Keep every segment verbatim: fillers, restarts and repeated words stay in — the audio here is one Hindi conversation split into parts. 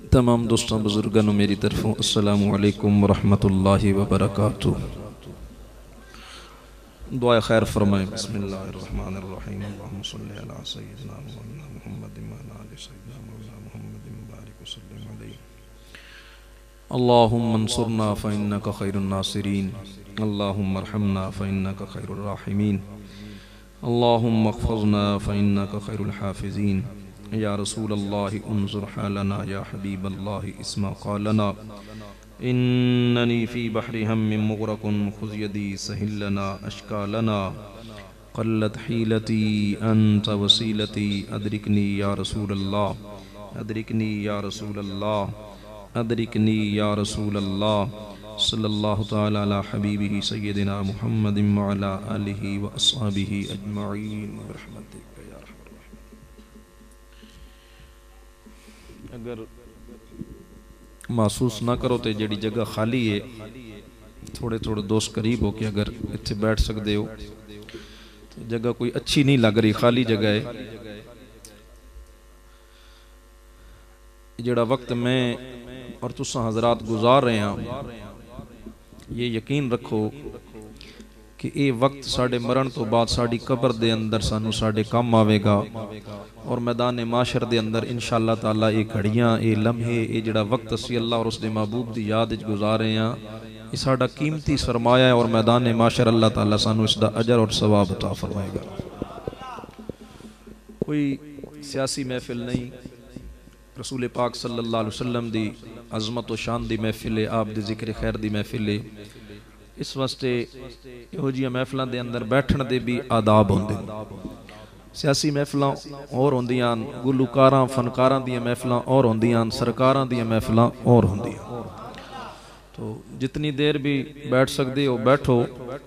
तमाम दोस्तों बुजुर्गों मेरी तरफों अस्सलामु अलैकुम वरहमतुल्लाहि वबरकातुह। दुआ खैर फरमाए। बिस्मिल्लाहिर्रहमानिर्रहीम। अल्लाहुम्मा सल्लि अला सय्यिदिना मुहम्मदिन व अला आलि सय्यिदिना मुहम्मदिन बारिक वसल्लिम अलैहि। अल्लाहुम्मा अंसुरना फ़इन्नका खैरुन नासिरीन। अल्लाहुम्मा अरहमना फ़इन्नका खैरुर राहिमीन। अल्लाहुम्मा अहफ़िज़ना फ़इन्नका खैरुल हाफ़िज़ीन। या रसूल अल्लाह उन्ज़ुर हालना या हबीब अल्लाह इस्मा क़ालना इन्ननी फ़ी बहरि हम्मिन मुग़रक़ुन ख़ुज़ यदी सहिल लना अश्कालना क़ल्लत हीलती अंत वसीलती अदरिकनी या रसूल अल्लाह अदरिकनी या रसूल अल्लाह अदरिकनी या रसूल अल्लाह सल्लल्लाहु तआला अला हबीबिही सय्यदिना मुहम्मदिन व अला आलिहि व अस्हाबिही अजमईन बिरहमतिका या अरहमर राहिमीन। अगर महसूस ना करो तो जी जगह खाली है, थोड़े थोड़े दोस्त करीब हो के अगर इत्थे बैठ सकते हो तो जगह कोई अच्छी नहीं लग रही, खाली जगह है। जड़ा वक्त मैं और तुसा हजरात गुजार रहे हैं, ये यकीन रखो कि ये वक्त साढ़े मरण तो बाद साड़ी कब्र दे अंदर सानू साढ़े काम आवेगा और मैदान माशर दे अंदर इंशाअल्लाह ताला ये घड़ियां ये लम्हे ये जड़ा वक्त असी अल्लाह और उसके महबूब की याद विच गुजार रहे हैं, ये साड़ा कीमती सरमाया है और मैदान माशर अल्लाह ताला सानू इसका अजर और सवाब अता फरमाएगा। कोई सियासी महफिल नहीं, रसूल पाक सल्लल्लाहु अलैहि वसल्लम दी अजमत और शान दी महफिल है, आप दी जिक्र खैर दी महफिल है। इस वास्ते इहो जिहियां महफिलों के अंदर बैठण दे भी आदाब होंदे। सियासी महफिलां और होंदियां, गुलूकारां फनकारां दियां महफिलां और होंदियां, सरकारां दियां महफिलां और होंदियां। तो जितनी देर भी बैठ सकते हो बैठो,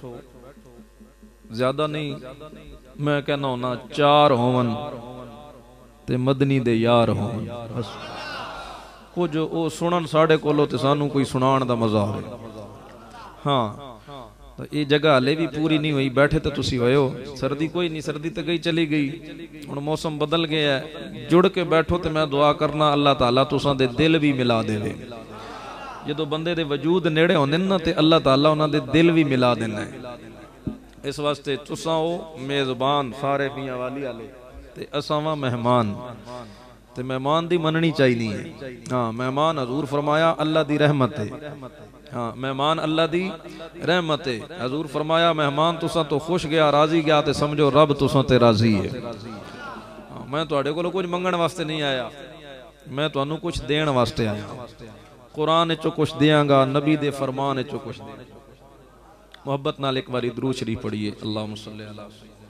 ज्यादा नहीं। मैं कहना होना चार होवन ते मदनी दे यार होवन, बस कुछ वो सुनन साढ़े कोलों ते सानू कोई सुनाण दा मजा आवे। हाँ तो ये जगह हले भी पूरी नहीं हुई, बैठे तो तुसी होए हो। सर्दी कोई नहीं, सर्दी तो गई चली गई, हुण मौसम बदल गया है। जुड़ के बैठो तो मैं दुआ करना अल्लाह ताला तुसां दे दिल भी मिला देवे। जो बंदे दे वजूद नेड़े होंदे ना ते अल्लाह ताला उन्हां दे दिल भी मिला देना है। इस वास्ते तुसां ओ मेजबान सारे मियां वाली वाले ते असां वां मेहमान, ते मेहमान दी मननी चाहिदी है। हाँ मेहमान हजूर फरमाया अल्लाह दी रहमत है। हाँ मेहमान अल्लाह दी रहमत है। हजूर फरमाया मेहमान तुसा तो खुश गया राजी गया तो समझो रब तुसा ते राजी है। हाँ, मैं तुहाडे कोलों कुछ मंगण वास्ते नहीं आया, मैं तुहानू कुछ देण वास्ते आया। कुरान चो कुछ देंगा, नबी दे फरमान चो कुछ दे। मोहब्बत नाल एक बारी दुरूद शरीफ पढ़िए। अल्लाहुम्मा सल्लि अला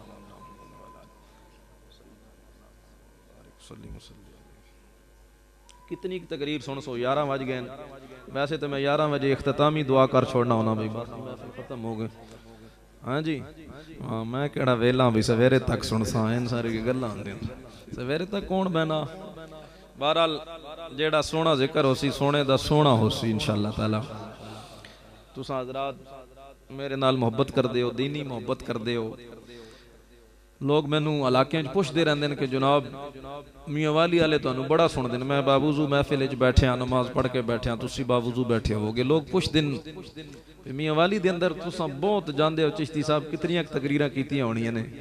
कितनी तकरीर सुन सो, ग्यारह बज गए। वैसे तो मैं ग्यारह बजे इख्तितामी दुआ कर छोड़ना होना भाई, बस खत्म हो गए। हाँ जी हाँ, मैं केड़ा वेला भी सवेरे तक सुन सा, इन सारी गल्लां होंदियां सवेरे तक कौन बहना। बहरहाल जेड़ा सोहना जिक्र हो सी सोने दा सोहना हो सी इंशाअल्लाह ताला। तुसां हज़रात मेरे नाल मोहब्बत करदे हो, दीनी मोहब्बत करदे हो। लोग मैनू इलाके पुछते रहते हैं कि जनाब मियाँ वाली वाले तुहानू बड़ा सुनते हैं। मैं बाबूजू महफिल बैठिया नमाज पढ़ के बैठिया, तुसी बाबूजू बैठे होगे। लोग पुछते हैं मियाँ वाली दे अंदर तुसां बहुत जाते हो, चिश्ती साहब कितनी तकरीर कीतियां होनियां ने।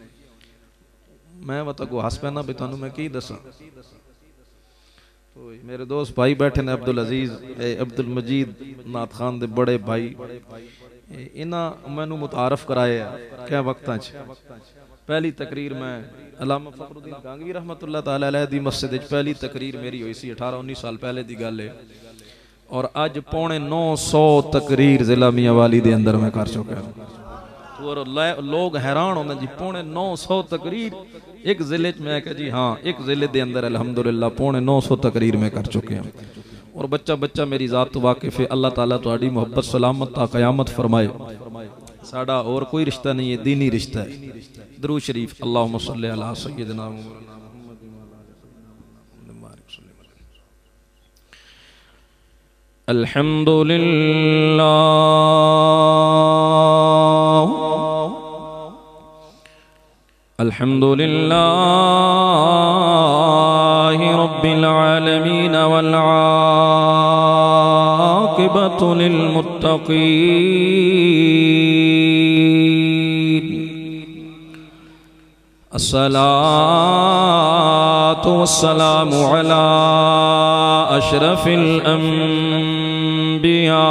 मैं बता को हस पैना भी तुहानू मैं की दसा। तो मेरे दोस्त भाई बैठे ने अब्दुल अजीज अब्दुल मजीद नाथ खान दे बड़े भाई, इन्हां मैनू मुतारफ कराया क्या वक्तां च। पहली तकरीर मैं अल्लामा फखरुद्दीन गांगवी रहमतुल्लाह तआला अलैह दी मस्जिद विच पहली तकरीर मेरी हुई सी अठारह उन्नीस साल पहले दी गल है। और अज पौने नौ सौ तकरीर जिला मियां वाली दे अंदर मैं कर चुका हूं। और लोग हैरान होंदे जी पौने नौ सौ तकरीर एक जिले च। मैं कह जी हाँ एक जिले दे अंदर अल्हम्दुलिल्लाह पौने नौ सौ तकरीर में कर चुके हैं। और बच्चा बच्चा मेरी जात तो वाकिफ है। अल्लाह ताला तुहाडी मोहब्बत सलामत ता कयामत फरमाए। साडा और कोई रिश्ता नहीं है, दीनी रिश्ता है। दुरूद शरीफ अल्लाहुम्मा सल्लि अला सय्यिदिना अल्हम्दुलिल्लाह अल्हम्दुलिल्लाह रब्बिल आलमीन आलिमीन वल आक़िबतु लिल्मुत्तक़ीन। अस्सलातु वस्सलामु अला अशरफिल अंबिया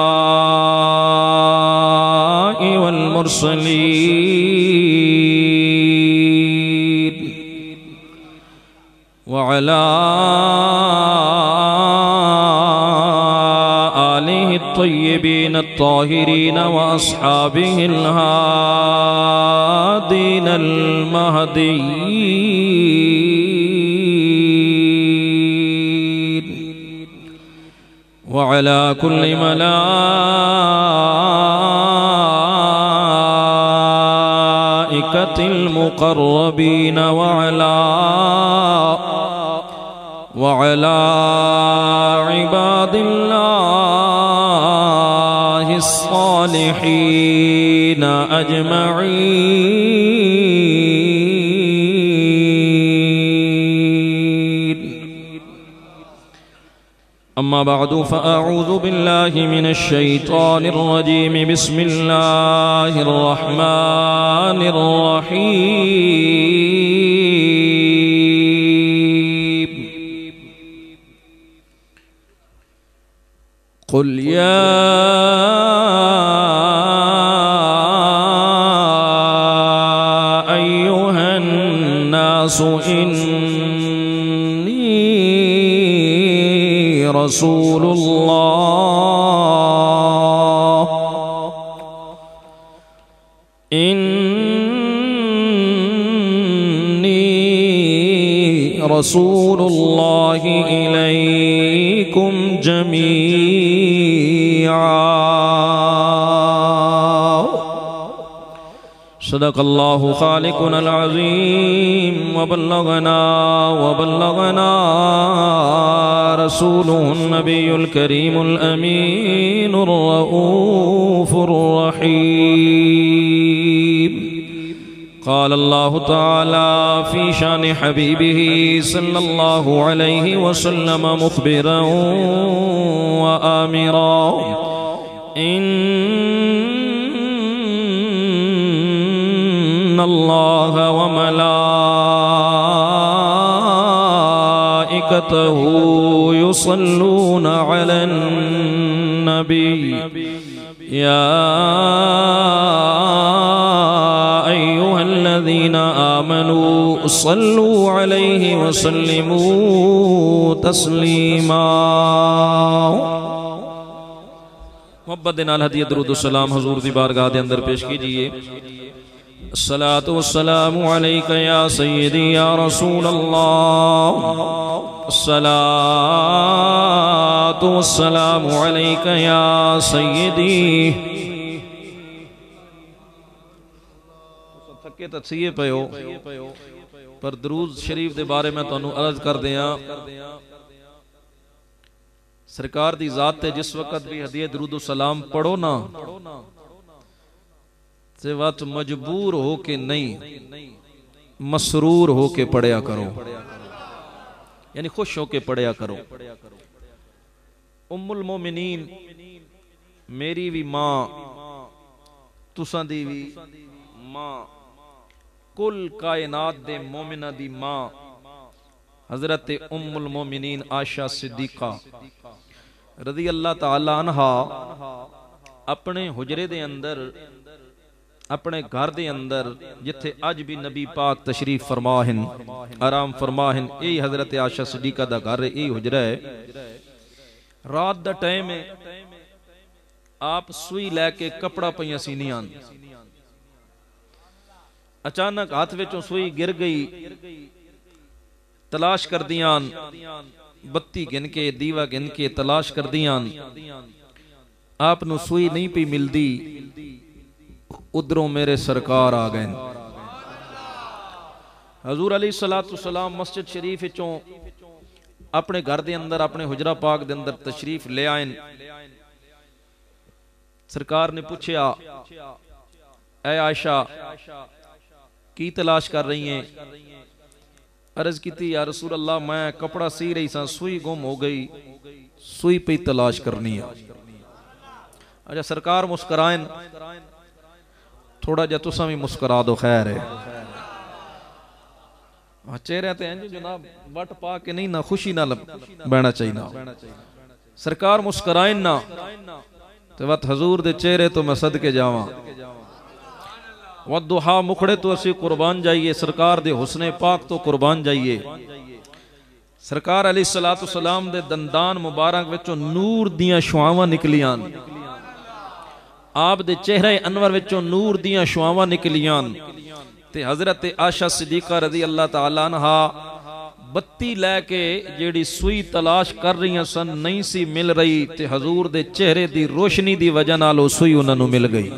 वल मुरसलीन व अला आलिहि त्तय्यिबीन त्ताहिरीन व अस्हाबिहिल हादीनल महदीय्यीन व अला कुल्लि मलाइकतिल मुक़र्रबीन व अला व अला इबादिल्लाहिस सालिहीन अजमईन। अम्मा बअदु फ़अऊज़ु बिल्लाहि मिनश शैतानिर रजीम। बिस्मिल्लाहिर रहमानिर रहीम। क़ुल या अय्युहन नासु इन्नी रसूलुल्लाह इन्नी रसूलुल्लाहि इलैकुम जमीआ। सदक़ल्लाहु ख़ालिक़ुनल अज़ीम व बल्लगना व बल्लगना रसूलुहुन नबियुल करीमुल अमीनुर रऊफ़ुर रहीम। क़ाल अल्लाहु तआला फ़ी शानि हबीबिही सल्लल्लाहु अलैहि वसल्लम मुख़बिरन व आमिरन इन्नल्लाह व मलाइकतहु युसल्लूना अलन नबी या अय्युहल्लज़ीना आमनू सल्लू अलैहि व सल्लिमू तस्लीमा। मोहब्बत दे नाल हदिया दरूद सलाम हुजूर दी बारगाह दे अंदर पेश कीजिए। अस्सलातु वस्सलामु अलैका या सय्यदी या रसूल अल्लाह। अस्सलातु वस्सलामु अलैका या सय्यदी। थके तसीए पयो पर दरूद शरीफ दे बारे में तुहानू अर्ज कर दिया। सरकार दी जात ते जिस वक्त भी हदिया दरूद सलाम पढ़ो ना से वत मजबूर हो के नहीं मसरूर हो के पढ़िया करो, यानी खुश हो के पढ़िया करो। उम्मुल मोमिनीन मेरी भी मां तुसां दी भी मां कुल कायनात दे मोमिना दी मां हजरत उम्मुल मोमिनीन आयशा सिद्दीका रज़ी अल्लाह ताला अन्हा अपने हुजरे दे अंदर अपने घर दे अंदर जिथे अज भी नबी पाक तशरीफ फरमाहिन आराम फरमाहिन यही हजरत आयशा सिद्दीका दा घर है, यही हुजरा है। रात दा टाइम है, आप सुई लैके कपड़ा पईयां सीनियां, अचानक हाथ विचों सुई गिर गई। तलाश कर दियां, बत्ती गिन के दीवा गिन के तलाश कर दियां, आप नू सुई नहीं पी मिलदी। उधरों मेरे सरकार आ गए। हजूर अली सलातु सलाम मस्जिद शरीफ विचों अपने घर दे अंदर अपने हुजरा पाक दे अंदर तशरीफ ले आए। सरकार ने पूछया, ऐ आयशा की तलाश कर रही हैं? अर्ज की या रसूल अल्लाह मैं कपड़ा सी रही सा सुई गुम हो गई सुई पे तलाश करनी है। अच्छा सरकार मुस्कराएं थोड़ा जा तुसा भी मुस्करा दो खैर है चेहरे ते इंज जनाब वट पा के नहीं ना खुशी ना बहना चाहिए ना सरकार मुस्कराएं ना ते वत हजूर दे चेहरे तो मैं सदके जावां वद्दुहा मुखड़े तो असी कुर्बान जाइए सरकार दे हुस्ने पाक तो कुर्बान जाइए। सरकार अलैहि सलातु सलाम दे दंदान मुबारक विचों नूर दियां शुआवां निकलियां आप दे चेहरे अनवर विचों नूर दियां शुआवां निकलियां ते हजरत आशा सिद्दीका रज़ी अल्लाह ताला अन्हा बत्ती लैके जेड़ी सुई तलाश कर रही सन नहीं सी मिल रही ते हजूर दे चेहरे दी रोशनी दी वजह नाल ओ सुई उन्हां नूं मिल गई।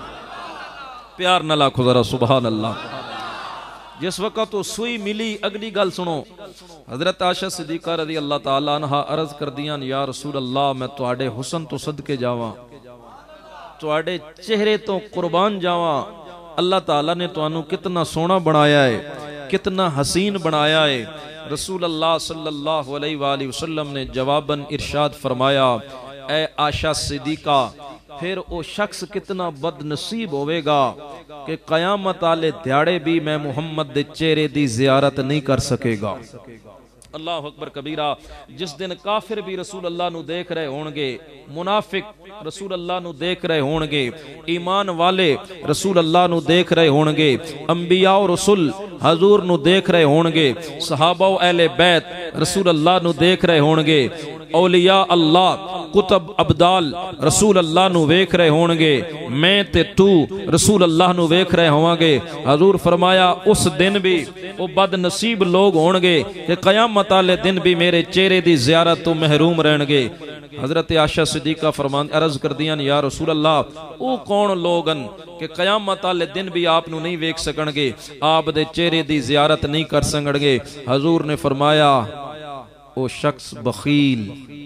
प्यार न लाखो जरा सुभान अल्लाह। जिस वक्त तो सुई मिली अगली गल सुनो हजरत आशा सिद्दीका रज़ी अल्लाह ताला अन्हा अर्ज कर दियां या रसूल अल्लाह मैं तुहाडे हुस्न तो सदके जावां तुहाडे चेहरे तो कुर्बान जावां अल्लाह ताला ने तुहानू कितना सोना बनाया है कितना हसीन बनाया है। रसूल अल्लाह सल्लल्लाहु अलैहि वसल्लम ने जवाबन इरशाद फरमाया ए आशा सिद्दीका फिर वो शख्स कितना बदनसीब होवेगा कि कयामत आले ध्याड़े भी मैं मुहम्मद दे चेहरे दी जियारत नहीं कर सकेगा। अल्लाह अकबर कबीरा। जिस दिन काफिर भी रसूल अल्लाह नू देख रहे होंगे मुनाफिक रसूल अल्लाह नू देख रहे होंगे ईमान वाले रसूल अल्लाह नू देख रहे होंगे अंबिया और रसूल हजूर नू देख रहे होंगे सहाबा अहले बैत रसूल अल्लाह नू देख रहे होंगे औलिया अल्लाह कुतब अब्दाल रसूल अल्लाह नू वेख रहे होंगे मैं ते तू रसूल अल्लाह नू वेख रहे होवांगे। हजूर फरमाया उस दिन भी वो बदनसीब लोग होंगे कि कयामत वाले दिन भी मेरे चेहरे दी ज़ियारत तो महरूम रहणगे। हजरत आशा सिद्दीका फरमान अर्ज कर दियां या रसूल अल्लाह वो कौन लोगन कि कयामत वाले दिन भी आप नू नहीं वेख सकणगे आप दे चेहरे दी ज़ियारत नहीं कर सकणगे। हजूर ने फरमाया वो शख्स बखील।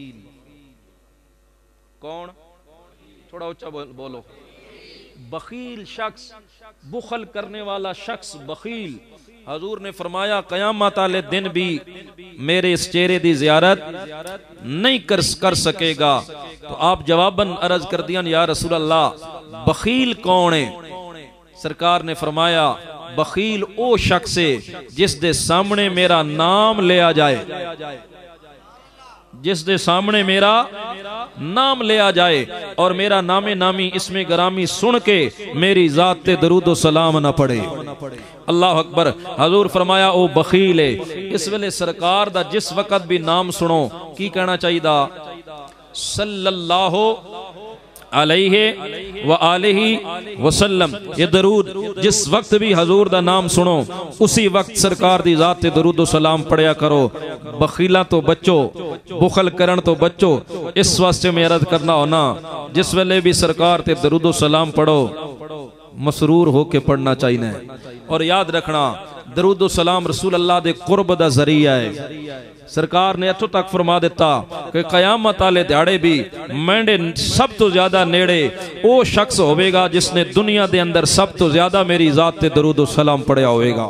कौन थोड़ा ऊंचा बोलो। बखील शख्स बुखल करने वाला शख्स बखील। हजूर ने फरमाया कयामत वाले दिन भी मेरे इस चेहरे की ज़ियारत नहीं कर, कर सकेगा। तो आप जवाबन अर्ज कर दिया या रसूल अल्लाह बखील कौन है। सरकार ने फरमाया बखील वो शख्स है जिस दे सामने मेरा नाम लिया जाए जिस दे सामने मेरा नाम लिया जाए और मेरा नामे नामी इसमें गरामी सुन के मेरी जात ते दरूदो सलाम न पड़े। अल्लाह अकबर। हजूर फरमाया ओ बखील है। इस वेले सरकार दा जिस वक्त भी नाम सुनो की कहना चाहिए सल्लल्लाहु अलैहि व आलिहि वसल्लम। ये दरूद जिस वक्त भी हजूर दा नाम सुनो उसी वक्त सरकार दी जात ते दरूद सलाम पढ़िया करो। बखीला तो बचो बुखल करन तो बचो। इस वास्ते में अर्ज करना होना जिस वेले भी सरकार ते दरूद सलाम पढ़ो मसरूर होके पढ़ना चाहिए। और याद रखना दरूद सलाम रसूल अल्लाह दे कुर्ब दा जरिया है। सरकार ने इत्थों तक फरमा दिता कि कयामत वाले ध्याड़े भी मेरे सब तो ज्यादा नेड़े वो शख्स होवेगा जिसने दुनिया दे अंदर सब तो ज्यादा मेरी जात ते दरूद सलाम पढ़िया होवेगा।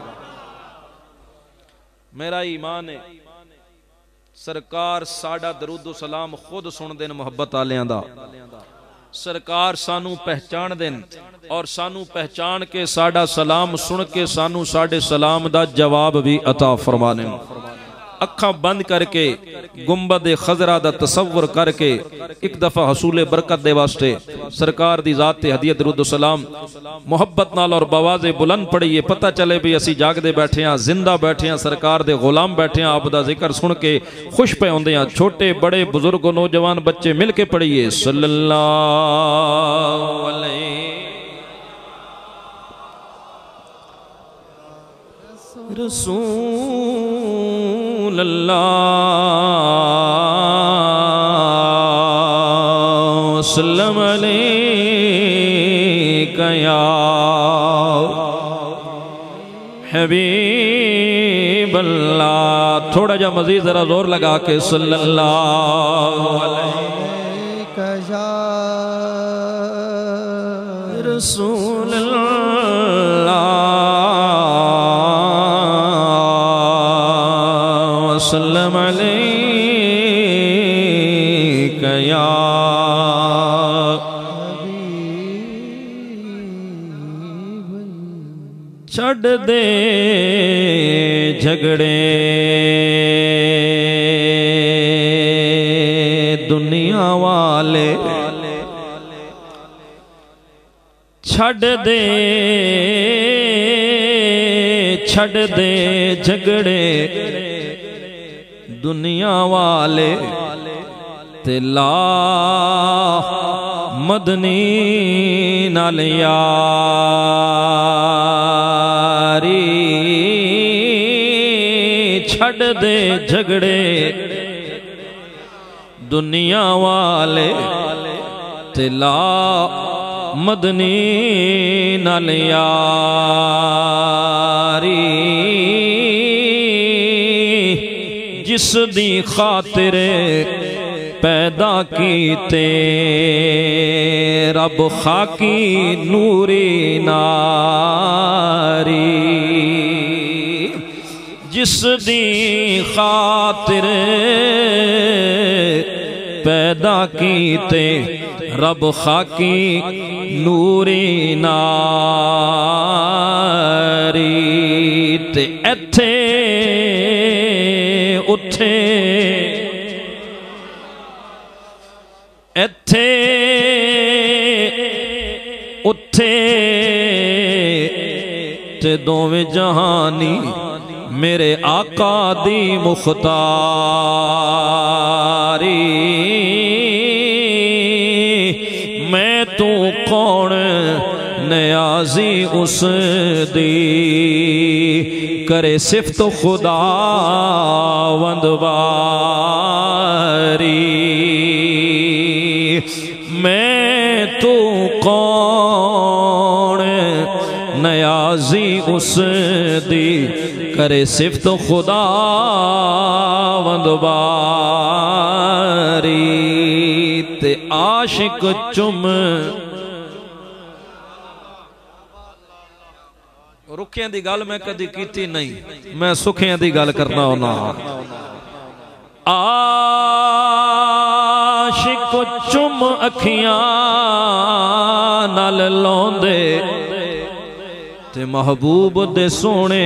मेरा ईमान है सरकार साडा दरूद सलाम खुद सुन देन मुहब्बत आलियां दा। सरकार सानू पहचान देन और सानू पहचान के साडा सलाम सुन के सानू साडे सलाम दा जवाब भी अता फरमाने। अखा बंद करके गुंबद खजरा दा तसव्वुर करके एक दफा हसूले बरकत दे वास्ते सरकार दी जात ते हदियत दरूद सलाम मोहब्बत नाल और बवाज़े बुलंद पढ़िए। पता चले भी असी जागदे बैठे हैं जिंदा बैठे हैं सरकार दे गुलाम बैठे हैं आप दा जिक्र सुन के खुश पे होंदे हैं। छोटे बड़े बुजुर्ग नौजवान बच्चे मिल के पढ़िए सल्लल्लाहु अलैहि रसूल अल्लाह सल्लम अलैका या हबीब अल्लाह। थोड़ा जा मजीद जरा जोर लगा के सल्लल्लाहु अलैका या रसूल अल्लाह वसल्लम अलैका या छड़ दे झगड़े दुनिया वाले, छड़ दे छड़ दे झगड़े दुनिया वाले, ते ला मदनी नाल यारी। छड़ दे झगड़े दुनिया वाले, ते ला मदनी नाल यारी। जिस दी खातिर पैदा कीते रब खाकी नूरी नारी। जिस दी खातिर पैदा कीते रब खाकी नूरी नारी। ते एथे उठे एथे उठे ते दोवें जहानी मेरे आका दी मुख्तारी। मैं तू कौन नियाजी उस दी, करे सिफ्त खुदा वंदवारी। मैं तू कौन नियाजी उस दी, करे सिफ्त खुदा वंदवारी। ते आशिक चुम रुखियां दी गल मैं कदी कीती नहीं, मैं सुखियां दी गल करना होना। आशिक चुम अखियां नाल लौंदे, ते महबूब दे सोने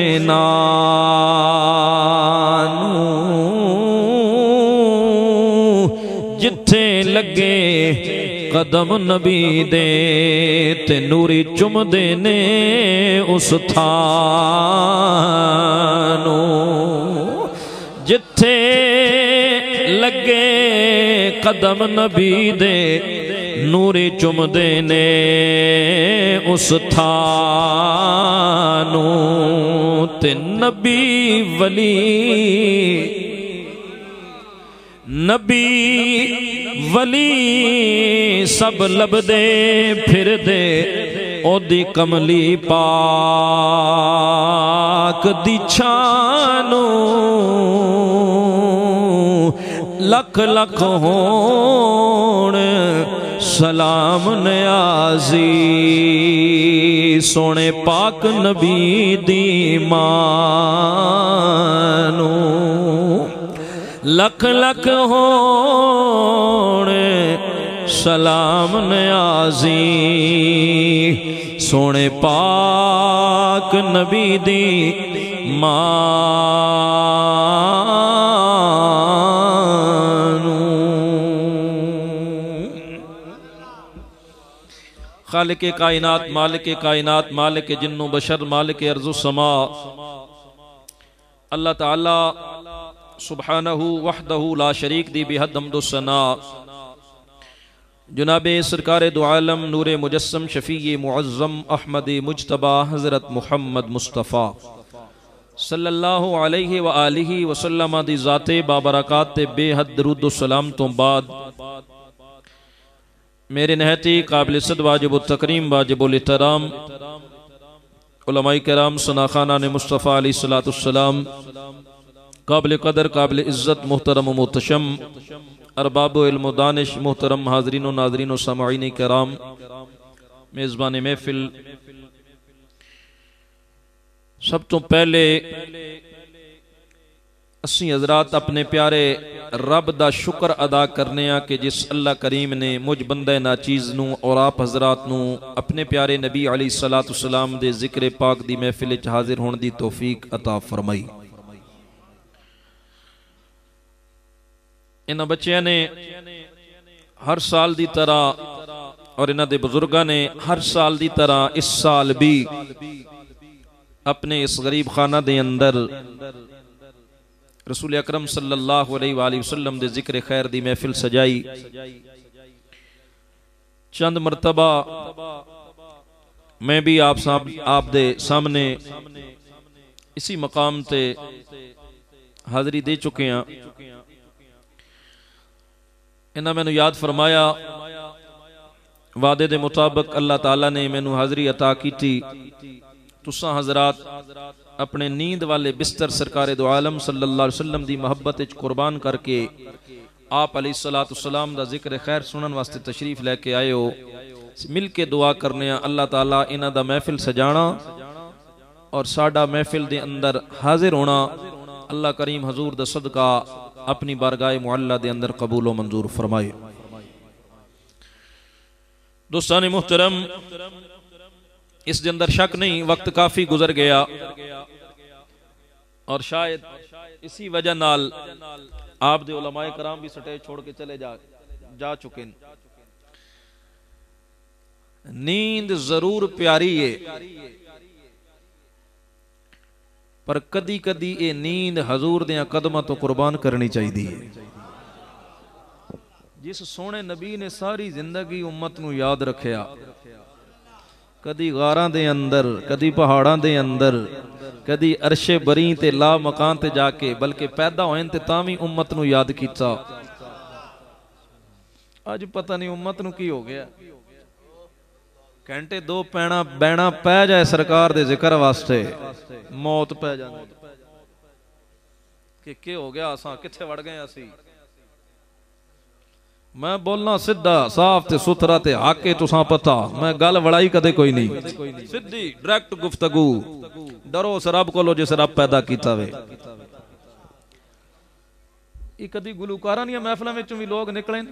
नानू जिथे लगे कदम नबी दे, ते नूरी चुमदे ने उस थानू। जिथे लगे कदम नबी दे, नूरी चुमदे ने उस थानू। ते नबी वली नबी वली सब लभदे फिरदे ओदी कमली पाक दी छानू। लख लख होण सलाम नियाजी सोने पाक नबी दी मानू। लख लख होण सलाम नियाजी सोने पाक नबी दी मानू। खालिक कायनात मालिक कायनात मालिक जिन्नो बशर मालिक अर्ज़ु समा अल्लाह ताला सुब्हानहू वहदहू ला शरीक दी बेहद हम्दो सना। जनाबे सरकार दो आलम नूरे मुजस्सम शफी मुअज़्ज़म अहमद मुज्तबा हज़रत मुहम्मद मुस्तफ़ा सल्लल्लाहु अलैहि व आलिहि वसल्लम दी ज़ाते बाबरकात बेहद दरूद सलाम तो बाद मेरे नहती काबिल सद वाजिब तकरीम वाजिबुल इहतराम उलमाए किराम सनाखाना ने मुस्तफ़ा अलैहिस्सलाम काबिल कदर काबिल इज़्ज़त मुहतरम मुहतशम अरबाब इल्म दानिश मुहतरम हाज़रीन व नाज़रीन व सामईन किराम मेज़बान महफिल, सब तो पहले असी हजरात अपने प्यारे रब दा शुक्र अदा करने कि जिस अल्लाह करीम ने मुझ बंदे नाचीज़ नू और आप हजरात नू अपने प्यारे नबी अलैहिस्सलातु वस्सलाम दे जिक्र पाक दी महफिल च हाजिर होने दी तौफीक अता फरमाई। इन्हां बच्चियां ने हर साल दी तरह और इन्हां दे बुजुर्गां ने हर साल दी तरह इस साल भी अपने इस गरीब खाना दे अंदर रसूल अकरम सल्लल्लाहु अलैहि वसल्लम दे जिक्र खैर दी महफिल सजाई। चंद मरतबा मैं भी आप साहब आप दे सामने इसी मकाम ते हाजरी दे चुके हैं। इन्हें मैनू याद फरमाया वादे दे मुताबिक अल्लाह ताला ने मैनू हाजरी अता की थी। तुसा हजरात अपने नींद वाले बिस्तर सरकारे दो आलम सल्लल्लाहु अलैहि वसल्लम दी मोहब्बत विच कुर्बान करके आप अलैहिस्सलातु वस्सलाम दा जिक्र खैर सुनन वास्ते तशरीफ लेके आए हो। मिल के दुआ करने अल्लाह ताला इन्हां दा महफिल सजाना और साडा महफिल दे अंदर हाजिर होना अल्लाह करीम हजूर दा सदका अपनी बारगाह मुअल्ला दे अंदर कबूल व मंजूर फरमाए। दोस्तान मुहतरम, इस दे अंदर शक नहीं वक्त काफी गुजर गया और शायद इसी वजह नाल आप दे उलमाए कराम भी स्टेज छोड़ के चले जा जा चुके। नींद जरूर प्यारी है पर कदी कदी ये नींद हजूर दियां कदमां तो कुर्बान करनी चाहिए। जिस सोने नबी ने सारी जिंदगी उम्मत नू याद रखिया, कदी गारां दे अंदर, कदी पहाड़ां दे अंदर, कदी अरशे बरी ते ला मकान ते जाके, बल्कि पैदा होए ते तां भी उम्मत नू याद कीता। अज पता नहीं उम्मत नू की हो गया, घंटे दो पैना बैना पै जाए सरकार दे जिक्र वास्ते मौत पै जाती कि के हो गया, असां किथे वड़ गए असी। मैं बोलना सीधा साफ ते सुथरा ते आके तुसां पता, मैं गल वड़ाई कदे कोई नहीं, सीधी डायरेक्ट गुफ्तगू। डरो उस रब कोलो जिस रब पैदा कीता वे। कदी गुलकारां दी महफिलां विचों भी लोग निकले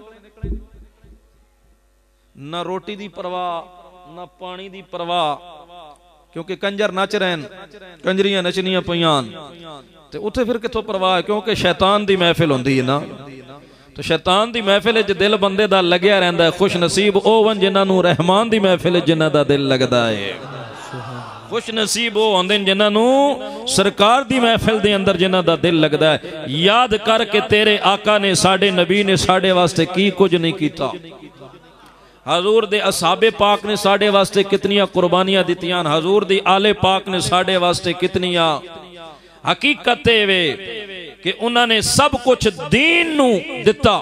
ना रोटी दी परवाह ना पानी दी परवाह, क्योंकि कंजर नच रहे हैं, कंजरियां नचनियां पईयां ते उत्थे फिर किथों परवाह है, क्योंकि शैतान दी महफिल होंदी है ना। तो शैतान दी महफिल च दिल बंदे दा लग्या रहिंदा है। खुश नसीब ओ वन जिन्हां नूं रहमान दी महफिल जिन्हां दा दिल लगदा है। खुश नसीब ओ होंदे जिन्हां नूं सरकार दी महफिल दे अंदर जिन्हां दा दिल लगदा है। याद करके तेरे आका ने, साडे नबी ने साडे वास्ते की कुछ नहीं कीता। हजूर दे असहाबे पाक ने साडे वास्ते कितनियां कुर्बानियां दित्तियां। हजूर दी आले पाक ने साडे वास्ते कितनियां। हकीकत वे कि उन्होंने सब कुछ दीन नू दिता,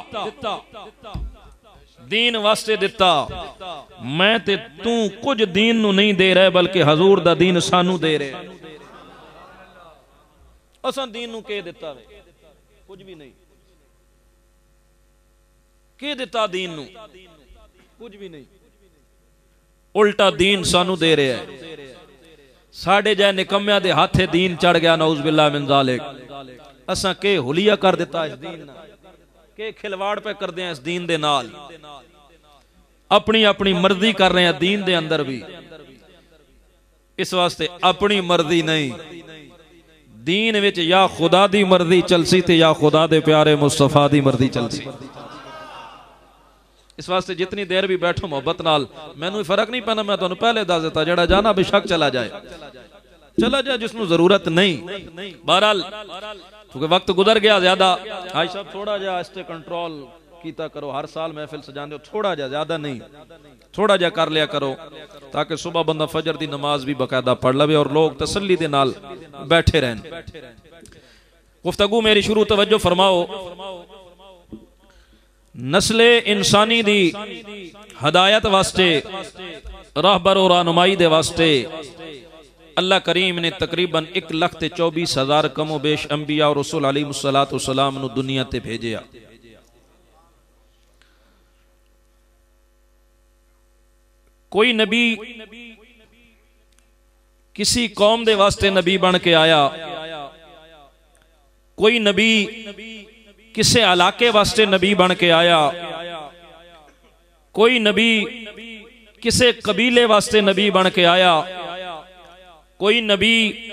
दीन वास्ते दिता। मैं ते तू कुछ दीन नू नहीं दे रहे, बल्कि हजूर दा दीन सानू दे रहे। असां दीन नू के दिता वे? कुछ भी नहीं। के दिता दीन नू? कुछ भी नहीं। उल्टा दीन सानू दे रहे है। साडे जै निकम्मिया दे हाथे दीन चढ़ गया, नऊज बिल्लाह मिन ज़ालिक। असां के हुलिया कर दिता इस दीन नाल, के खिलवाड़ पे कर दिया इस दीन दे नाल। अपनी अपनी मर्जी कर रहे हैं दीन दे अंदर भी। इस वास्ते अपनी मर्जी नहीं, दीन विच या खुदा दी मर्जी चलसी ते या खुदा दे प्यारे मुस्तफा दी मर्जी चलसी। इस वास्ते जितनी देर भी बैठो मोहब्बत नाल, मैनू फर्क नहीं पैना। मैं तुहानू पहले दस दिता, जेड़ा जाना बेशक चला जाए, चला जाए जिसनू जरूरत नहीं। बहरहाल क्योंकि वक्त गुजर गया ज्यादा, आज सब थोड़ा जा इस ते कंट्रोल कीता करो। हर साल महफिल सजांदे हो, थोड़ा जा, ज्यादा नहीं, थोड़ा जा कर लिया करो, ताकि सुबह बंदा फजर दी नमाज भी बकायदा पढ़ लवे और लोग तसल्ली दे नाल बैठे रहन। गुफ्तगू मेरी शुरू तवज्जो फरमाओ। नस्ले इंसानी दी हदायत वास्ते, रहबर और रहनुमाई दे वास्ते अल्लाह करीम ने तकरीबन एक लख ते चौबीस हजार कमो बेश अंबिया और रसूल अलैहिस्सलातु वस्सलाम नू दुनिया ते भेजिया। कोई नबी किसी कौम दे वास्ते नबी बन के आया, कोई नबी किसी इलाके वास्ते नबी बन के आया, कोई नबी किसी कबीले वास्ते नबी बन के आया, कोई नबी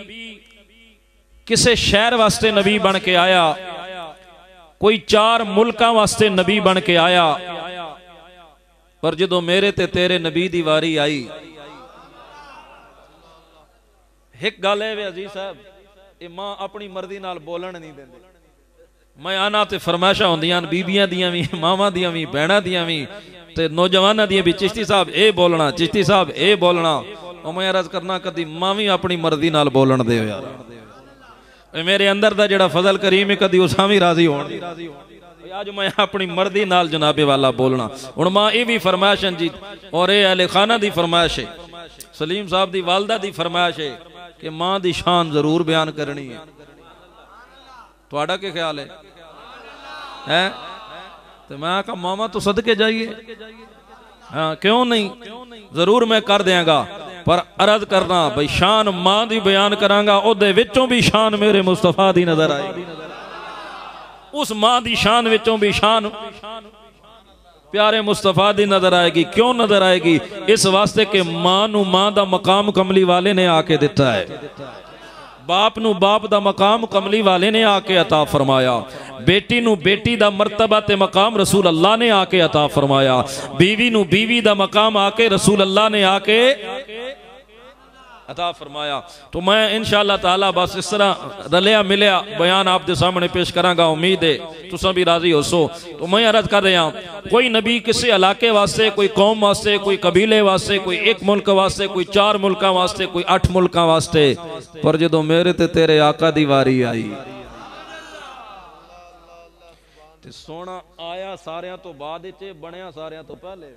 किसी शहर वास्ते नबी बन के आया, कोई चार मुल्कां वास्ते नबी बन के आया। पर जदों मेरे ते तेरे नबी दी वारी आई, एक गल है वे अजीज साहब, ये मां अपनी मर्जी नाल बोलन नहीं देंदी। मैं आना ते फरमाइशां होंदियां बीबियां दियां भी, मावां दियां भी, भैणां दियां भी ते नौजवानां दियां भी, चिश्ती साहब ए बोलना, चिश्ती साहब ए बोलना। और मैं अर्ज करना कदी मां भी अपनी मर्जी नाल बोलन दे यार। मेरे अंदर दा जेड़ा फजल करीम है कदी उसा भी राजी होण दी। आज मैं अपनी मर्जी नाल जनाबे वाला बोलना। हुण मां ये भी फरमाइश जी, और ये अहले खाना दी फरमाइश है, सलीम साहब दी वालदा दी फरमाइश है कि मां दी शान जरूर बयान करनी है। तुहाडा क्या ख्याल है? हैं? तो मैं कहा मामा तो सदके जाइए। हाँ क्यों नहीं, जरूर मैं कर देंगा, पर अर्ज करना भाई शान मां दी बयान करांगा, ओदे विचों भी शान मेरे मुस्तफा दी नजर आएगी। उस मां दी शान विचों भी शान प्यारे मुस्तफा दी नजर आएगी। क्यों नजर आएगी? इस वास्ते के मां नू मां दा मकाम कमली वाले ने आके दिता है, बाप नू बाप दा मकाम कमली वाले ने आके अता फरमाया, बेटी नू बेटी दा मर्तबा ते मकाम रसूल अल्लाह ने आके अता फरमाया, बीवी नू बीवी दा मकाम आके रसूल अल्लाह ने आके अता फरमाया। तो मैं इंशाअल्लाह ताला बस इस तरह रलिया मिलिया बयान आप दे सामने पेश करांगा, उम्मीद है तुसां भी राजी हो सो। तो मैं अर्ज कर रहा, कोई नबी किसी इलाके वास्ते, कोई कौम वास्ते, कोई कबीले वास्ते, कोई एक मुल्क वास्ते, कोई चार मुल्कां वास्ते, कोई अठ मुल्कां वास्ते, पर जदों मेरे ते तेरे आका दी वारी आई ते सोना आया सारियां तो बाद च, बनया सारियां तो पहले।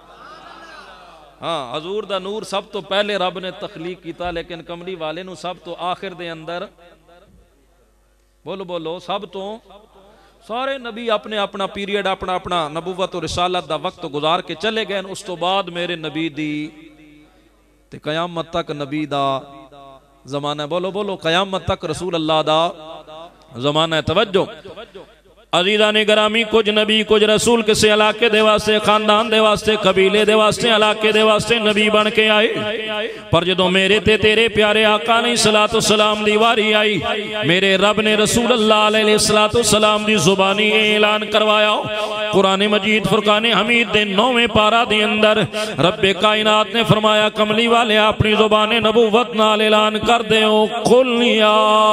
हाँ हजूर दा नूर सब तो पहले रब ने तखलीक किया, लेकिन कमली वाले नू सब तो आखिर दे अंदर, बोलो बोलो, सब तो सारे नबी अपने अपना पीरियड, अपना अपना नबूवत और रिसालत दा वक्त गुजार के चले गए। उस तो बाद मेरे नबी दी ते कयामत तक नबी दा जमाना, बोलो बोलो, कयामत तक रसूल अल्लाह दा जमाना है। तवज्जो अजीजा ने गरामी, कुछ नबी कुछ रसूल किसी इलाके दे वास्ते, खानदान दे वास्ते, कबीले दे वास्ते, इलाके दे वास्ते नबी बन के आए, पर जदों मेरे ते तेरे प्यारे आका ने सलातो सलाम दी वारी आई, मेरे रब ने रसूल अल्लाह अलैहि सलातो सलाम दी जुबानी ऐलान करवाया। कुरान मजीद फुरकान हमीद दे नौवें पारा दे अंदर रब्बे कायनात ने फरमाया, कमली वाले अपनी जुबान नबूवत नाल ऐलान कर दे, कुल या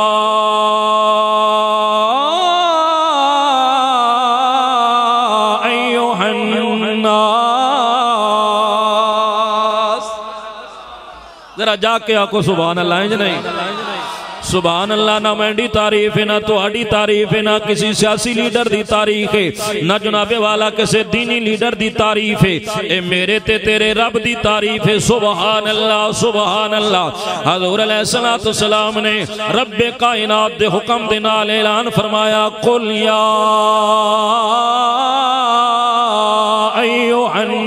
जरा जाके आको सुभान अल्लाह। इंज नहीं, सुभान अल्लाह ना मैंडी तारीफ है, ना तुहाडी तारीफ है, ना किसी सियासी लीडर दी तारीफ है, ना जनाबे वाला किसी दीनी लीडर दी तारीफ है, ए मेरे ते तेरे रब दी तारीफ है। सुभान अल्लाह सुभान अल्लाह। हजूर अलैहिस्सलातु सलाम ने रब्बे कायनात दे हुक्म दे नाल ऐलान फरमाया, कुल या अय्युहन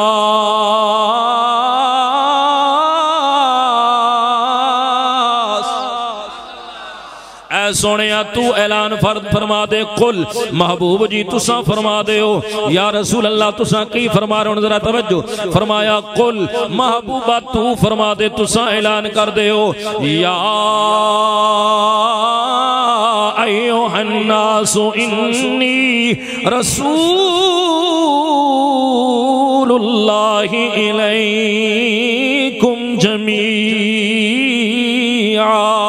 सोने तू ऐलान फर्द फरमा दे, कुल महबूब जी तुसा फरमा दे हो, या रसूल अल्लाह तुसा की फरमा रहे हो, जरा तवज्जो फरमाया, कुल महबूबा तू फरमा दे, तुसा ऐलान कर दे हो, या अय्युहन नासु इन्नी रसूलुल्लाहि इलैकुम जमीआ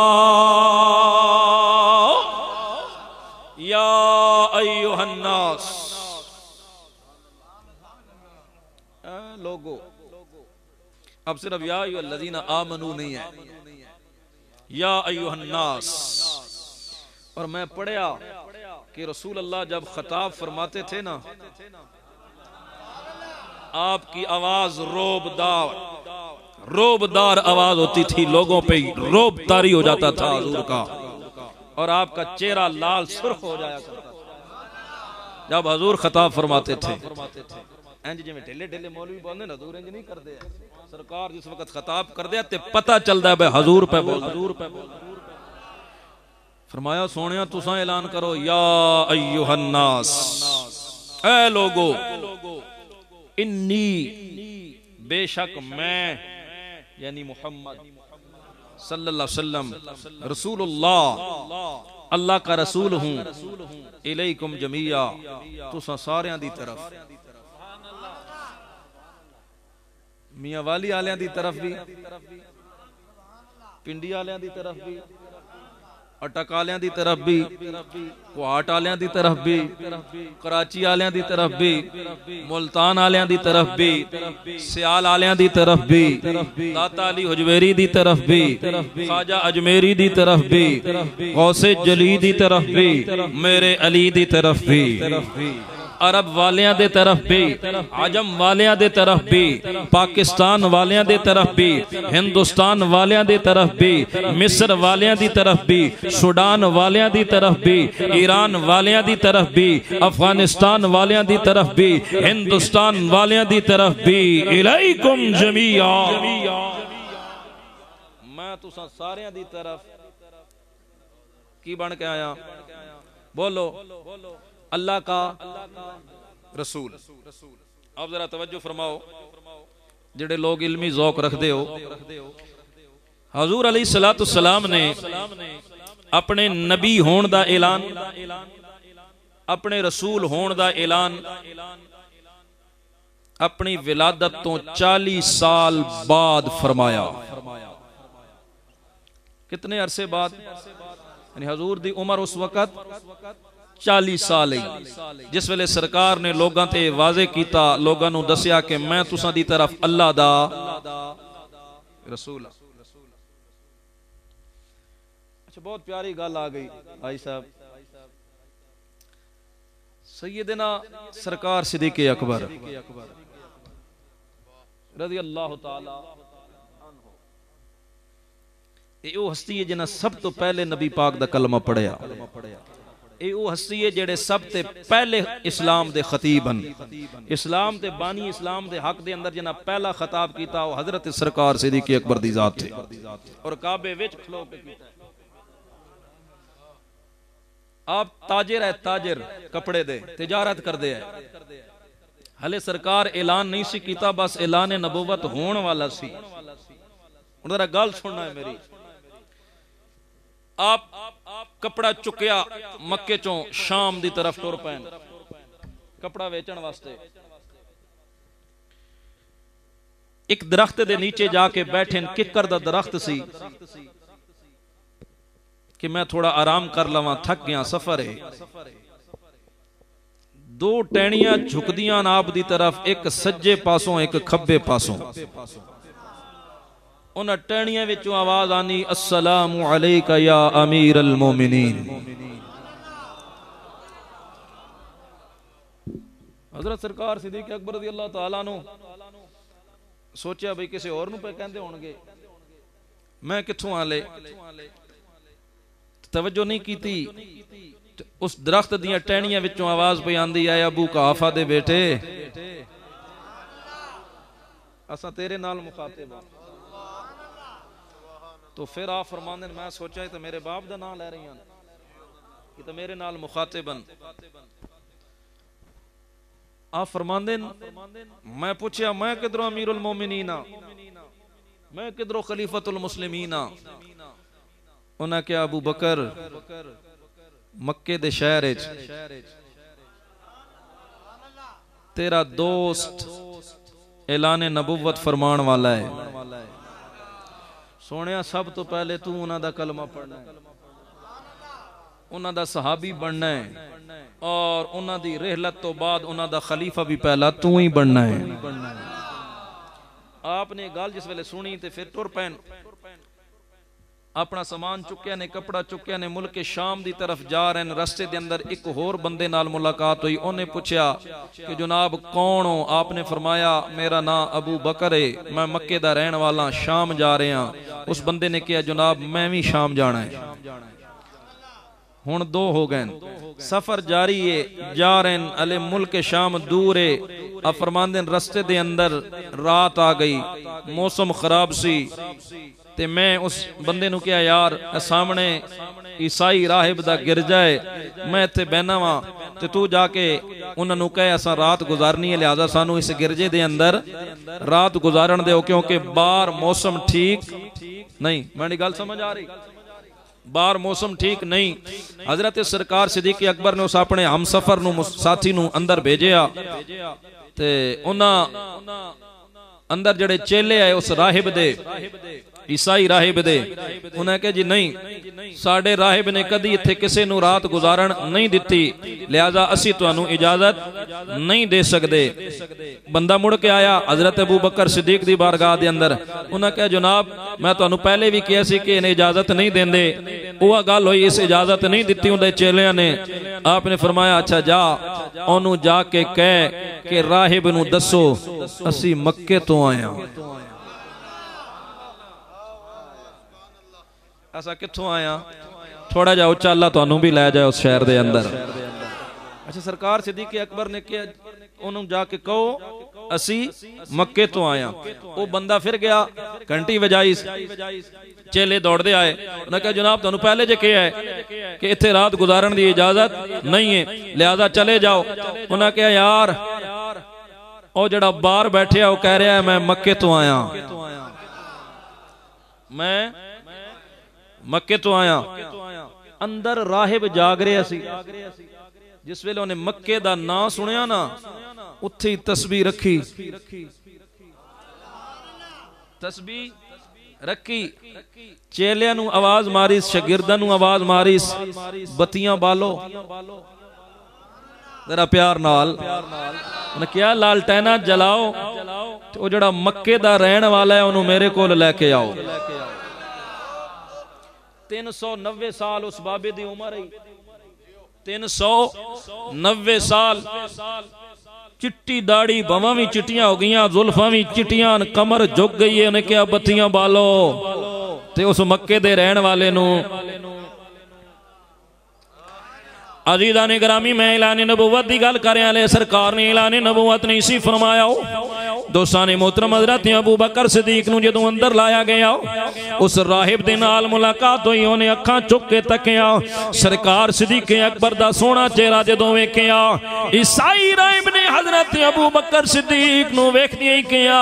लोगो। अब सिर्फ या अय्युहल्लज़ीना आमनू नहीं है, या अय्युहन्नास। और मैं पढ़ा कि रसूल अल्लाह जब खिताब फरमाते थे ना, आपकी आवाज रोबदार रोबदार आवाज होती थी, लोगों पे रोब तारी हो जाता था हुजूर का, और आपका चेहरा लाल सुर्ख हो जाया करता जब हुजूर खिताब फरमाते थे। इंज जिवें ढिले ढिले मौलवी बोलते ना, हुजूर इंज नहीं करते। सरकार जिस वक्त खिताब कर दे ते पता चलता है भाई हुजूर पे बोल, हुजूर पे बोल। फरमाया सोनिया तुसा ऐलान करो, या अय्युहन्नास, ऐ लोगो, इन्नी बेशक मैं यानी मोहम्मद सल्लल्लाहु अलैहि वसल्लम रसूलुल्लाह अल्लाह का रसूल हूं, इलैकुम जमीया, तुसा सारियां दी तरफ, मियां वाली आलियां दी तरफ भी, पिंडी आलियां दी तरफ भी, अटक आलियां दी तरफ भी, कुहाट आलियां दी तरफ भी, कराची आलियां दी तरफ भी, मुल्तान आलियां दी तरफ भी, सियाल आलियां दी तरफ भी, दाता अली हुजवेरी दी तरफ भी, ख्वाजा अजमेरी दी तरफ भी, गौसे जली दी तरफ भी, मेरे अली दी तरफ भी, अरब वालियां दे तरफ भी, आजम वालियां दे तरफ भी, पाकिस्तान वालियां दे तरफ भी, हिंदुस्तान वालियां दे तरफ भी, मिस्र वालियां दी तरफ भी, सूडान वालियां दी तरफ भी, ईरान वालियां दी तरफ भी, अफगानिस्तान वालियां दी तरफ भी, हिंदुस्तान वालियां दी तरफ भी, इलैकुम जमीया, मैं तुसा सारियां दी तरफ की बन के आया। बोलो अल्लाह का रसूल। अब जरा तवज्जो फरमाओ, जेडे लोग इल्मी ज़ौक रखते हो, हजूर अलैहिस्सलातु सलाम ने अपने नबी होने दा ऐलान, अपने रसूल होने दा ऐलान अपनी विलादत तो चालीस साल बाद फरमाया। कितने अरसे बाद? यानी हजूर दी उम्र उस वक़्त चालीस साल ही, जिस वेले सरकार ने लोगों ते वाजे कीता, लोगों नू दसिया कि मैं तुसां दी तरफ अल्लाह दा रसूल। अच्छा, बहुत प्यारी गल आ गई भाई साहब। सैयदना सरकार सिद्दीक़ अकबर रज़ी अल्लाह तआला अन्हु, ये वो हस्ती है जिन्हें सब तो पहले नबी पाक दा कलमा पढ़िया। ये वो हस्ती है जेड़े सब ते पहले इस्लाम दे खतीब हन। इस्लाम ते बानी इस्लाम दे हक दे अंदर जिन्हें पहला खताब कीता वो हजरत सरकार सिद्दीक़ अकबर दी जात थे, और काबे विच खलो के कीता। आप ताजिर है, ताजिर कपड़े दे तिजारत कर दे है। हले सरकार ऐलान नहीं सी कीता, बस ऐलान नबूवत होने वाला सी। उन्होंने गल सुनना है मेरी। आप कपड़ा चुकया मक्के चों शाम दी तरफ टुर पैन कपड़ा वेचण वास्ते। एक दरख्त दे नीचे जाके बैठे, किकर दा दरख्त सी कि मैं थोड़ा आराम कर लवां, थक गया, सफर है। दो टहनियां झुकदियां आप दी तरफ, एक सज्जे पासों एक खब्बे पासों। उन टहनियां विचों आवाज आनी, अस्सलामु अलैका या अमीर अल मोमिनीन। हजरत सरकार सिद्दीक़ अकबर रज़ी अल्लाह तआला अन्हु सोचा भाई किसी और नूं पे कहंदे होणगे, मैं कित्थों आले। तवज्जो नहीं कीती। उस दरख्त दियां टहनियां विचों आवाज पे आंदी, आया अबू काफा दे बेटे, असा तेरे नाल मुखातिब। तो फिर आप फरमांदे, मैं सोचा तो मेरे बाप दा नाम लै रही हैं, कि तो मेरे नाल मुखातिबन। आप फरमांदे, मैं पूछया मैं किधरों अमीरुल मोमिनीन आ, मैं किधरों खलीफतुल मुस्लिमीन आ। उन्हें क्या अबू बकर मक्के दे शहर तेरा दोस्त ऐलान नबुव्वत फरमान वाला है। सोनिया सब तो पहले तू उन्हां दा कलमा पढ़ना है, उन्हां दा सहाबी बनना है, और उन्हां दी रहलत तो बाद उन्हां दा खलीफा भी पहला तू ही बनना है। आपने गल जिस वेले सुनी ते फिर टुर पैन, अपना समान चुक्या ने, कपड़ा चुक्या ने, मुल्क शाम दी तरफ जा रहे हैं। रस्ते दे अंदर एक होर बंदे नाल मुलाकात हुई। उन्हें पूछया कि जनाब कौन हो? आपने फरमाया मेरा नाम अबू बकर है, मैं मक्के दा रहने वाला, शाम जा रहे हैं। उस बंदे ने कहा जनाब मैं भी शाम जाना है। हुण दो हो गए, सफर जारी है, जा रहे हैं, अले मुल्क शाम दूर है। अब फरमांदे रस्ते दे अंदर रात आ गई, मौसम खराब सी, ते मैं उस बंदे नू कहा यार सामने ईसाई राहिब दा गिरजा है, मैं इत्थे बहना वा ते तू जाके उन्होंने कहे असा रात गुजारनी है, लिहाजा सानू इस गिरजे दे अंदर रात गुजारन दो, क्योंकि बाहर मौसम ठीक नहीं। मेरी गल समझ आ रही? बाहर मौसम ठीक नहीं। हजरत सरकार सिद्दीक अकबर ने उस अपने हम सफर नू साथी नू अंदर भेजिया ते उन्हां अंदर जड़े चेले आए उस राहिब दे, ईसाई राहिब दे, उन्हें कहा जी नहीं, साडे राहिब ने कदी इत्थे किसी नू रात गुजारन नहीं दिती, लिहाजा असी तुहानू इजाजत नहीं दे सकते। बंदा मुड़ के आया हजरत अबू बकर सिद्दीक दी बारगाह दे अंदर, उन्हें कहा जनाब मैं तुहानू पहले भी कहा सी कि इन्हें इजाजत नहीं देंदे, वह गल हुई, इस इजाजत नहीं दिती उन्हें चेलियां ने। आपने फरमाया अच्छा जा ओनू जाके कह कि राहिब नू दसो असी मक्के तो आया। ऐसा कित्थों आया? थोड़ा जा उच्चा अल्लाह तुहानू भी लै जाए उस शहर दे अंदर। अच्छा सरकार सिद्दीक अकबर ने कहा उन्होंने जाके कहो असी मक्के तो आया। वो बंदा फिर गया, घंटी बजाई, चेले दौड़ते आए, उन्हें कहा जनाब तुहानू पहले जे कहा है कि इत्थे रात गुजारन की इजाजत नहीं है, लिहाजा चले जाओ। उन्हें कहा यार ओ जड़ा बाहर बैठे वो कह रहा है मैं मक्के तो आया, मैं मक्के तो आया। अंदर राहिब जाग रहा सी, जिस वेले उन्हें मक्के दा नाम सुनिया ना, उत्थे ही तस्बीह रखी, तस्बीह रखी, चेलियां नू आवाज मारी, शागिर्दां नू आवाज मारी, बत्तियां बालो जरा प्यार नाल। उन्हें क्या लालटेना जलाओ, वो जड़ा मक्के दा रहने वाला है उन्होंने मेरे को लैके आओ। तीन सौ नब्बे साल उस बाबे दी उम्र है, तीन सौ नब्बे साल, चिट्टी दाढ़ी, बवां भी चिट्टियां हो गई, जुल्फां भी चिट्टियां, कमर झुक गई है। उन्हें क्या बत्तियां बालो, ते उस मक्के दे रहने वाले नू अजीज़ान ग्रामी मैं ऐलान नबुवत की गल कर रहा, सरकार ने ऐलान नबुवत नहीं सी फरमाया। दोस्तान मोहतरम हज़रत अबू बकर सिद्दीक नू जदों अंदर लाया गया, उस राहिब दे नाल मुलाकात हुई, उन्हें अखां चुक के तकिया, सरकार सिद्दीक अकबर दा सोहना चेहरा जदों वेखिया, ईसाई राहिब ने हज़रत अबू बकर सिद्दीक नू वेखदियां ही कहा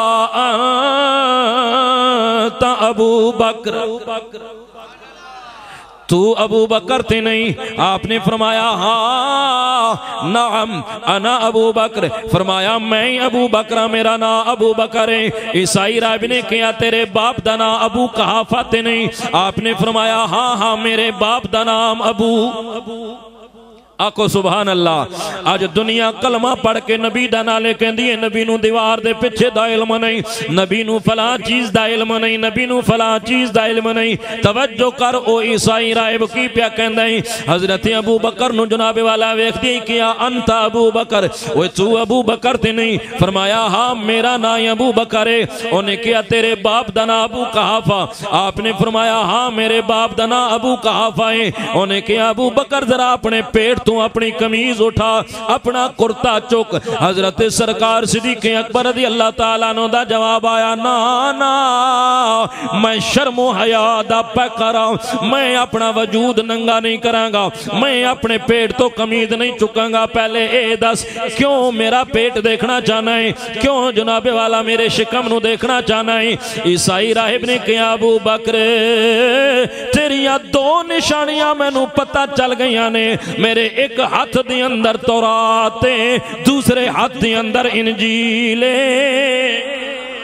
ता अबू बकर तू अबू बकर थे नहीं? आपने फरमाया हाँ नाम अना अबू बकर। फरमाया मैं अबू बकर, मेरा नाम अबू बकर है। ईसाई राहिब ने कहा तेरे बाप दा नाम अबू कहाफा थे नहीं? आपने फरमाया हाँ हाँ मेरे बाप दा नाम अबू। आखो सुभान अल्लाह। आज दुनिया कलमा पढ़ के नबी दा नाले कहंदी है, नबी नू दीवार दे पिछे दा इल्म नहीं, नबी नू फलां चीज दा इल्म नहीं, नबी नू फलां चीज दा इल्म नहीं। तवज्जो कर ओ ईसाई राहिब की प्या कहंदा है। हजरत अबू बकर नू जनाबे वाला वेखदी ही किया अंत अबू बकर, ओए तू अबू बकर ते नहीं? फरमाया हाँ मेरा नाम अबू बकर है। उन्हें कहा तेरे बाप दा नाम अबू कहाफा? आपने फरमाया हाँ मेरे बाप दा नाम अबू कहाफा है। उन्हें कहा अबू बकर जरा अपने पेट तू अपनी कमीज उठा, अपना कुर्ता चुक। हजरत सरकार सिद्दीक अकबर रज़ी अल्लाह ताला अन्हु दा जवाब आया ना ना मैं शर्मो हया दा पैकरा, मैं अपना वजूद नंगा नहीं करांगा, मैं अपने पेट तो कमीज नहीं चुकांगा। पहले ए दस क्यों मेरा पेट देखना चाहना है, क्यों जनाबे वाला मेरे शिकम नू देखना चाहना है? ईसाई राहिब ने कहा अबू बकर तेरिया दो निशानियां मैनू पता चल गई ने, मेरे एक हाथ दे अंदर तौरात है, दूसरे हाथ दे अंदर इंजील है।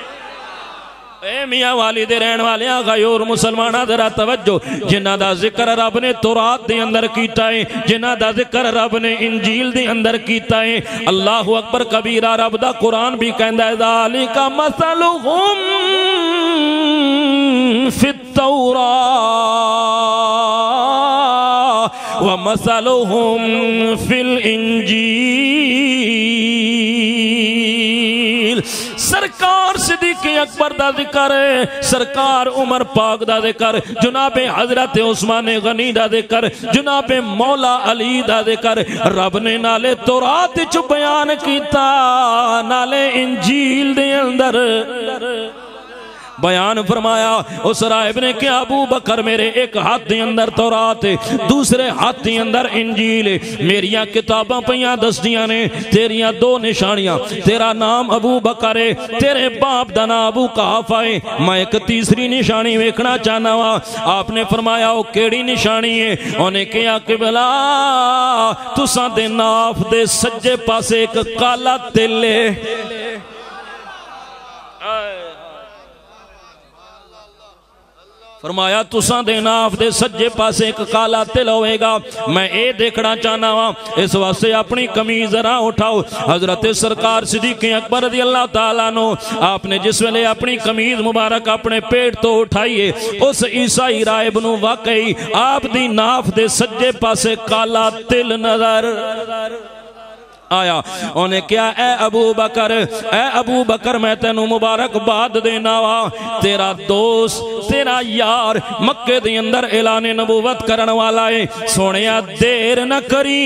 ए मियां वाली दे रहन वाले गयूर मुसलमाना जरा तवज्जो, जिन्हां दा जिक्र रब ने तौरात दे अंदर कीता है, जिन्हां दा जिक्र रब ने इंजील दे अंदर कीता है। अल्लाहु अकबर कबीरा। रब दा कुरान भी कहंदा है ज़ालिका मसलुहुम फित तौरात व मसलुहुम फिल इंजील। सरकार सिद्दीक अकबर दा जिक्र है, सरकार उमर पाक दा जिक्र, जनाबे हजरत उस्मान गनी दा जिक्र, जनाबे मौला अली दा जिक्र रब ने नाले तौरात च बयान कीता, नाले इंजील दे अंदर। बयान फरमाया उस राहिब ने क्या अबू बकर मेरे एक हाथ के अंदर तौरात दूसरे हाथ के अंदर इंजील मेरिया किताबां पईयां दसदियां ने तेरिया दो निशानियां तेरा नाम अबू बकर है तेरे बाप दा नाम अबू कहाफा है मैं एक तीसरी निशानी वेखना चाहना वा। आपने फरमाया वो केड़ी निशानी है? उन्हें कहा कि भला तुसां दे नाफ दे सज्जे पासे एक काला तिल है। फरमाया तुसां दे नाफ दे सज्जे पासे एक काला तिल होएगा मैं ये देखना चाहना वा। इस वास्ते अपनी कमीज जरा उठाओ। हजरत सरकार सिद्दीक़ अकबर रज़ी अल्लाह ताला नो आपने जिस वेले अपनी कमीज मुबारक अपने पेट तो उठाइए उस ईसाई राहिब नू वाकई आप दी नाफ दे सज्जे पासे काला तिल नजर आया। उन्हें क्या ए अबू बकर ए अबू बकर मैं तेनू मुबारकबाद देना वा तेरा दोस्त तेरा यार मक्के दे अंदर ऐलान नबूवत करन वाला है। सोनिया देर न करी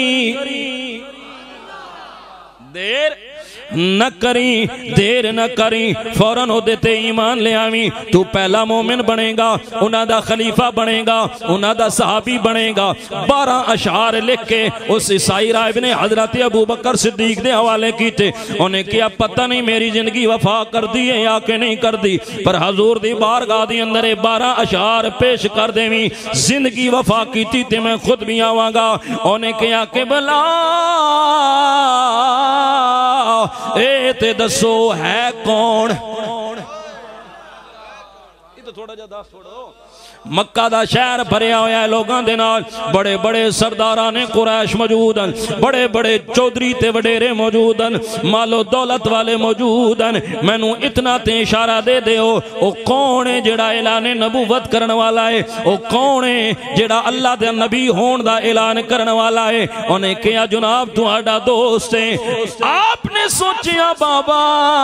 देर न करी देर न करी फौरन ओदे ते ईमान ले आवी। तू पहला मोमिन बनेगा उन्हां दा खलीफा बनेगा उन्हां दा सहाबी बनेगा। बारह अशार लिख के उस ईसाई राहिब ने हजरत अबू बकर सिद्दीक दे हवाले कीते। उन्हें क्या पता नहीं मेरी जिंदगी वफा कर दी है या कि नहीं कर दी पर हजूर दी बारगाह दे अंदर बारह अशार पेश कर देवी जिंदगी वफा कीती ते मैं खुद भी आवांगा। उन्हें क्या कि भला ए ते दसो है कौन? तो थोड़ा जा दस छोड़ो। मक्का दा शहर भरिया होया है लोगों दे नाल बड़े बड़े सरदारां ने कुरैश मौजूद हैं बड़े बड़े चौधरी ते वडेरे मौजूद हैं मालो दौलत वाले मौजूद हैं। मैनू इतना ते इशारा दे दे ओ कौन है जेड़ा ऐलान नबूवत करने वाला है? ओ कौन है जेड़ा अल्लाह दे नबी होने दा ऐलान करने वाला है? उन्हें कहा जनाब तुहाडा दोस्त है। आपने सोचिया बाबा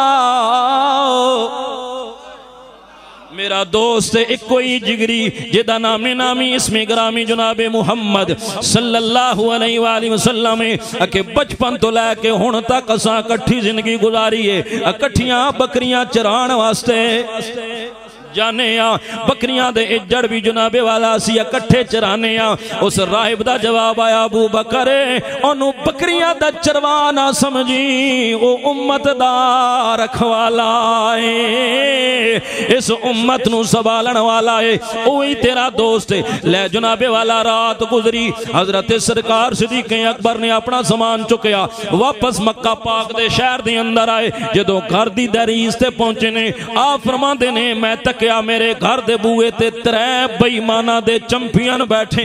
मेरा दोस्त एक कोई जिगरी जिदा नामे नामी इसमें ग्रामी जनाबे मुहम्मद सल्लल्लाहु अलैहि वसल्लम अके बचपन तो लैके हुण तक असां कट्ठी जिंदगी गुजारी है। कट्ठियां बकरियां चराण वास्ते जाने आ बकरियां दे इजड़ भी जनाबे वाला सी इकट्ठे चराने आ। उस राहिब दा जवाब आया अबू बकर ओनू बकरियां दा चरवा ना समझी ओ उम्मत दा रखवाला है इस उम्मत नू संभालण वाला है ओही तेरा दोस्त है। ले जनाबे वाला रात गुजरी हजरत सरकार सिद्दीक़ अकबर ने अपना सामान चुकया वापस मक्का पाक दे शहर दे अंदर आए। जदों घर दी दहलीज ते पहुंचे ने आप फरमांदे ने मैं तक क्या मेरे घर दे बूए ते त्रै बेईमाना दे चैंपियन बैठे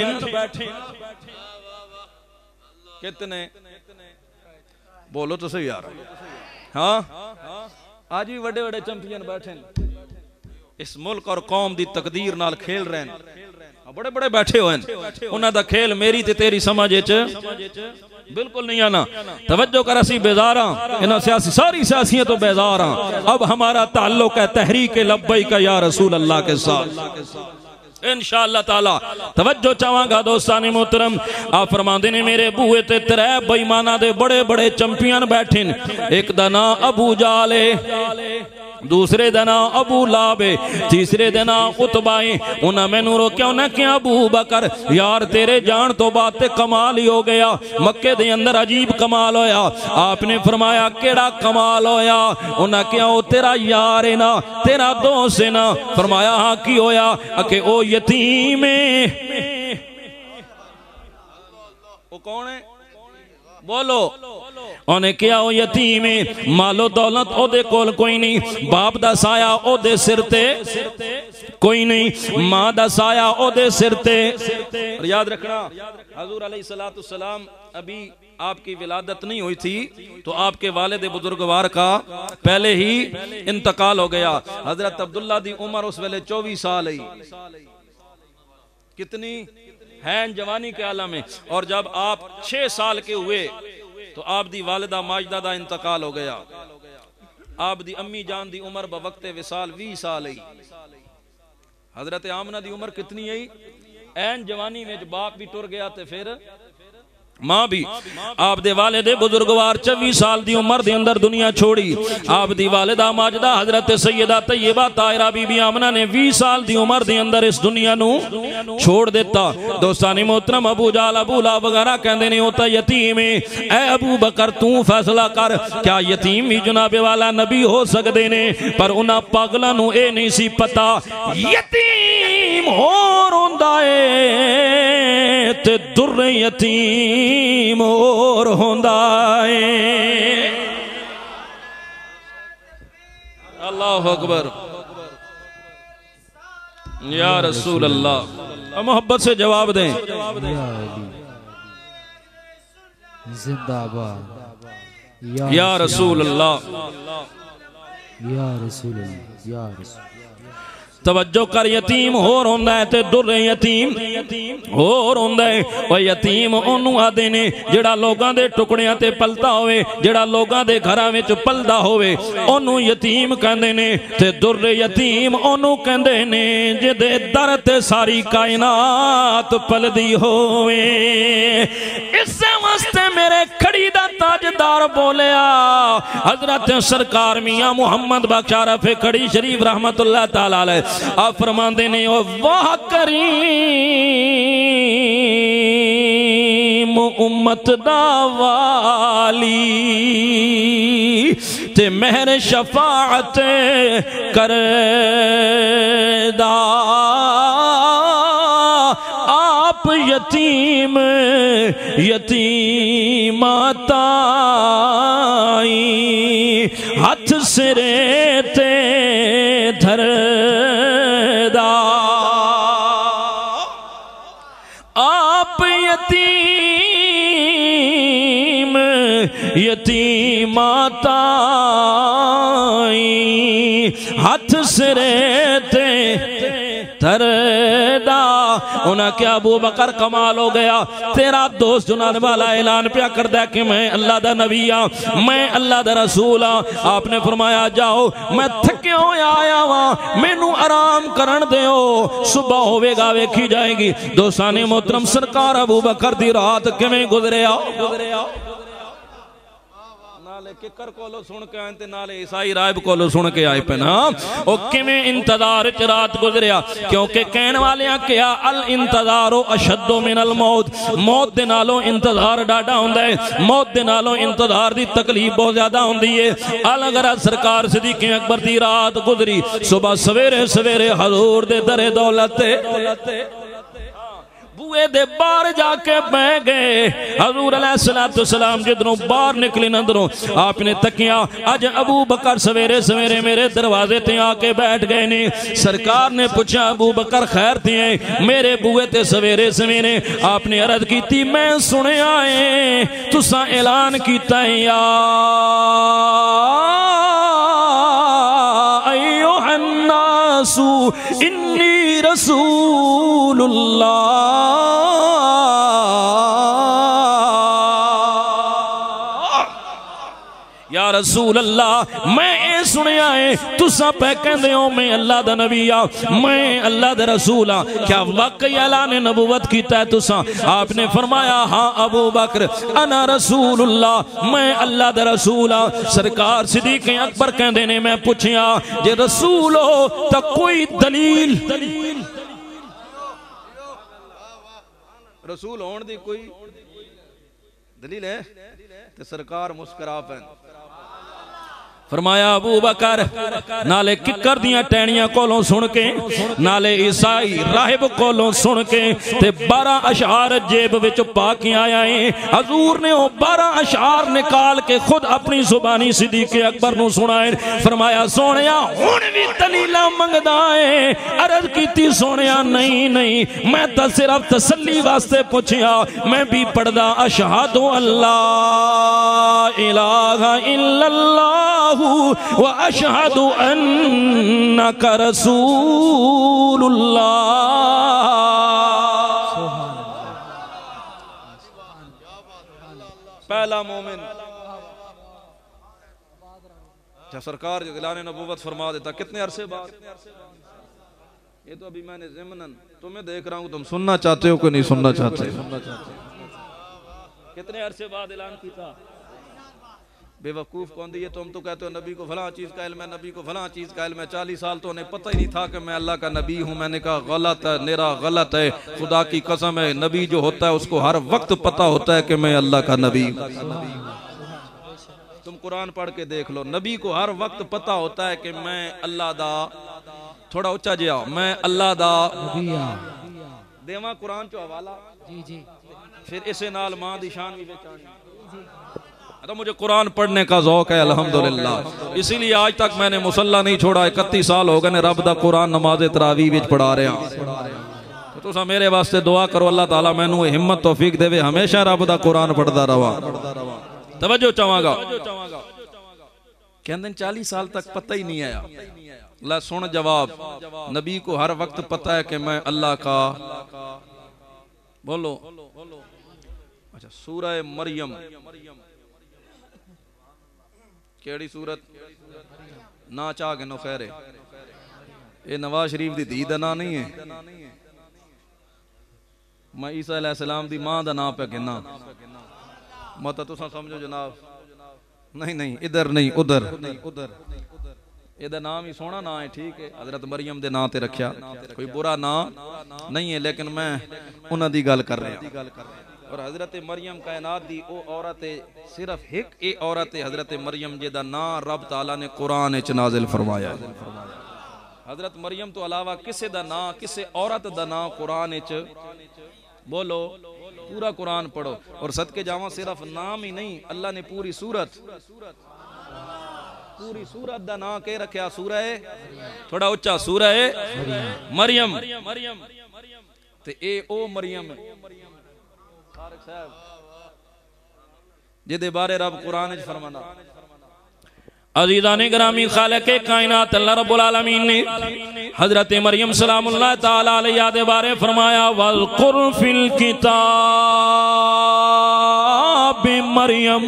कितने बोलो तो सही यार। हाँ आज भी बड़े बड़े चैंपियन बैठे इस मुल्क और कौम दी तकदीर नाल खेल रहे हैं बड़े बड़े बैठे हुए हैं। उन्हां दा खेल मेरी ते तेरी समझ बिल्कुल नहीं आना। तवज्जो कर असी बेजार हाँ इन्हां सियासी सारी सियासियों तो बेजार हाँ। अब हमारा ताल्लुक है तहरीक लब्बैक या रसूल अल्लाह के साथ इंशाअल्लाह ताला। तवज्जो चाहांगा दोस्तानी मोहतरम आप फरमांदे ने मेरे बूए ते त्रै बेईमाना दे बड़े बड़े चैंपियन बैठे एक दा नाम अबू जाल दूसरे दिन अबू लाबे तीसरे दिन उतबाए। उन्हें मैनू रोक्या उन्हें क्या अबू बकर यार तेरे जान तो बाद ते कमाल ही हो गया मक्के दे अंदर अजीब कमाल होया। आपने फरमाया केड़ा कमाल होया? उन्हें क्या ओ तेरा यार है ना तेरा दोस्त है ना? फरमाया हाँ की होया? अके ओ यतीम है। वो कौन है बोलो? उन्हें क्या ओ यतीम है मालो दौलत ओदे कोल कोई नहीं बाप दा साया ओदे सिर ते कोई नहीं मां दा साया ओदे सिर ते। याद रखना हजूर अलैहिस्सलातु सलाम अभी आपकी विलादत नहीं हुई थी तो आपके वालिद बुजुर्गवार का पहले ही इंतकाल हो गया। हजरत अब्दुल्ला दी उम्र उस वेले चौबीस साल है कितनी है जवानी के आलम में। और जब आप छह साल के हुए तो आप दी वालिदा माजदा दा इंतकाल हो गया। आप दी अम्मी जान दी उम्र बवक्ते विसाल बीस साल है। हजरत आमना दी उम्र कितनी है? ऐन जवानी में बाप भी टुर गया तो फिर मां भी आप दे वालिदे बुजुर्गवार चौबीस साल दी उम्र दे अंदर दुनिया छोड़ी। आप दी वालिदा माजदा हजरत सैयदा तैयबा ताहिरा बीबी आमना ने बीस साल दी उम्र दे अंदर इस दुनिया नू छोड़ दिता। दोस्तानी मोहतरम अबू जाल अबू ला वगैरह कहंदे ने ओ तां यतीम है, ऐ अबू बकर तू फैसला कर, क्या यतीम भी जनाबे वाला नबी हो सकदे ने? पर उन्हां पागलां नू ए नहीं सी पता यतीम होर हुंदा है ते दुर्र यतीम होर हुंदा है। अल्लाहु अकबर या रसूल अल्लाह। मोहब्बत से जवाब दें। जिंदाबाद या रसूल अल्लाह, या रसूल अल्लाह, या रसूल। तवज्जो कर, यतीम होर होंदा है ते दुर्र यतीम होर होंदा है। ओ यतीम ओनू आदे ने जेड़ा लोगां दे टुकड़ियां ते पलदा होवे, जेड़ा लोगां दे घरां विच पलदा होवे ओनू यतीम कहंदे ने। ते दुर्र यतीम ओनू कहंदे ने जिदे दर ते सारी कायनात पलदी होवे। इस वास्ते मेरे खड़ी दा ताजदार बोलिया हजरत सरकार मियां मुहम्मद बख्श आरफ़ खड़ी शरीफ रहमतुल्लाह तआला अलैह आप फरमाते ने ओ वाह करीम उम्मत दा वाली ते मेहर शफाअत करदा आप यतीम यतीमा ताई हथ सिरे ते धरदा आप यतीम यतीमा ताई हथ सिरे ते धरदा। उन्हें क्या अबू बकर कमाल हो गया, तेरा दोस्त जुनाद वाला ऐलान पिया करदा कि मैं अल्लाह दा नबी हाँ, मैं अल्लाह दा रसूल हाँ। आपने फरमाया जाओ मैं थके होया आया वहां, मैनू आराम करन दियो, सुबह होवेगा वेखी जाएगी। दोस्ताने मोहतरम सरकार अबू बकर दी रात किवें गुजरिया गुजरिया नाले किकर कोलो सुन के आए ते नाले ईसाई राहिब कोलो सुन के आए पे ना ओ किवें इंतजार च रात गुजरिया। क्योंकि कहण वालेयां कहा अल इंतजारो अशद्दु मिनल मौत, मौत दे नालों इंतजार डाडा हुंदा है, मौत दे नालों इंतजार दी तकलीफ बहुत ज्यादा हुंदी है। अल अगर सरकार सिद्दीक़ अकबर दी रात गुजरी, सुबह सवेरे सवेरे हजूर दे दरे दौलत बुए दे बाहर जाके बह गए। हजूर अलैहिस्सलातु वस्सलाम जिधरों बाहर निकले अंदरों आपने तकिया अज अबू बकर सवेरे सवेरे मेरे दरवाजे ते आके बैठ गए ने। सरकार ने पूछा अबू बकर खैर थे मेरे बुए ते सवेरे सवेरे? आपने अर्ज की मैं सुनिया है तुसा ऐलान किया है या अय्युहन्नासु इन्नी रसूलुल्लाह या रसूल अल्लाह। मैं ये सुनिया है तुसा पे कहंदे हो मैं अल्लाह दा नबी आ, मैं अल्लाह दा रसूल आ, क्या वाकई अल्लाह ने नबूवत कीता है तुसा? आपने फरमाया हाँ अबू बकर अना रसूलुल्लाह, मैं अल्लाह दा रसूल आ। सरकार सिद्दीक़ अकबर कहंदे ने मैं पूछया जे रसूल हो तो कोई दलील दलील रसूल होने दी कोई दलील है? ते सरकार मुस्कुरा पैन फरमाया अबू बकर नाले किकर दियां टहनियां कोलों सुन के नाले ईसाई राहिब कोलों सुन के ते बारह अशार जेब विच पा के आया है। हजूर ने वो बारह अशार निकाल के खुद अपनी जुबानी सिद्दीक़ अकबर नू सुनाए। फरमाया सोनिया हुण भी दलीलां मंगदा है? अर्ज कीती सोनिया नहीं नहीं मैं तो सिर्फ तसल्ली वास्ते पूछया, मैं भी पढ़दा अशहदु अल्लाह इलाहा इल्लल्लाह व अशहदु अन्नका रसूलुल्लाह। पहला मोमिन जब सरकार जो ऐलान नबूवत फरमा देता कितने अरसे बाद? ये तो अभी मैंने ज़िमनन तुम्हें देख रहा हूं, तुम सुनना चाहते हो कि नहीं सुनना चाहते? कितने अरसे बाद ऐलान किया? बेवकूफ़ कौन दी है, तुम तो कहते हो नबी को फलां चीज़ का इल्म है, नबी को फलां चीज़ का इल्म है। चालीस साल तो उन्हें पता ही नहीं था कि मैं अल्लाह का नबी हूँ। मैंने कहा गलत है, मेरा गलत है, खुदा की कसम है। नबी जो होता है उसको हर वक्त पता होता है कि मैं अल्लाह का नबी हूँ। तुम कुरान पढ़ के देख लो, नबी को हर वक्त पता होता है कि मैं अल्लाह दा, थोड़ा ऊंचा जिया, मैं अल्लाह दा देवा कुरान चो हवाला जी जी फिर इसे नाल मां दी शान भी बेचानी। तो मुझे कुरान पढ़ने का ज़ौक़ है अल्हम्दुलिल्लाह, इसीलिए आज तक मैंने मुसल्ला नहीं छोड़ा। इकतीस साल हो गए ने रब दा कुरान नमाज़ तरावी विच पढ़ा रहे हैं। तो तुसा मेरे वास्ते दुआ करो अल्लाह ताला मैनू हिम्मत तौफीक देवे, हमेशा रब दा कुरान पढ़दा रहा। तवज्जो चाहांगा, कहंदे चालीस साल तक पता ही नहीं आया। ला सुन जवाब, नबी को हर वक्त पता है कि मैं अल्लाह का। बोलो अच्छा, सूरह मरियम केड़ी सूरत ना चाह के नो खैर है, ये नवाज शरीफ दी धी दा ना नहीं है। मैं ईसा अलैहिस्सलाम दी मां दा नाम पे गिना, मत तुसा समझो जनाब। नहीं नहीं इधर नहीं उधर, उधर ਇਹਦਾ नाम ही सोहना ना है, ठीक है। हजरत मरियम दे नाम ते रखिया, कोई बुरा ना नहीं है, लेकिन मैं उन्हां दी गल कर रहा। और हजरत मरियम कायनात दी ओ औरत है, सिर्फ एक ए औरत है हजरत मरियम जेदा नाम रब ताला ने कुरान विच नाजिल फरमाया। हजरत मरियम तो अलावा किसे दा नाम, किसे औरत दा नाम कुरान विच बोलो, पूरा कुरान पढ़ो। और सदके जावा, सिर्फ नाम ही नहीं, अल्लाह ने पूरी सूरत, पूरी सूरत दा नाम के रखा, सूरह थोड़ा उच्चा, सूरह मरियम। ते ए ओ मरियम फारूक साहब जिदे बारे रब कुरान विच फरमांदा। अज़ीज़ान गिरामी, खालिक़े कायनात अल्लाह रब्बुल आलमीन ने हजरत मरियम सलामुल्लाह तआला अलैहा दे बारे फरमाया, वल कुर फिल किताब मरियम।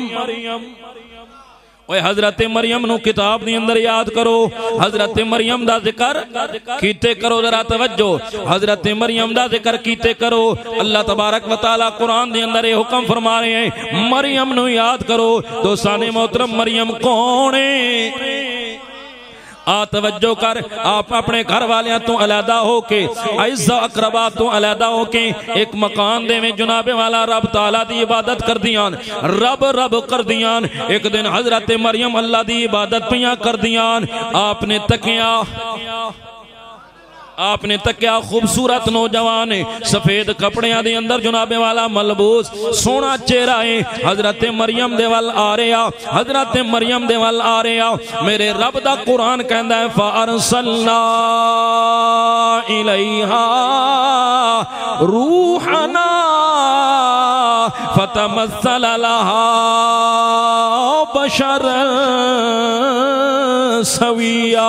हजरत मरियम नु किताब दी अंदर याद करो, हजरत मरियम दा जिक्र कीते करो। जरा तवज्जो, हजरत मरियम दा जिक्र कीते करो। अल्लाह तबारक व तआला कुरान दे अंदर ये हुक्म फरमा रहे हैं, मरियम नु याद करो। दोस्ताने मोहतरम, मरियम कौन है? आ तवज्जो कर, आप अपने घर वालियां तो अलहदा होके, इज़्ज़ा अकरबा तो अलहदा होके एक मकान दे में जुनाबे वाला रब ताला दी इबादत कर दियां, रब रब कर दियां। एक दिन हजरत मरियम अल्लाह दी इबादत पियां कर दियां। आपने तकिया, आपने तकिया, खूबसूरत नौजवान सफेद कपड़ियां दे अंदर जुनाबे वाला मलबूस सोना चेहरा है, हजरत मरियम दे वल आ रहा, हजरत मरियम दे वल आ रहा। मेरे रब दा कुरान कहंदा है, फ़अरसलना इलैहा रूहना फतमस्सल लहा बशरन सविया।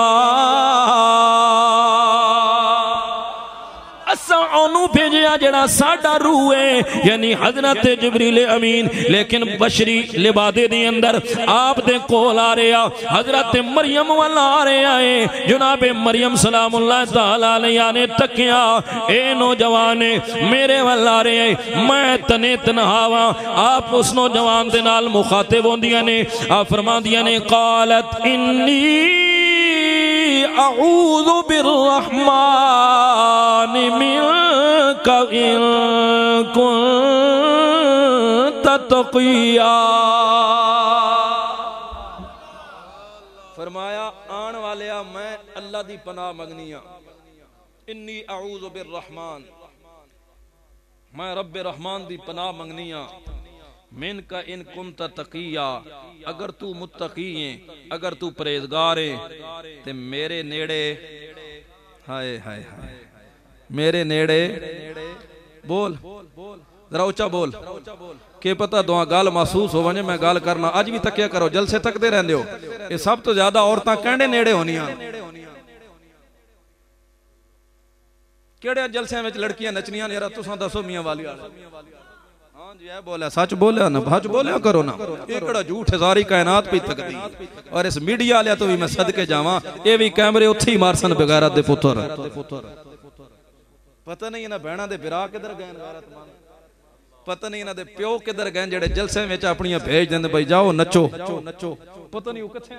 भेजा जड़ा साडा रूह है, यानी हजरत जिब्रील अमीन, लेकिन बशरी लिबादे दे अंदर आप दे कोल आ रहा, हजरत मरियम वाल आ रहा है। जनाबे मरियम सलामुल्लाह तआला अलैहा ने तकिया, ए नौजवान मेरे वाल आ रहे हैं, मैं तने तनहावा। आप उस नौजवान दे नाल मुखातिब होंदियां ने, आप फरमांदियां ने, कालत इन्नी अऊज़ु बिर्रहमान मिनका इन कुन्त तक़िया। फरमाया, आन वालिया मैं अल्लाह दी पनाह मंगनिया। इन्नी अऊज़ु बिर्रहमान, मैं रब्बे रहमान दी पनाह मंगनिया। मिन का इन कुंत तकिया, अगर तू मुत्तकी है, अगर तू परहेजगार है, ते मेरे नेड़े, हाय हाय हाय, मेरे नेड़े बोल, जरा ऊंचा बोल, के पता दुआ गल महसूस हो वने। मैं गल करना, अज भी तकिया करो, जलसे तकते रहंदे हो। ये सब तो ज्यादा औरतां कहंडे नेड़े होनियां, केड़े जलसियां विच लड़कियां नचनियां ने। यार तुसां दसो मियां वाली वाले, हाँ जी, बोला सच बोलिया ना, सच बोलिया करो ना, एकड़ा झूठ है, सारी कायनात पे तकदी। और इस मीडिया वाले तो भी मैं सदके जावां, ये भी कैमरे उत्थे ही मारसन बेगैरत दे पुत्तर। पता नहीं ना बहना दे बिरा किधर गए गैरतमंद। पता नहीं इन्हां दे प्यो किधर गए जेड़े जलसे विच अपनियां भेज देंदे भाई जाओ नचो नचो पता नहीं किथे।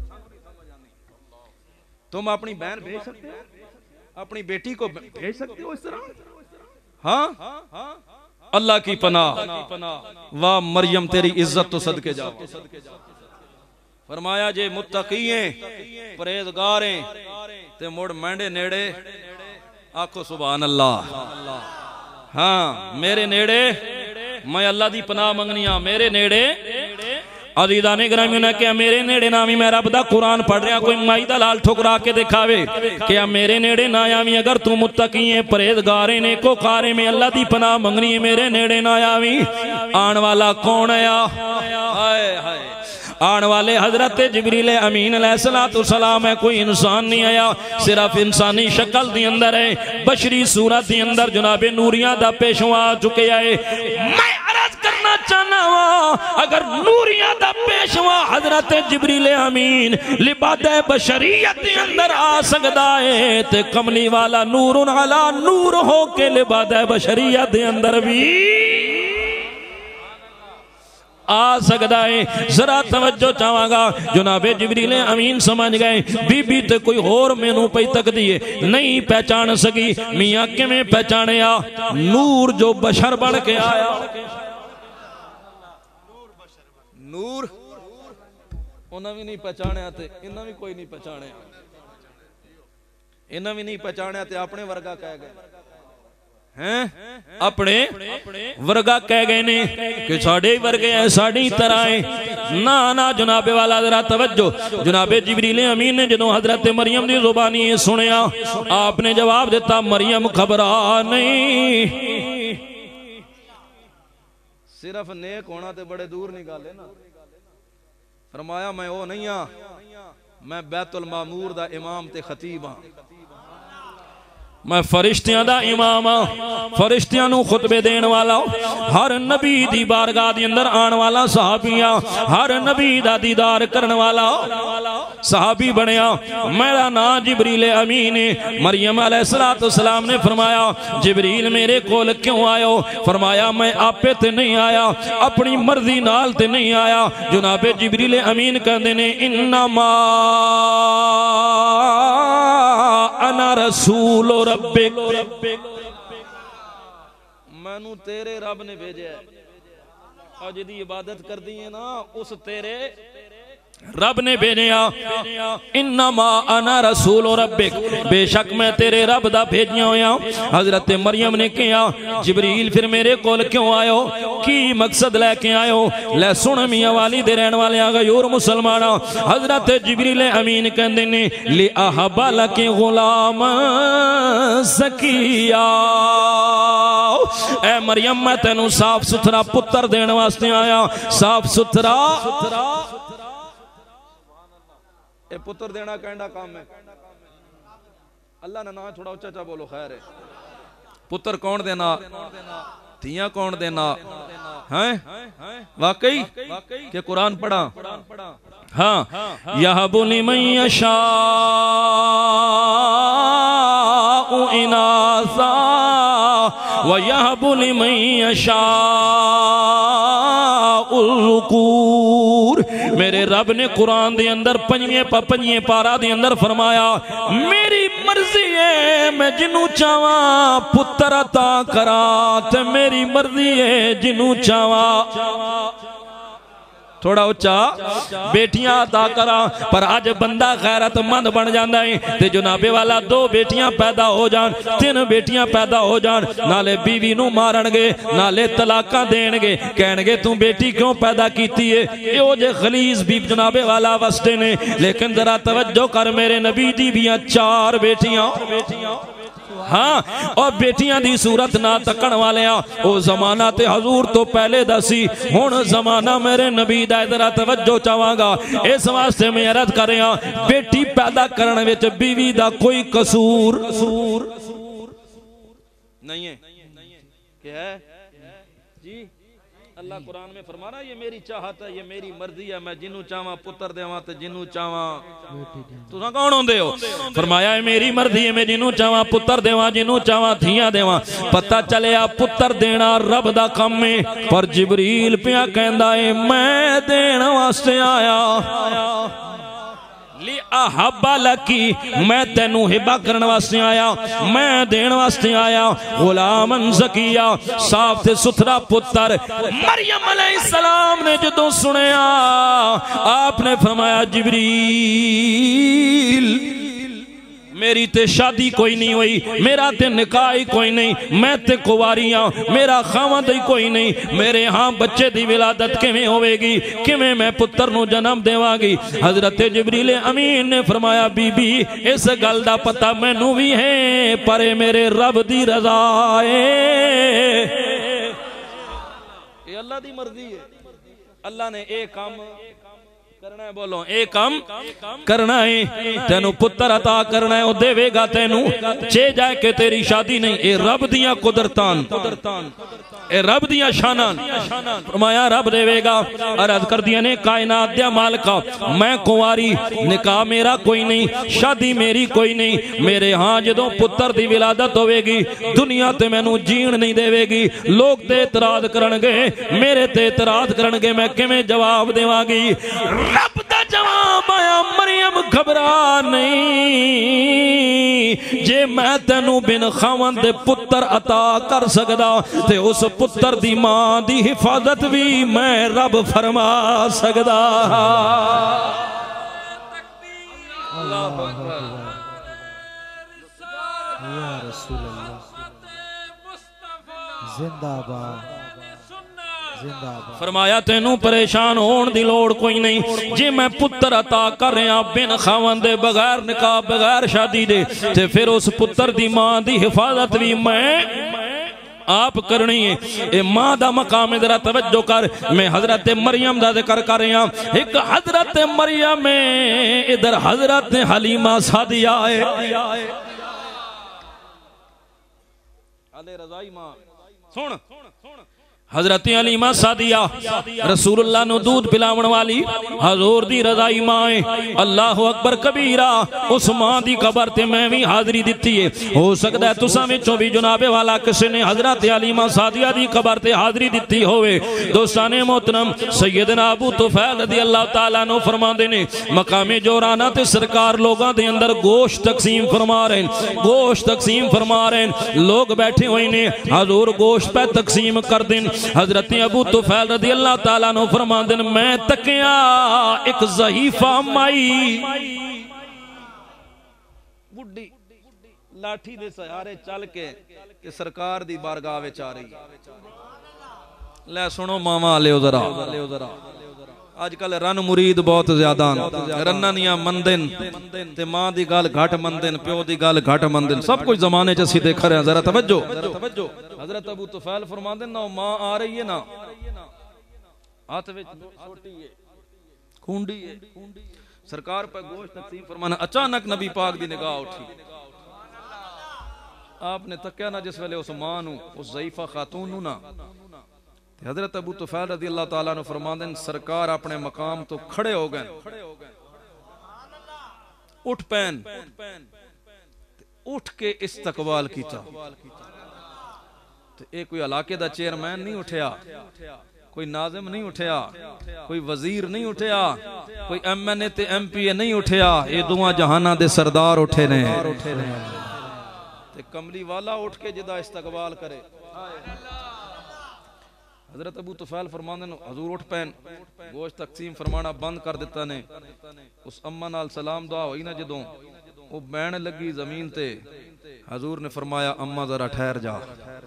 तुम अपनी बहन भेज सकते हो, अपनी बेटी को भेज सकते हो इस तरह? हाँ, अल्लाह की पनाह, वाह मरियम तेरी इज्जत तो सदके जाओ। फरमाया जे मुत्तकीए परहेजगारे ते मुड़ मेंढे नेड़े आखो सुभान अल्लाह। हाँ मेरे नेड़े मैं अल्लाह दी पनाह मंगनिया मेरे नेड़े। अजीजा ने ग्रामी ने क्या मेरे नेड़े ना भी मैं रब दा कुरान पढ़ रहा कोई माई दा लाल ठुकरा के दिखावे क्या मेरे नेड़े ना आवी। अगर तू मुत्तकी है परहेजगारे ने को कारे में अल्लाह दी पनाह मंगनी है मेरे नेड़े ना आवी। आने वाला कौन है? हाय हाय आने वाले हजरत जिब्रील अमीन अलैहिस्सलाम है। कोई इंसान नहीं आया, सिर्फ इंसानी शक्ल दी अंदर है, बशरी सूरत दी अंदर जनाबे नूरिया दा पेशवा आ चुके है। मैं अर्ज करना चाहना वा अगर नूरिया दा पेशवा हजरत जिब्रील अमीन लिबादे बशरियत दे अंदर आ सकदा है ते कमली वाला नूरुन अला नूर हो के लिबादे बशरियत दे अंदर भी आ सकता है। जरा तवज्जो चाहांगा जनाबे जिब्रील अमीन समझ गए बीबी ते कोई होर मैनू पई तकदी है नहीं पहचान सकी। मियां किवें पहचानिया? नूर जो बशर बन के आया। नूर उन्हें भी नहीं पहचानिया ते इन्हें भी कोई नहीं पहचानिया, इन्हें भी नहीं पहचानिया ते अपने वर्गा कह गए हैं, अपने वर्गा कह गए ने कि साडे वर्गे है साडी तरह है। ना ना जनाबे वाला जरा तवज्जो। जनाबे जिब्रील अमीन ने जदों हजरत मरियम दी जुबानी सुनिया आपने जवाब दिता मरियम घबरा नहीं। सिर्फ नेक होना ते बड़े दूर नहीं गल है ना। फरमाया मैं वो नहीं हाँ, मैं बैतुल मामूर दा इमाम ते खतीब हाँ, मैं फरिश्तियां दा इमाम हाँ, फरिश्तियां नू खुतबे देण वाला, हर नबी दी बारगाह दे अंदर आण वाला सहाबिया, हर नबी दा दीदार करन वाला सहाबी बनया। मेरा नाम जिब्रील अमीन है। मरियम अलैहिस्सलातु वस्सलाम ने फरमाया जिब्रील मेरे कोल क्यों आयो? फरमाया मैं आपे ते नहीं आया, अपनी मर्जी नाल ते नहीं आया। जनाबे जिब्रील अमीन कहंदे ने इन्नमा अना रसूल रब्बिक, मैनू तेरे रब ने भेजा है। आज दी इबादत कर दी है ना उस तेरे रब ने भेजा। इन्नमा अना रसूल रब्बिक, बेशक मैं तेरे रब दा भेजिया होया। हजरत मरियम ने कहा जिब्रील फिर मेरे कोल क्यों आयो, की मकसद लेके आयो? ले सुन मियां वाली दे रहन वाले गयूर मुसलमाना। हजरत जिब्रील अमीन कहंदे ने li ahaba laki गुलाम ज़किया, ए मरियम मैं तेनू साफ सुथरा पुत्र देने वास्ते आया। साफ सुथरा ए पुत्र देना कहना काम है। अल्लाह ने ना थोड़ा उच्चा चा बोलो खैर है। पुत्र कौन देना, धियां कौन देना हैं? वाकई के कुरान पढ़ा? हाँ यहबु लिमन यशाउ इनासा व यहबु लिमन यशाउ ज़ुकूर। मेरे रब ने कुरान दे अंदर पंजवें पंजवें पारा दे अंदर फरमाया मेरी मर्जी है मैं जिनू चावा पुत्र अता करा ते मेरी मर्जी है जिनू चावा थोड़ा उच्चा बेटियां अता करा। पर अज बंदा गैरतमंद बन जाता है ते जनाबे वाला दो बेटियां पैदा हो जान, तीन बेटियां पैदा हो जान, नाले बीवी नू मारनगे नाले तलाका देणगे, कहणगे तू बेटी क्यों पैदा कीती है। इहो जे खलीस भी जनाबे वाला वसते ने। लेकिन जरा तवज्जो कर मेरे नबी दी भी चार बेटियां, हाँ और बेटियां दी सूरत ना तकन वाले ओ जमाना ते हजूर तो पहले दसी, हुण जमाना मेरे नबी दा जरा तवज्जो चाहांगा। इस वास्ते मैं अर्ज कर रहा बेटी पैदा करने विच बीवी दा कोई कसूर नहीं है। क्या है जी? अल्लाह कुरान में फरमा रहा है ये मेरी चाहत है, ये मेरी मर्जी है, मैं जिन्नू चाहवा पुत्र देवा ते जिन्नू चाहवा। तुसा कौन होंदे हो? फरमाया है मेरी मर्जी है, मैं जिन्नू चाहवा पुत्र देवा, जिन्नू चाहवा धियां देवा। पता चलिया पुत्र देना रब दा काम है, पर जिबरील पिया कहंदा है मैं देण वास्ते आया। मैं तेनू हिबा करने वास्ते आया, मैं देने वास्ते आया। गुलामन ज़किया साफ ते सुथरा पुत्र। मरियम अलैहिस्सलाम ने जदों सुनिया आपने फरमाया जिब्रील मेरी ते शादी कोई नहीं हुई, मेरा ते निकाह ही कोई नहीं, मैं ते कुंवारी हां, मेरा खावंद ही कोई नहीं, मेरे यहाँ बच्चे दी विलादत किवें होवेगी, किवें मैं पुत्र नूं जन्म देवांगी। हजरत जिब्रील अमीन ने फरमाया बीबी इस गल दा पता मैनू भी है, पर मेरे रब दी रजा है, ये अल्लाह दी मर्जी है। अल्लाह ने एक काम करना है, बोलो एक काम करना है, तेनू पुत्र अता करना है, वो देवेगा तेनू चे जाए के तेरी शादी नहीं। ए रब दियां कुदरतान, ए रब दियां शानान। फरमाया रब देवेगा। अर्ज कर दिया ने कायनात दिया मालिका मैं कुंवारी, निकाह मेरा कोई नहीं, शादी मेरी कोई नहीं, मेरे हाँ जदों पुत्र दी विलादत होवेगी दुनिया ते मैनू जीण नहीं देवेगी। लोग ते इतराज करनगे, मेरे ते इतराज करनगे, मैं किवें जवाब देवांगी? रब दा जवाब आया मरियम घबरा नहीं, जे मैं तेनू बिन खावंद दे पुत्र अता कर सकदा ते उस पुत्र दी मां दी हिफाजत भी मैं रब फरमा सकदा। अल्लाहु अकबर या रसूल अल्लाह जिंदाबाद। फरमाया तेनू परेशान होने की लोड़ कोई नहीं, जे मैं पुत्र अता कर रहा बिन खावन दे बगैर निकाह बगैर शादी दे, ते फिर उस पुत्र दी मां दी हिफाजत भी मैं आप करनी है। ए मां दा मकाम है, जरा तवज्जो कर। मैं हजरत मरियम दा जिक्र कर रहा, एक हजरत मरियम है, इधर हजरत हलीमा सादिया है। अले रज़ाई मां सुन, हजरत हलीमा सादिया रसूलुल्लाह नु दूध पिलावन वाली हजूर दी रज़ाई मां है। अल्लाह अकबर कबीरा। उस मां दी कबर ते मैं भी हाजरी दिती है। हो सकता है तुसां विचों भी जनाबे वाला किसी ने हजरत हलीमा सादिया दी कबर ते हाजरी दिती होवे। दोस्ताने मोहतरम सैयदना अबू तुफैल रज़ी अल्लाह तआला नु फरमांदे ने मकामे जोराना ते सरकार लोगां दे अंदर गोश्त तकसीम फरमा रहे हैं, गोश्त तकसीम फरमा रहे हैं। लोग बैठे हुए ने, हजूर गोश्त पे तकसीम कर दें। हजरत अबू तुफैल रज़ी अल्लाह तआला नु फरमांदे ने मैं तकिया एक ज़हीफा माई बुड्ढी लाठी दे सहारे चल के ते सरकार दी बारगाह विच आ रही। ले सुनो मामा लियो जरा, अजकल रन मुरीद बहुत ज्यादा रन्नियां मंदन ते मां दी गल घट मंदन, प्यो दी गल घट मंदन। सब कुछ जमाने च असीं देख रहे हैं। जरा तवज्जो। हजरत अबू तुफैल फरमांदे ना मां आ रही है ना हाथ विच छोटी है खूंडी है, सरकार पर गोश्त तकसीम फरमाना। अचानक नबी पाक दी निगाह उठी, आपने तक्या ना जिस वेले उस मां नू, उस ज़ईफा खातून नू ना, हजरत अबू तुफैल रज़ी अल्लाह तआला ने फरमांदे सरकार अपने मकाम तो खड़े हो गए, उठ पैन, उठ के इस्तकबाल कीता। ये कोई इलाके दा चेयरमैन नहीं उठया, कोई नाजिम नहीं उठया, कोई वजीर नहीं उठया, कोई एम एन ए ते एम पी ए नहीं उठया, ये दुआ जहाना दे सरदार उठे ने। ते कमली वाला उठ के जिदा इस्तकबाल करे। हजरत अबू तुफैल फरमांदे ने हजूर उठ पैन, गोश्त तकसीम फरमाना बंद कर दिता ने। उस अम्मा नाल सलाम दुआ होई ना जदों वो बैण लगी जमीन ते, हजूर ने फरमाया अम्मा जरा ठहर जा,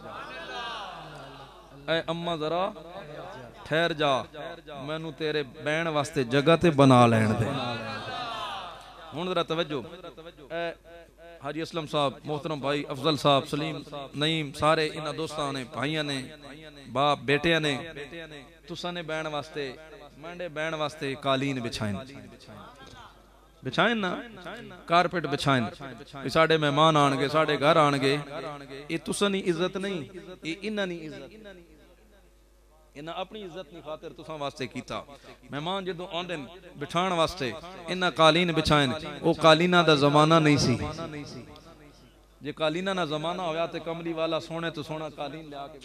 ऐ अम्मा जरा ठहर जा, मैनू तेरे बैण वास्ते जगह ते बना लैण दे। हुण जरा तवज्जो। हाजी असलम साहब, मोहतरम भाई अफजल साहब, सलीम नईम, सारे इन्हां दोस्तां ने, भाइयां ने, बाप बेटियां ने, तुसां ने बैण वास्ते मांडे बैण वास्ते कालीन बिछाइन बिछाइन ना, कारपेट बिछाइन। साडे मेहमान आणगे, साडे घर आणगे, ये तुसां दी इज्जत नहीं, ये इन्हां दी इज्जत। इन्हां अपनी इज्जत की खातिर तुसां वास्ते कीता। मेहमान जदों आउंदे बिठाण वास्ते इन्हां कालीन बिछाएन, वो कालीना दा जमाना नहीं सी। जे कालीना ना जमाना होया ते कमली वाला सोने तो सोना कालीन लिया के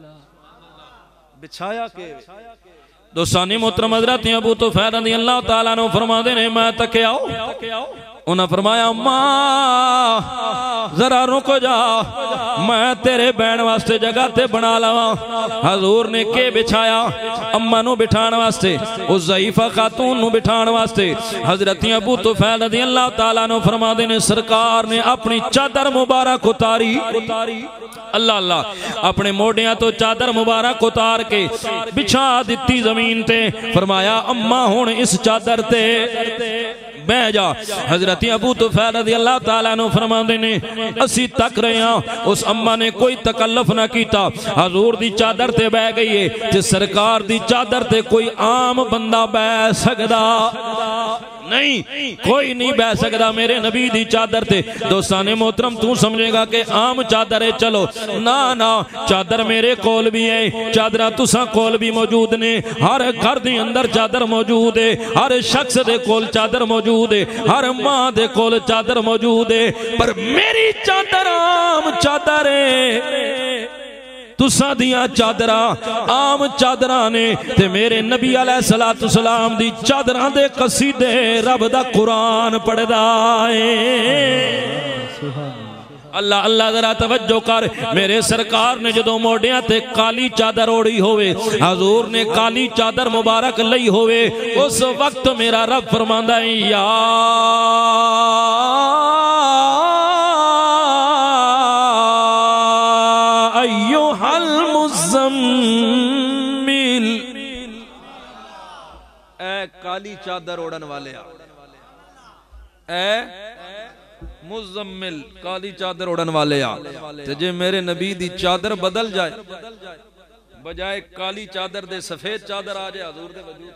बिछाया के दोस्तानी मोहतरम हज़रत अबू तुफैल रज़ी अल्लाह तआला अन्हु फरमाते ने मैं तकिया उन्हें फरमाया अम्मा जरा रुक जा, मैं तेरे बैण वास्ते जगह ते बना लवा। हजूर ने के बिछाया अम्मा नु बिठाण वास्ते, उस ज़ईफा खातून नु बिठाण वास्ते। हजरत अबू तुफैल रज़ी अल्लाह तआला अन्हु फरमाते ने सरकार ने अपनी चादर मुबारक उतारी, अल्लाह अल्लाह अपने मोडियां तो चादर मुबारक उतार के बिछा दिती जमीन ते। फरमाया अम्मा हुण इस चादर ते बह जा। हजरत अबू तुफैल रज़ी अल्लाह तआला अन्हु फरमाते ने असी तक रहे हैं, उस अम्मा ने कोई तकल्लुफ ना कीता, हजूर दी चादर ते बह गई है। ते सरकार दी चादर ते कोई आम बंदा बह सकदा नहीं, कोई नहीं बह सकदा मेरे नबी दी चादर ते। दोस्ताने मोहतरम तू समझेगा कि आम चादर है, चलो ना ना, चादर मेरे कोल भी है, चादर तुसा कोल भी मौजूद ने, हर घर दे अंदर चादर मौजूद है, हर शख्स दे कोल चादर मौजूद है, हर मां दे कोल चादर मौजूद है, पर मेरी चादर आम चादर है। तुसा दिया चादरा आम चादरा ने ते मेरे नबी अलैहिस्सलातु सलाम दी चादरा दे कसीदे रब दा कुरान पढ़दा है। अल्लाह अल्लाह जरा तवज्जो कर, मेरे सरकार ने जदों मोडियां ते काली चादर ओढ़ी होवे, हजूर ने काली चादर मुबारक लई होवे, उस वक्त मेरा रब फरमांदा है या अय्युहल मुज़म्मिल, ए काली चादर ओढ़न वाले, ए मुज़म्मिल काली चादर ओढ़न वाले आ। ते जे मेरे नबी दी चादर बदल जाए, बजाय काली चादर दे सफेद चादर आ जाए हजूर दे वजूद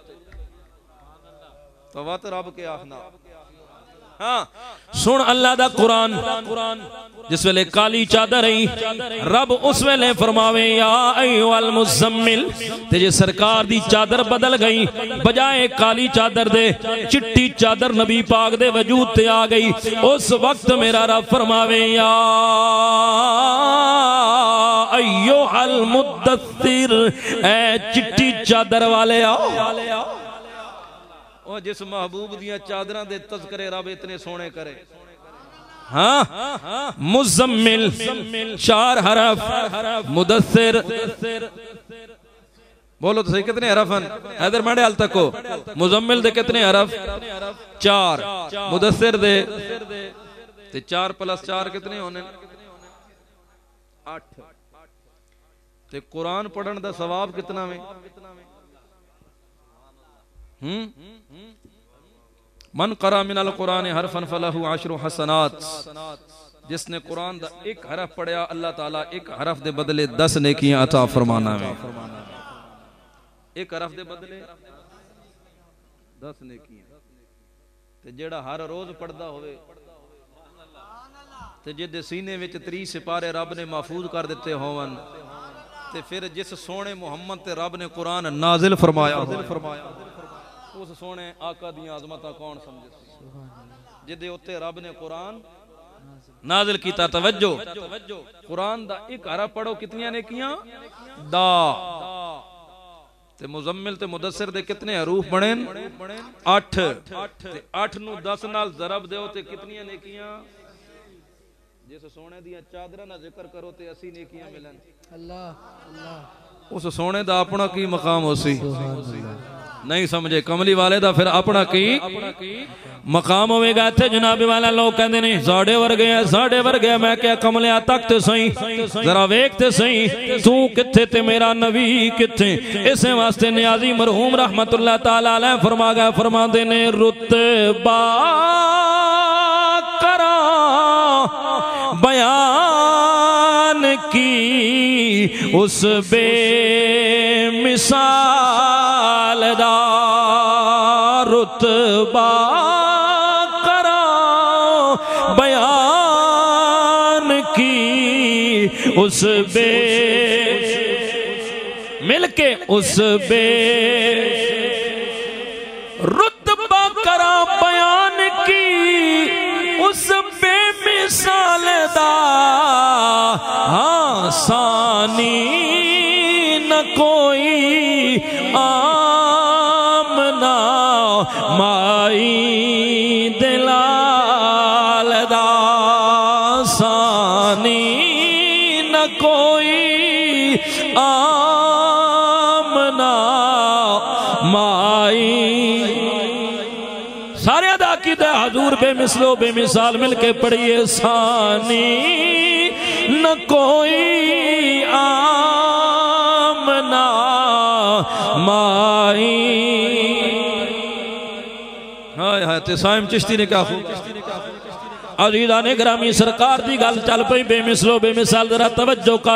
तो वत रब के आखना। हाँ सुन अल्लाह दा कुरान, जिस वेले काली चादर आई रब उस वेले फरमावे या अय्युहल मुज़म्मिल, ते जे सरकार दी चादर बदल गई, बजाय काली चादर दे चिट्टी चादर नबी पाक दे वजूद ते आ गई, उस वक्त मेरा रब फरमावे या अय्युहल मुद्दस्सिर, ए चिट्टी चादर वाले आओ। ओ जिस महबूब दिया चादरां दे तज़किरे रब इतने सोने करे। हाँ मुज़म्मिल चार हरफ, मुदस्सिर बोलो तो सही कितने हरफ हैं? हैदर माड़े हाल तक हो। मुज़म्मिल दे कितने हरफ? चार। मुदस्सिर दे ते चार प्लस चार कितने होने? आठ। ते कुरान पढ़न दा सवाब कितना में? हम्म मन करा मिनल कुरान हरफन फलहु अशरु हसनात, जिसने कुरान दा एक हरफ पढ़या अल्लाह ताला एक हरफ दे बदले दस नेकियां अता फरमाना में। एक हरफ दे बदले दस नेकियां। ते जेड़ा हर रोज पढ़दा होवे ते जिदे सीने विच त्री सिपारे रब ने महफूज कर दिते होवन, ते फिर जिस सोने मुहम्मद ते रब ने कुरान नाजिल फरमाया उस सोने आका दी आजमता कौन समझे? जिदे उत्ते रब ने कुरान नाजिल कीता। तवज्जो, कुरान दा एक हरफ पढ़ो कितनियां नेकियां? दा। ते मुज़म्मिल ते मुदस्सिर दे कितने हरूफ बने? आठ। ते आठ नू दस नाल ज़रब देओ ते कितनियां नेकियां? जिस सोने दियां चादरां दा जिक्र करो ते अस्सी नेकियां मिलन। अल्लाह अल्लाह। उस सोने दा अपना की मकाम होसी? नहीं समझे कमली वाले दा फिर अपना की मकाम होवेगा। इत्थे जनाबे वाला लोग कहंदे ने साडे वर्गे है साडे वर्गे। मैं क्या कमलिया तक ते सही, जरा वेख ते सही तू किथे ते मेरा नबी किथे। इस वास्ते नियाजी मरहूम रहमतुल्लाह ताला अलैह फरमा गए, फरमाते ने रुतबा करा बयान की उस बेमिसाल दा, रुतबा करा बयान की उस बे मिलके उस बे रुतबा करा बयान की उस बेमिसाल दा हाँ सानी न कोई आमना माई दिलाल दा सानी न कोई आमना माई सारे अदा कीदा हजूर बेमिसलो बेमिसाल मिलके पढ़िए सानी न कोई आमना माई। हाय हाय ते साइम चिश्ती ने क्या खूब अजीजा ने ग्रामी सरकार दी गल चल पई बेमिसलो बेमिसाल जरा तवज्जो कर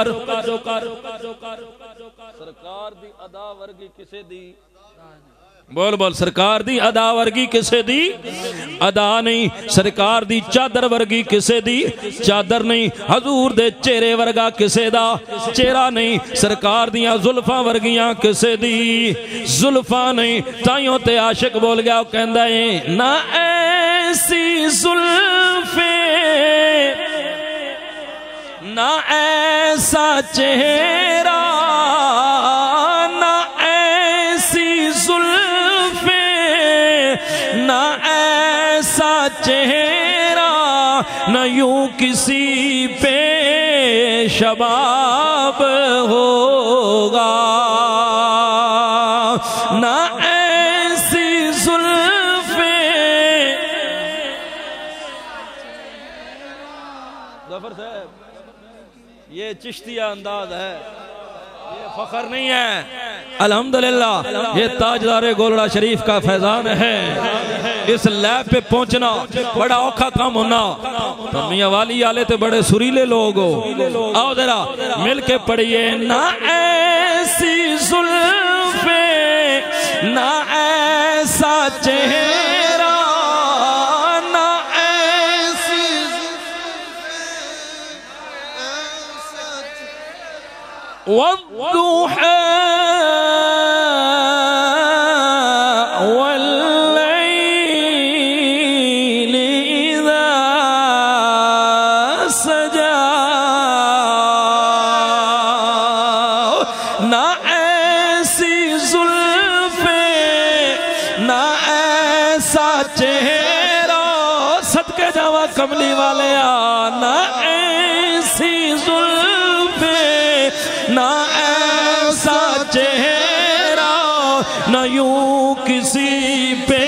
सरकार दी अदा वर्गी किसे दी बोल बोल सरकार दी अदा वर्गी किसे दी अदा नहीं सरकार दी चादर वर्गी किसे दी चादर नहीं हजूर दे चेहरे वर्गा किसे दा चेहरा नहीं सरकार दियां जुल्फां वर्गियां किसे दी जुल्फां नहीं ताइयों ते आशिक बोल गया कहंदा है ना ऐसी जुल्फे ना ऐसा चेहरा ना ऐसी जुल्फे ना ऐसा चेहरा न यूं किसी पे शबाब होगा ना ऐसी जुल्फे। जफर साहब ये चिश्तिया अंदाज है ये फखर नहीं है अल्हम्दुलिल्लाह ये ताजदारे गोलड़ा शरीफ का फैजान है। इस लैब पे पहुंचना बड़ा औखा काम होना तो मियां वाली आले ते बड़े सुरीले लोग हो आओ जरा मिलके पढ़िए ना ऐसी जुल्फे ना ऐसा चेहरा ना ऐसी वद्दुहा कमली वाले ना ऐसी जुल्फे ना ऐसा चेहरा न यूं किसी पे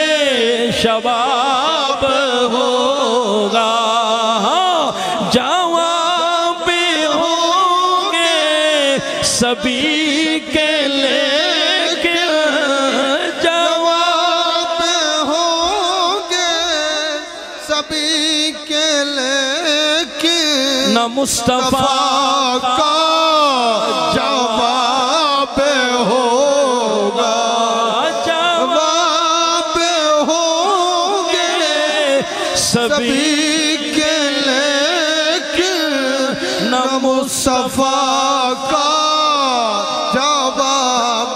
शबाब होगा जवाब होंगे सभी के लेके जवाब होंगे सभी के लेके न मुस्तफा का जवाब होगा जवाब होंगे सभी के लेके न मुस्तफा का जवाब।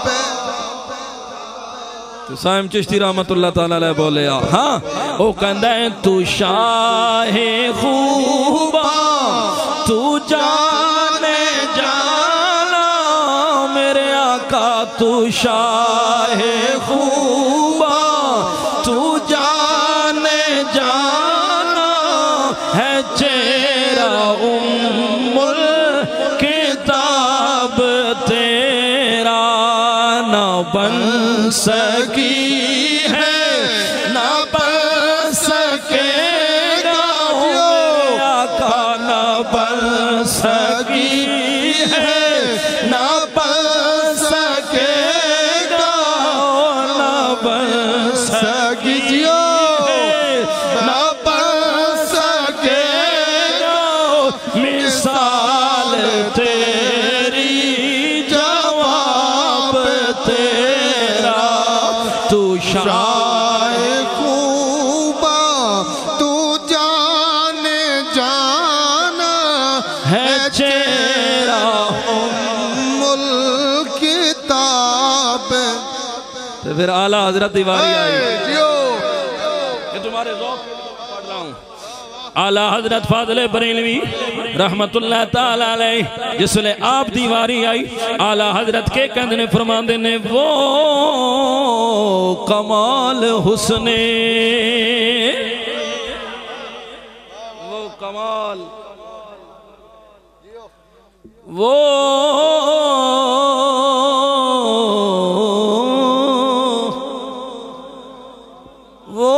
तो साइम चिश्ती रहमतुल्लाह ताला अलैह बोले हाँ ओ कहंदा है तू शाहे खूबा तू जाने जाना मेरे आका तू शाहे खूबा तू जाने जाना है चेहरा उम्मुल किताब तेरा ना बन सकी है ना बन सकेगा आका ना बन सकी है ना बन सकेगा ना बन सकी ना बन सकेगा मिसाल तेरी जवाब तेरा फिर आला हजरत की बारी आई। जियो ये तुम्हारे ज़ौक़ के लिए पढ़ रहा हूँ। आला हजरत फाज़िल बरेलवी रहमतुल्लाह ताला अलैह जिसले आप दीवारी आई आला हजरत के कहंदे ने फरमांदे ने वो कमाल हुस्ने वो कमाल वो वो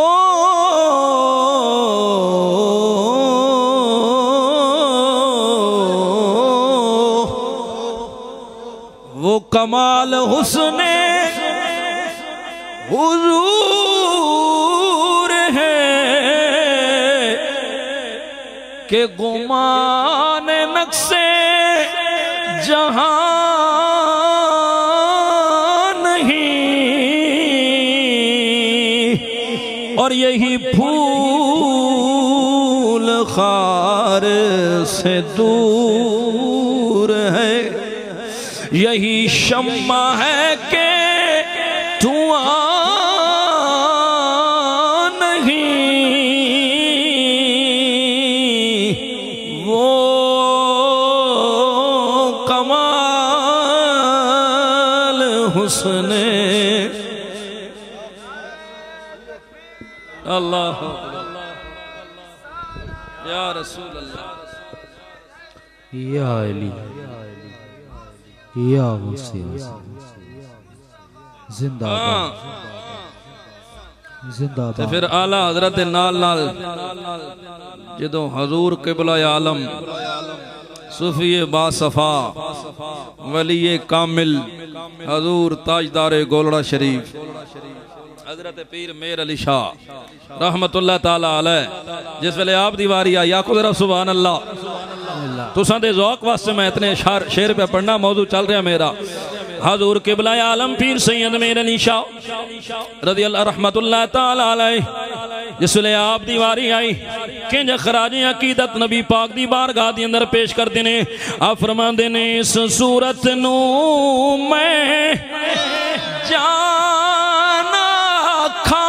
वो कमाल हुस्ने हुजूर है के गुमान नक्शे जहां नहीं और यही फूल खार से दूर है यही शम्मा है के धुआं नहीं वो कमाल हुस्ने अल्लाह या रसूल अल्लाह या अली या हुसैन जिंदाबाद जिंदाबाद। फिर आला हजरत नाल नाल जदों हजूर किबला आलम सूफी बासफा वली कामिल हजूर ताजदार गोलड़ा शरीफ हजरत पीर मेर अली शाह रहमतुल्लाह ताला अलैह जिस वेले आप दीवारी आई आखो जरा सुभान अल्लाह। तुसां दे ज़ौक़ वास्ते मैं इतने शार शेर पे पढ़ना मौजू चल रहा मेरा। हजूर किबला आलम पीर सैयद मेर अली शाह रज़ी अल्लाह रहमतुल्लाह ताला अलैह जिसले आप दीवारी आई किंज खराजे अकीदत नबी पाक दी बारगाह दी अंदर पेश करते ने। आप फरमांदे ने इस सूरत नू मैं जाना खा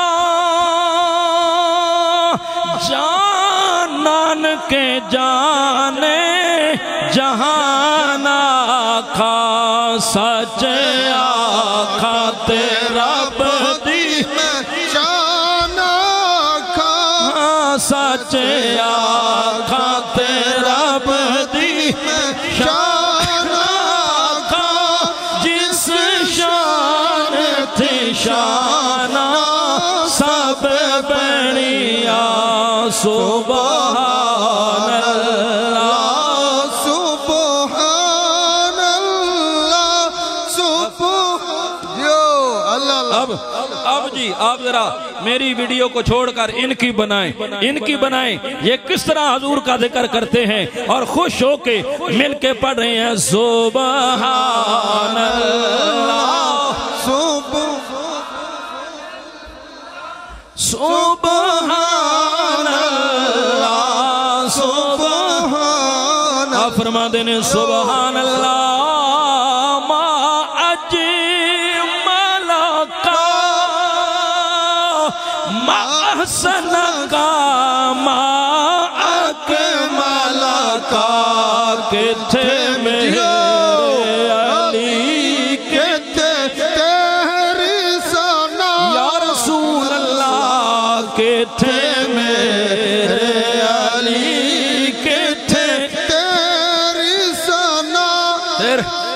जानन के जाने जहाना खा सच आखा तेरा बदी जाना खा सच आखा तेरा बदी जाना खा जिस शान थी शाना सब बनिया सुभान अल्लाह सुभान अल्लाह सुभान जो अल्लाह। अब अब जी आप जरा मेरी वीडियो को छोड़कर इनकी बनाएं इनकी बनाएं ये किस तरह हजूर का जिक्र करते हैं और खुश होके मिलके पढ़ रहे हैं सुभान अल्लाह सुभान अल्लाह सुभान आप फरमा देने सुभान अल्लाह मा अजमल का मा अहसन का मा अकमल का किथे मेरे अली के तेरी सना या रसूल अल्लाह के थे मेरे अली के थे तेरी सना फिर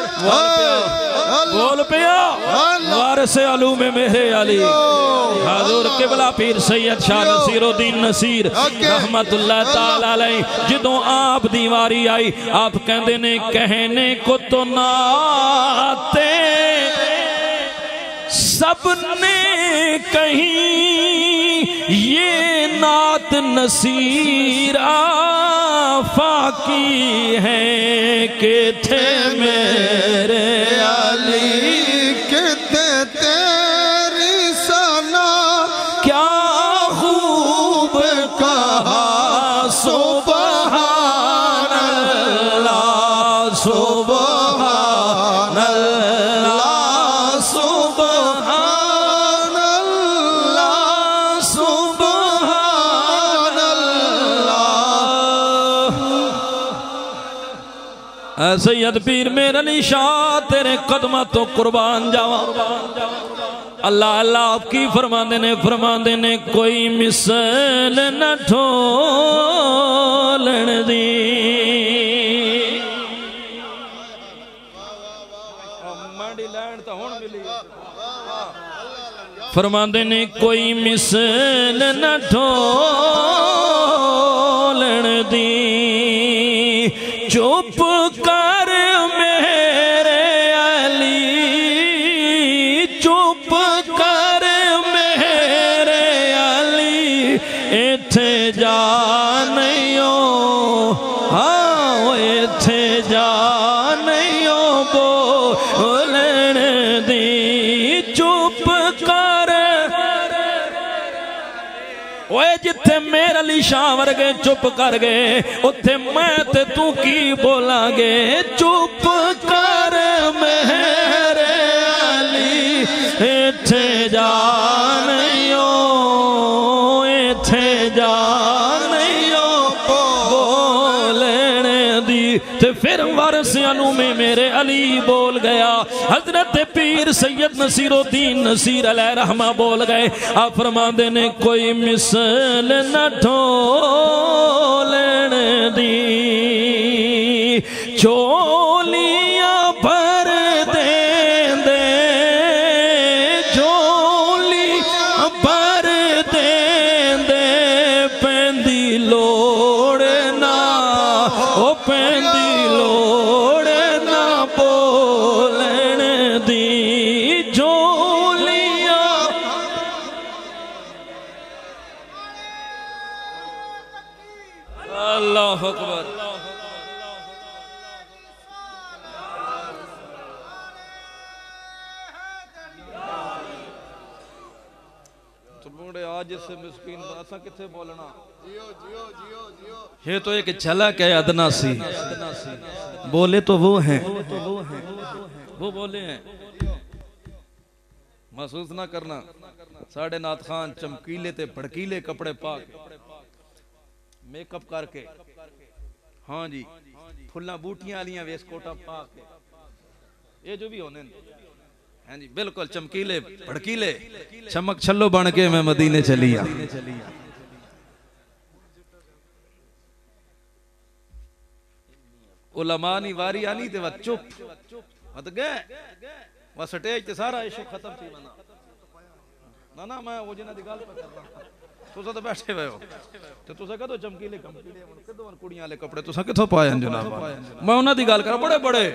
बोल पिया वारिस अलू में मेरे अली हजूर किबला पीर सैयद शाह नसीरुद्दीन नसीर रहमतुल्लाह ताला अलैह जदों आप दीवारी आई आप कहंदे ने कहने को तो ना आते सबने कहीं ये नात नसीर आफाकी है के थे मेरे अली के तेरी सना क्या खूब कहा सुभान अल्लाह सुभान अल्लाह सुभान सैयद पीर मेरे अली शाह तेरे कदम तो कुर्बान जावा। अल्लाह अल्लाह की फरमांदे ने फरमांदे ने कोई मिसल न ठोलन दी। फरमांदे ने कोई मिसल न ठोलन दी। चुप कर मेरे अली, चुप कर मेरे अली, इथे जा नहीं हो, हाँ इथे जा नहीं हो बोलन दी। चुप कर ओए जिथे मेरे अली शाह वर्गे चुप कर गए उथे मैं ते तू की बोलांगे। चुप कर मेरे अली, इथे जा नहीं हो, इथे जा नहीं हो बोलन दी। ते फिर वारसियानू में मेरे अली बोल गया। हजरत पीर सैयद नसीरुद्दीन नसीर अलैह रहमा बोल गए। आप फरमांदे ने कोई मिसल न ठोलन दी। चोलियां भर दे दे, चोलियां भर दे दे, पैंदी लोड़ ना ओ पैंदी लोड़ ना बोलन दी। झोलियां अल्लाह अकबर। आज इससे मिस्कीन असा किथे बोलना। ये तो एक झलक है अदना सी, बोले तो वो हैं, वो बोले हैं। महसूस ना करना साढ़े नाथ खान चमकीले ते भड़कीले कपड़े पा के मेकअप करके, हाँ जी फुल्ला बूटियां वालियां वेस्कोटा पा के, ये जो भी होने हाँ जी बिल्कुल चमकीले भड़कीले चमक छल्लो बन के मैं मदीने चलिया। उलमानी वारी आनी ते वह चुप मत गए वह स्टेज ते सारा इश्क खत्म थी वना ना ना मैं वो जिन्हां दी गल पे कर रहा तुसा तो बैठे हुए हो ते तुसा कदों चमकीले कपड़े कदों कुड़ियां वाले कपड़े तुसा किथों पाए जनाब। मैं उन्हां दी गल कर बड़े बड़े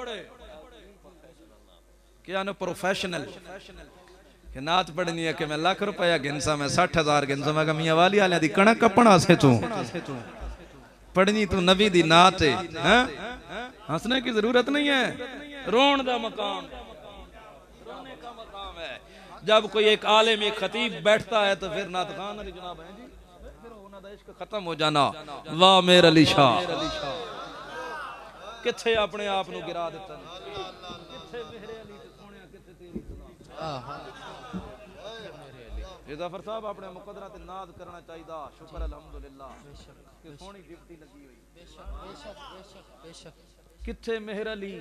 क्या ना प्रोफेशनल कि नात पढ़नी है कि मैं लाख रुपया गिनसा मैं साठ हजार गिनसा मैं मियां वाली वाले दी कणक कपड़ा से तू पढ़नी तू नबी दी नात है। हंसने की जरूरत नहीं है, रोन दा मकाम रोने का मकाम है। जब कोई एक आलिम एक खतीब बैठता है तो फिर नात खान अली जनाब है जी फिर उन्हां दा इश्क खत्म हो जाना। वाह मेरे अली शाह किथे अपने आप नु गिरा दिता किथे मेरे अली ते सोहणिया किथे तेरी जफर साहब अपने मुकदरा ते नाज करना चाहिए। शुक्र अल्हम्दुलिल्लाह कि सोहनी गिफ्टी लगी हुई बेशक बेशक बेशक बेशक किथे मेहर अली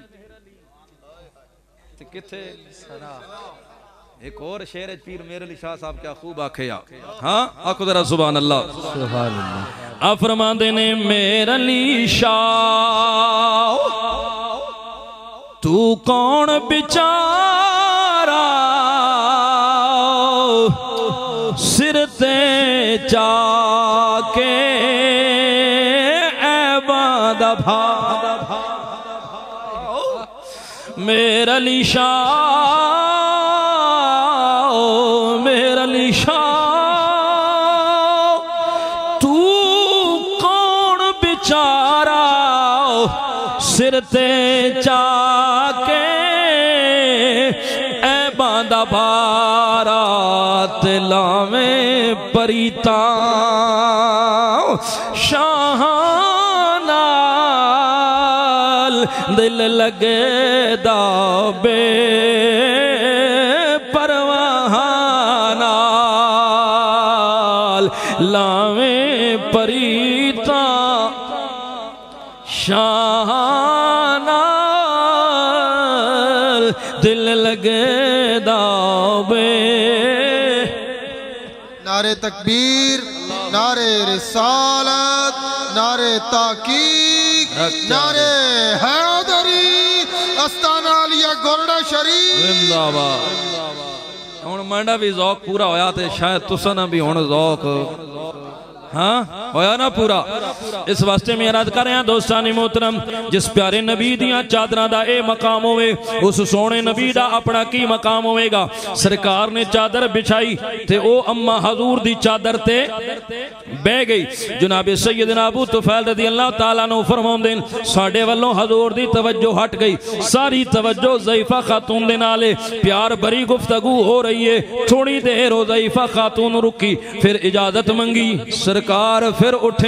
ते किथे सरा। एक और शेर पीर मेरे अली शाह साहब क्या खूब आखिया। हाँ आखो जरा सुभान अल्लाह सुभान अल्लाह। आप फरमाते ने मेरे अली शाह तू कौन बेचारा सिर ते जाके ऐबां दा भार मेरा अली शाह मेरा अली शाह तू कौन बेचारा सिर ते जाके ऐबां दा भारा लावें परिता शाहानाल दिल लगे दाबे परवाहानाल लावें परिता शाहानाल लगदावे। नारे तकबीर, नारे रिसालत, नारे ताकीक, नारे हैदरी, अस्ताना लिया गोरडा शरीफ जिंदाबाद। हुण मांडा भी ज़ौक पूरा होया ते शायद तुसा ना भी हुण ज़ौक हाँ होया ना पूरा। इस वास्ते मैं अर्ज कर रहा दोस्तानी मोहतरम, जिस प्यारे नबी दियां चादरां दा ए मकाम होवे, उस सोने नबी दा अपना की मकाम होवेगा। सरकार ने चादर बिछाई ते ओ अम्मा हजूर दी चादर ते बह गई। जनाब सैयदना अबू तुफैल रज़ी अल्लाह तआला अन्हु फरमाउंदे ने, साडे वल्लों हजूर दी तवज्जो हट गई, सारी तवज्जो ज़ईफा खातून दे नाल प्यार भरी गुफ्तगू हो रही है। थोड़ी देर हो ज़ईफा खातून रुकी, फिर इजाजत मंगी। सरकार फिर उठे,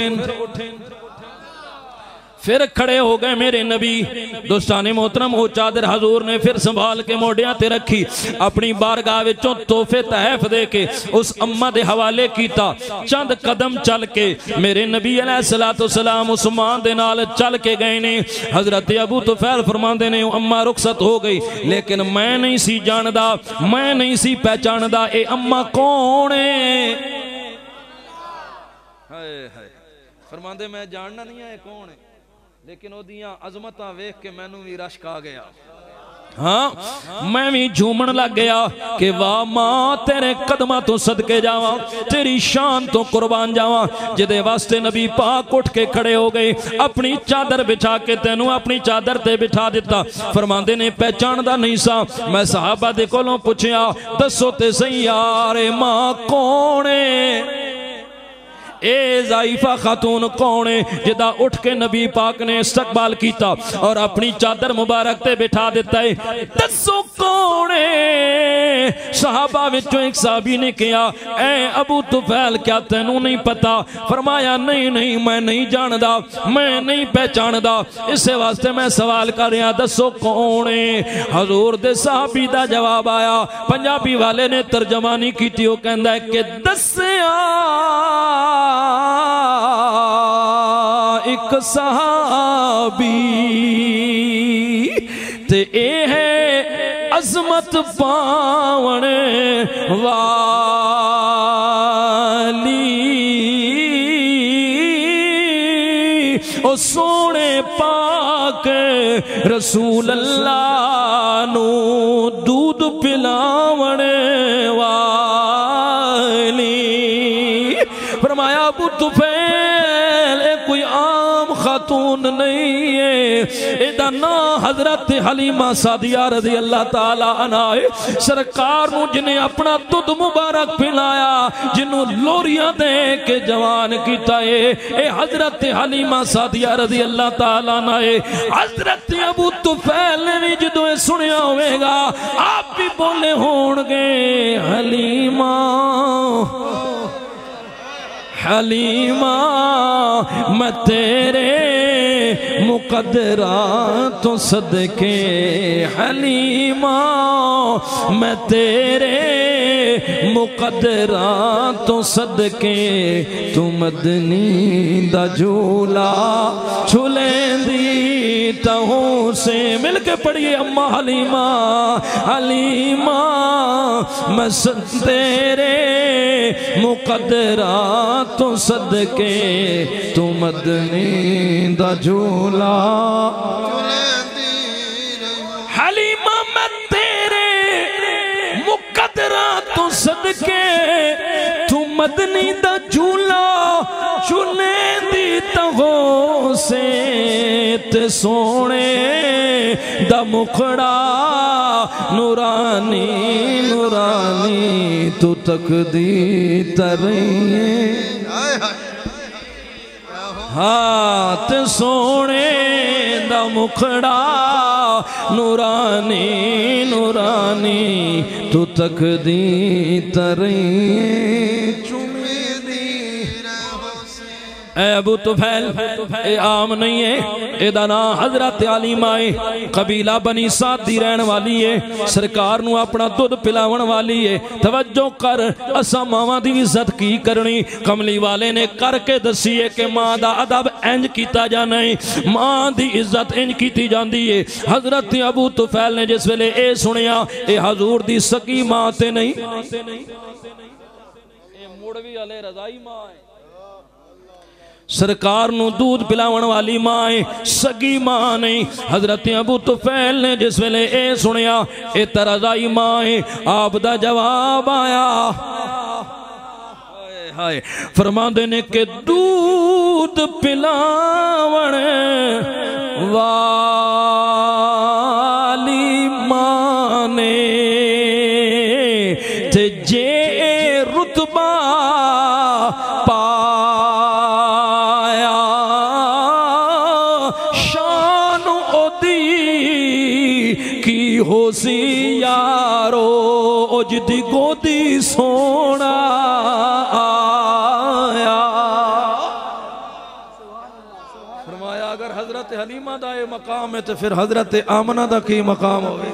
फिर खड़े हो गए मेरे नबी। दोस्ताने मोहतरम, वो चादर हजूर ने फिर संभाल के मोडियां ते रखी, अपनी बारगाह विचों तोहफे तहफ दे के उस अम्मा दे हवाले कीता। चंद कदम चल के मेरे नबी अलैहिस्सलातु वस्सलाम उस्मान दे नाल चल के गए ने। हजरत अबू तुफैल फरमांदे ने, अम्मा रुखसत हो गई, लेकिन मैं नहीं सी जानदा, मैं नहीं सी पहचानदा ए अम्मा कौन है। फरमांदे मैं जानना नहीं है कौन है, लेकिन ओदियां अजमतां वेख के मैनू भी रश्क आ गया। हाँ मैं भी झूमन लग गया कि वाह मां तेरे कदमां तो सदके जावा, तेरी शान तो कुर्बान जावा, जिदे वास्ते नबी पाक उठ के खड़े हो गए, अपनी चादर बिछा के तेनू अपनी चादर ते बिठा दिता। फरमांदे ने पहचानदा नहीं सा। मैं सहाबा दे कोलों पुछया, दसो ते सही यार मां कौन है, ए ज़ाइफा खातून कौन है जिदा उठ के नबी पाक ने इस्तकबाल किया और अपनी चादर मुबारक ते बिठा देता है। दसो कौन है। सहाबा विचों एक साहबी ने कहा, ए अबू तुफैल क्या तेनू नहीं पता? फरमाया नहीं नहीं मैं नहीं जानदा, मैं नहीं पहचानदा, इसे वास्ते मैं सवाल कर रहा, दसो कौन है। हजूर दे साहबी दा जवाब आया, पंजाबी वाले ने तर्जमानी की, वो कहंदा है कि दस्या एक सहाबी ते ए है अजमत पावन वाली, ओ सोने पाक रसूल अल्लाह नू दूध पिलावन वाली। फरमाया अबू तुफैल कोई आम खातून नहीं है, एदा नाम हजरत हलीमा सादिया रज़ी अल्लाह ताला अन्हा है। सरकार नू जिन्हें अपना दूध मुबारक पिलाया, जिन्हों लोरियां दे के जवान किया है, ए हजरत हलीमा सादिया रज़ी अल्लाह ताला अन्हा है। हजरत अबू तुफैल ने भी जदों सुनिया होवेगा, आप भी बोले होंगे हलीमा हलीमा मैं तेरे मुकद्दरा तो सदके, हलीमा मैं तेरे मुकद्दरा तो सदके, तू मदनी दा झूला झूलेंदी तहू से। मिल के पढ़िए अम्मा हलीमा हलीमा मैं तेरे मुकद्दरा तो सदके, तू मदनी दा झूला। हलीमा मैं तेरे मुकद्दरा तो सदके, तू मदनी दा झूला झूले दी तहो से, ते सोने दा मुखड़ा नूरानी नूरानी, तू तकदी तरही हाथ सोने दा मुखड़ा नूरानी नूरानी, तू तकदी तरही ए अबू तुफैल ए आम नहीं है, एदा नाम हजरत आलिमा है, कबीला बनी साद दी रहन वाली है, सरकार नू अपना दुध पिलावन वाली है। तवज्जो कर, असा मावां दी इज्जत की करनी, कमली वाले ने करके दसी है कि मां दा अदब इंज कीता जाना है, मां दी इज्जत इंज कीती जांदी है। हजरत अबू तुफैल ने जिस वेले ए सुनिया, ए हजूर दी सकी मां ते नहीं, ए मुड़वी वाले रजाई मां है, सरकार नू दूध पिलावन वाली मां है, सगी मां नहीं। हजरत अबू तुफैल ने जिस वेले ए सुनिया, ए तरजाई मां है, आप दा जवाब आया, हाय फरमांदे ने के दूध पिलावन वाली मां ने ते जे रुतबा पाया, शान ओदी की होसी यारो, जिदी गोदी सोना आया। फरमाया अगर हजरत हलीमा दा ये मकाम है तो फिर हजरत आमना दा की मकाम होवे।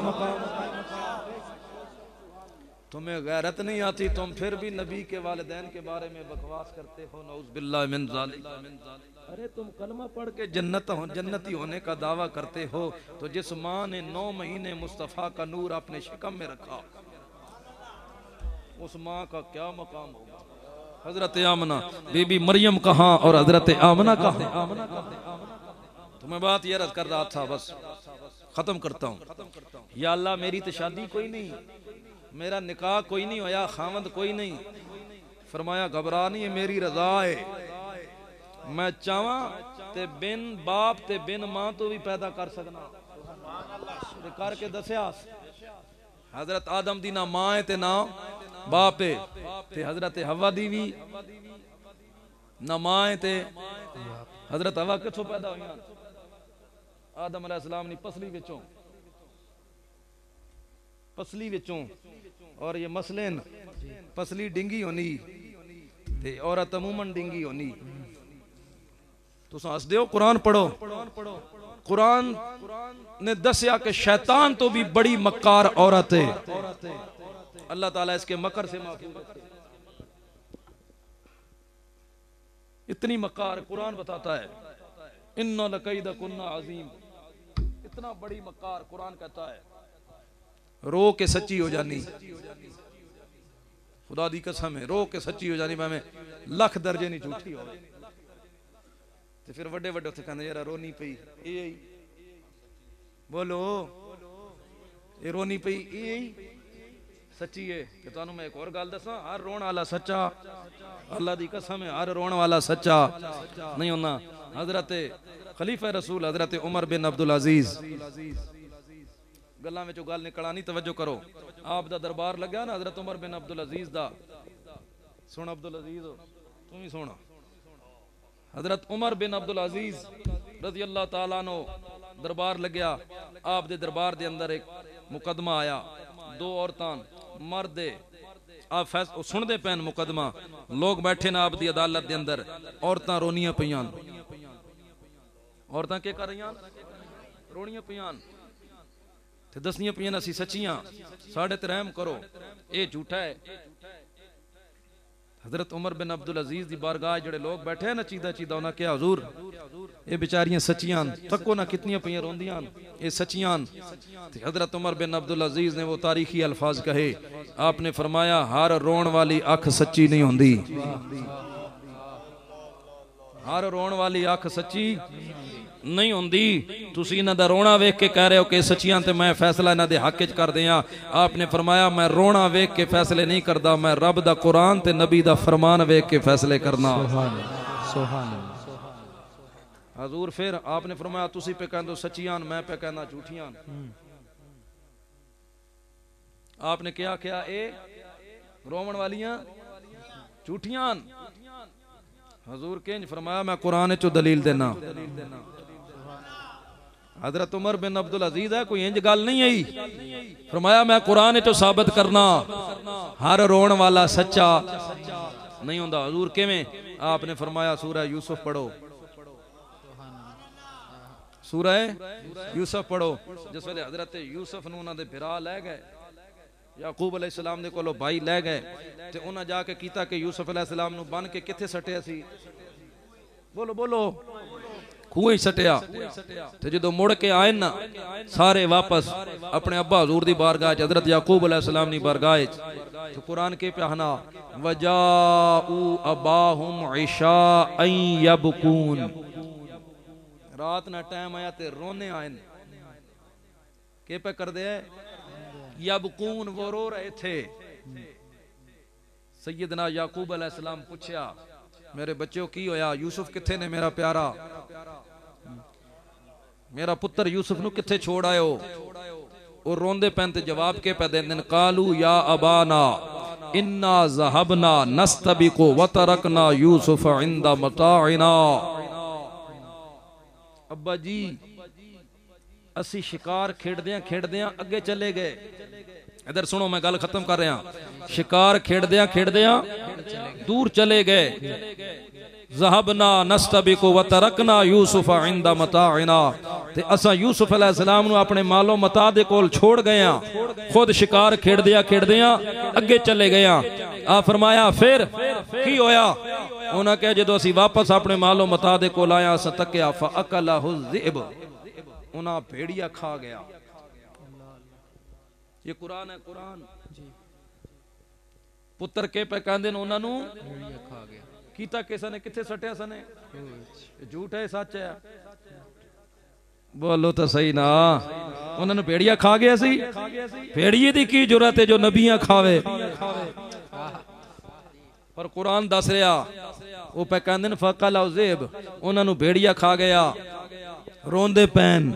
तुम्हें गैरत नहीं आती, तुम फिर भी नबी के वालिदैन के बारे में बकवास करते हो, नऊज़ बिल्लाह मिन ज़ालिक। अरे तुम कलमा पढ़ के जन्नत हो, जन्नती होने का दावा करते हो, तो जिस माँ ने नौ महीने मुस्तफ़ा का नूर अपने शिकम में रखा, उस माँ का क्या मकाम होगा। हजरत आमना बीबी मरियम कहाँ और हजरत आमना कहाँ। तो मैं बात ये रद्द कर रहा था, बस खत्म करता हूँ। या अल्लाह मेरी तो शादी कोई नहीं, मेरा निकाह कोई नहीं होया, खामद कोई नहीं। फरमाया घबरा नहीं, मेरी रजा है, मैं चावा ते बिन बाप ते बिन मां तो भी पैदा कर सकना। करके दसिया हजरत आदम दी ना मां है ते ना बाप है, ते हजरत हवा दी भी ना मां है ते हजरत हवा किथों पैदा हुई। आदम अलैहिस्सलाम नी पसली विचों, पसली विचों, और ये मसलन पसली डिंगी होनी ते औरत अमूमन डिंगी होनी। तुस हसदे हो, कुरान पढ़ो। कुरान ने दसिया कि शैतान तो भी बड़ी मक्कार औरत है, अल्लाह ताला इसके मकर से महफूज रखे। इतनी मक्कार कुरान बताता है, इन्ना लकैदा कुन्ना अजीम, इतना बड़ी मक्कार कुरान कहता है। रो के सच्ची हो जानी, खुदा दी कसम है, रो के सच्ची हो जानी, मैं लख दर्जे नहीं झूठी हो। तो फिर वड्डे वड्डे उत्थे कहंदे यार रोनी पई, ए बोलो ये रोनी पई ए सच्ची है। कि तुहानू मैं एक और गल दसां, हर रोण वाला सच्चा, अल्लाह दी कसम है, हर रोण वाला सच्चा नहीं होना। हजरत खलीफा रसूल हजरत उमर बिन अब्दुल अजीज, गल्लां विचों गल निकलानी, तवज्जो करो। आप दा दरबार लग्या ना हजरत उमर बिन अब्दुल अजीज दा, सुन अब्दुल अजीज तू भी सुन। हजरत उमर बिन अब्दुल अजीज रज़ी अल्लाह ताला अन्हु दरबार लग्या। आप दे दरबार दे अंदर एक मुकदमा आया, दो औरतां मर्द आप फैसला सुनते पैन मुकदमा, लोग बैठे ना आप दी अदालत दे अंदर, औरतां रोनियां पईयां। औरतां के कर रहीआं? रोनियां पईयां ते दसनियां पईयां असीं सच्चियां, साढ़े ते रहम करो, ये झूठा है। हजरत उमर बिन अब्दुल अजीज दी बारगाह जेड़े लोग बैठे हैं ना चीदा चीदा, उन्हें क्या हुजूर ये बेचारियां सच्चियां, तको ना कितनियां पईयां रोंदियां, ये सच्चियां। हजरत उमर बिन अब्दुल अजीज ने वो तारीखी अल्फाज कहे, आपने फरमाया हर रोण वाली अख सच्ची नहीं होंदी, हर रोण वाली अख सच्ची नहीं होंदी। तुसी इन्हां दा रोना वेख के कह रहे हो कि सच्चियां, ते मैं फैसला इन्हां दे हक च कर दियां। आपने फरमाया मैं रोना वेख के फैसले नहीं करदा, मैं रब दा कुरान ते नबी दा फरमान वेख के फैसले करना। हजूर फिर आपने फरमाया तुसी पे कहंदो सच्चियां, मैं पे कहना झूठियां। आपने क्या क्या ए रोमन वालियां झूठियां। हजूर केंज फरमाया मैं कुरान चो दलील देना। हजरत उमर बिन अब्दुल अजीज है, कोई इंज गल नहीं आई। फरमाया मैं कुरान चो साबित करना हर रोण वाला सच्चा नहीं होंदा। हजूर किवें? आपने फरमाया सूरह यूसुफ पढ़ो, सूरह यूसुफ पढ़ो। जिस वेले हजरत यूसुफ नूं उन्हां दे भिरा लै गए, याकूब अलैहिस्सलाम दे कोलों भाई लै गए ते उन्हां जाके कीता कि यूसुफ अलैहिस्सलाम नूं बन के कित्थे सट्टिया सी? बोलो बोलो, खूह सटिया। ते जदों मुड़ के आए ना सारे वापस अपने अब्बा हजूर दी बारगाह च, हजरत याकूब अलैहिस्सलाम दी बारगाह च, तो कुरान के प्याहना वजाऊ अबाहुम इशाअन यबकून, रात ना टाइम आया ते रोने आए के पे कर दे यबकून, वो रो रहे थे। सैयदना याकूब अलैहिस्सलाम पूछया मेरे बच्चों की होया, यूसुफ किथे ने मेरा प्यारा, मेरा पुत्र यूसुफ नु किथे छोड़ आयो? और रोंदे पैन ते जवाब के पे देंदे न, कालू या अबाना इन्ना ज़हबना नस्तबिकु व तरकना यूसुफ इंदा मताइना। अब्बा जी असी शिकार खेड़दियां खेड़दियां अगे चले गए। इधर सुनो मैं गल खत्म कर रहा। शिकार खेड़दियां खेड़दियां दूर चले गए। ज़हबना नस्तबिकु व तरकना यूसुफ इंदा मताइना, ते असा यूसुफ अलैहिस्सलाम नु अपने मालो मता दे कोल छोड़ गए, खुद शिकार खेड़दियां खेड़दियां अगे चले गए। आ फरमाया फिर की होया? उन्हें कहा जदों असी वापस अपने मालो मता दे कोल आया असा तक्या फअकलहु ज़िब, उन्हें भेड़िया खा गया। ये कुरान है, कुरान। पुत्र के पे कहंदे ने उन्होंने खा गया कीता किसा ने किथे सटिया सने? झूठ है सच है? बोलो तो सही ना। उन्होंने भेड़िया खा गया सी। भेड़िए दी की जुरत है जो नबियां खावे? पर कुरान दस रहा वो पे कहंदे ने फअकलहु ज़िब, उन्होंने भेड़िया खा गया। रोंदे पैन।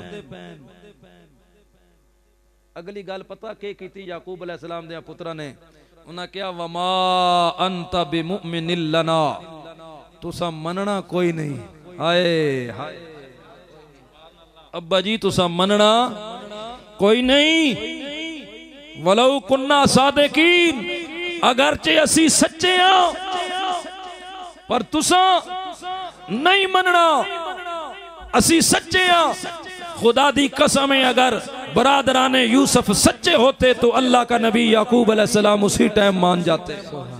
अगली गल पता के कीती याकूब अलैहिस्सलाम दे पुत्रा ने? उन्हें क्या वमा अंत बिमुमिनिन लना, तुसा मनना कोई नहीं। हाय हाय अब्बा जी तुसा मनना कोई नहीं। वलौ कुन्ना सादिकीन, अगरचे असी सच्चे हां पर तुसा नहीं मनना, असी सच्चे हां। खुदा दी कसम है अगर बरादराने यूसुफ सच्चे होते तो अल्लाह का नबी याकूब अलैहिस्सलाम उसी टाइम मान जाते।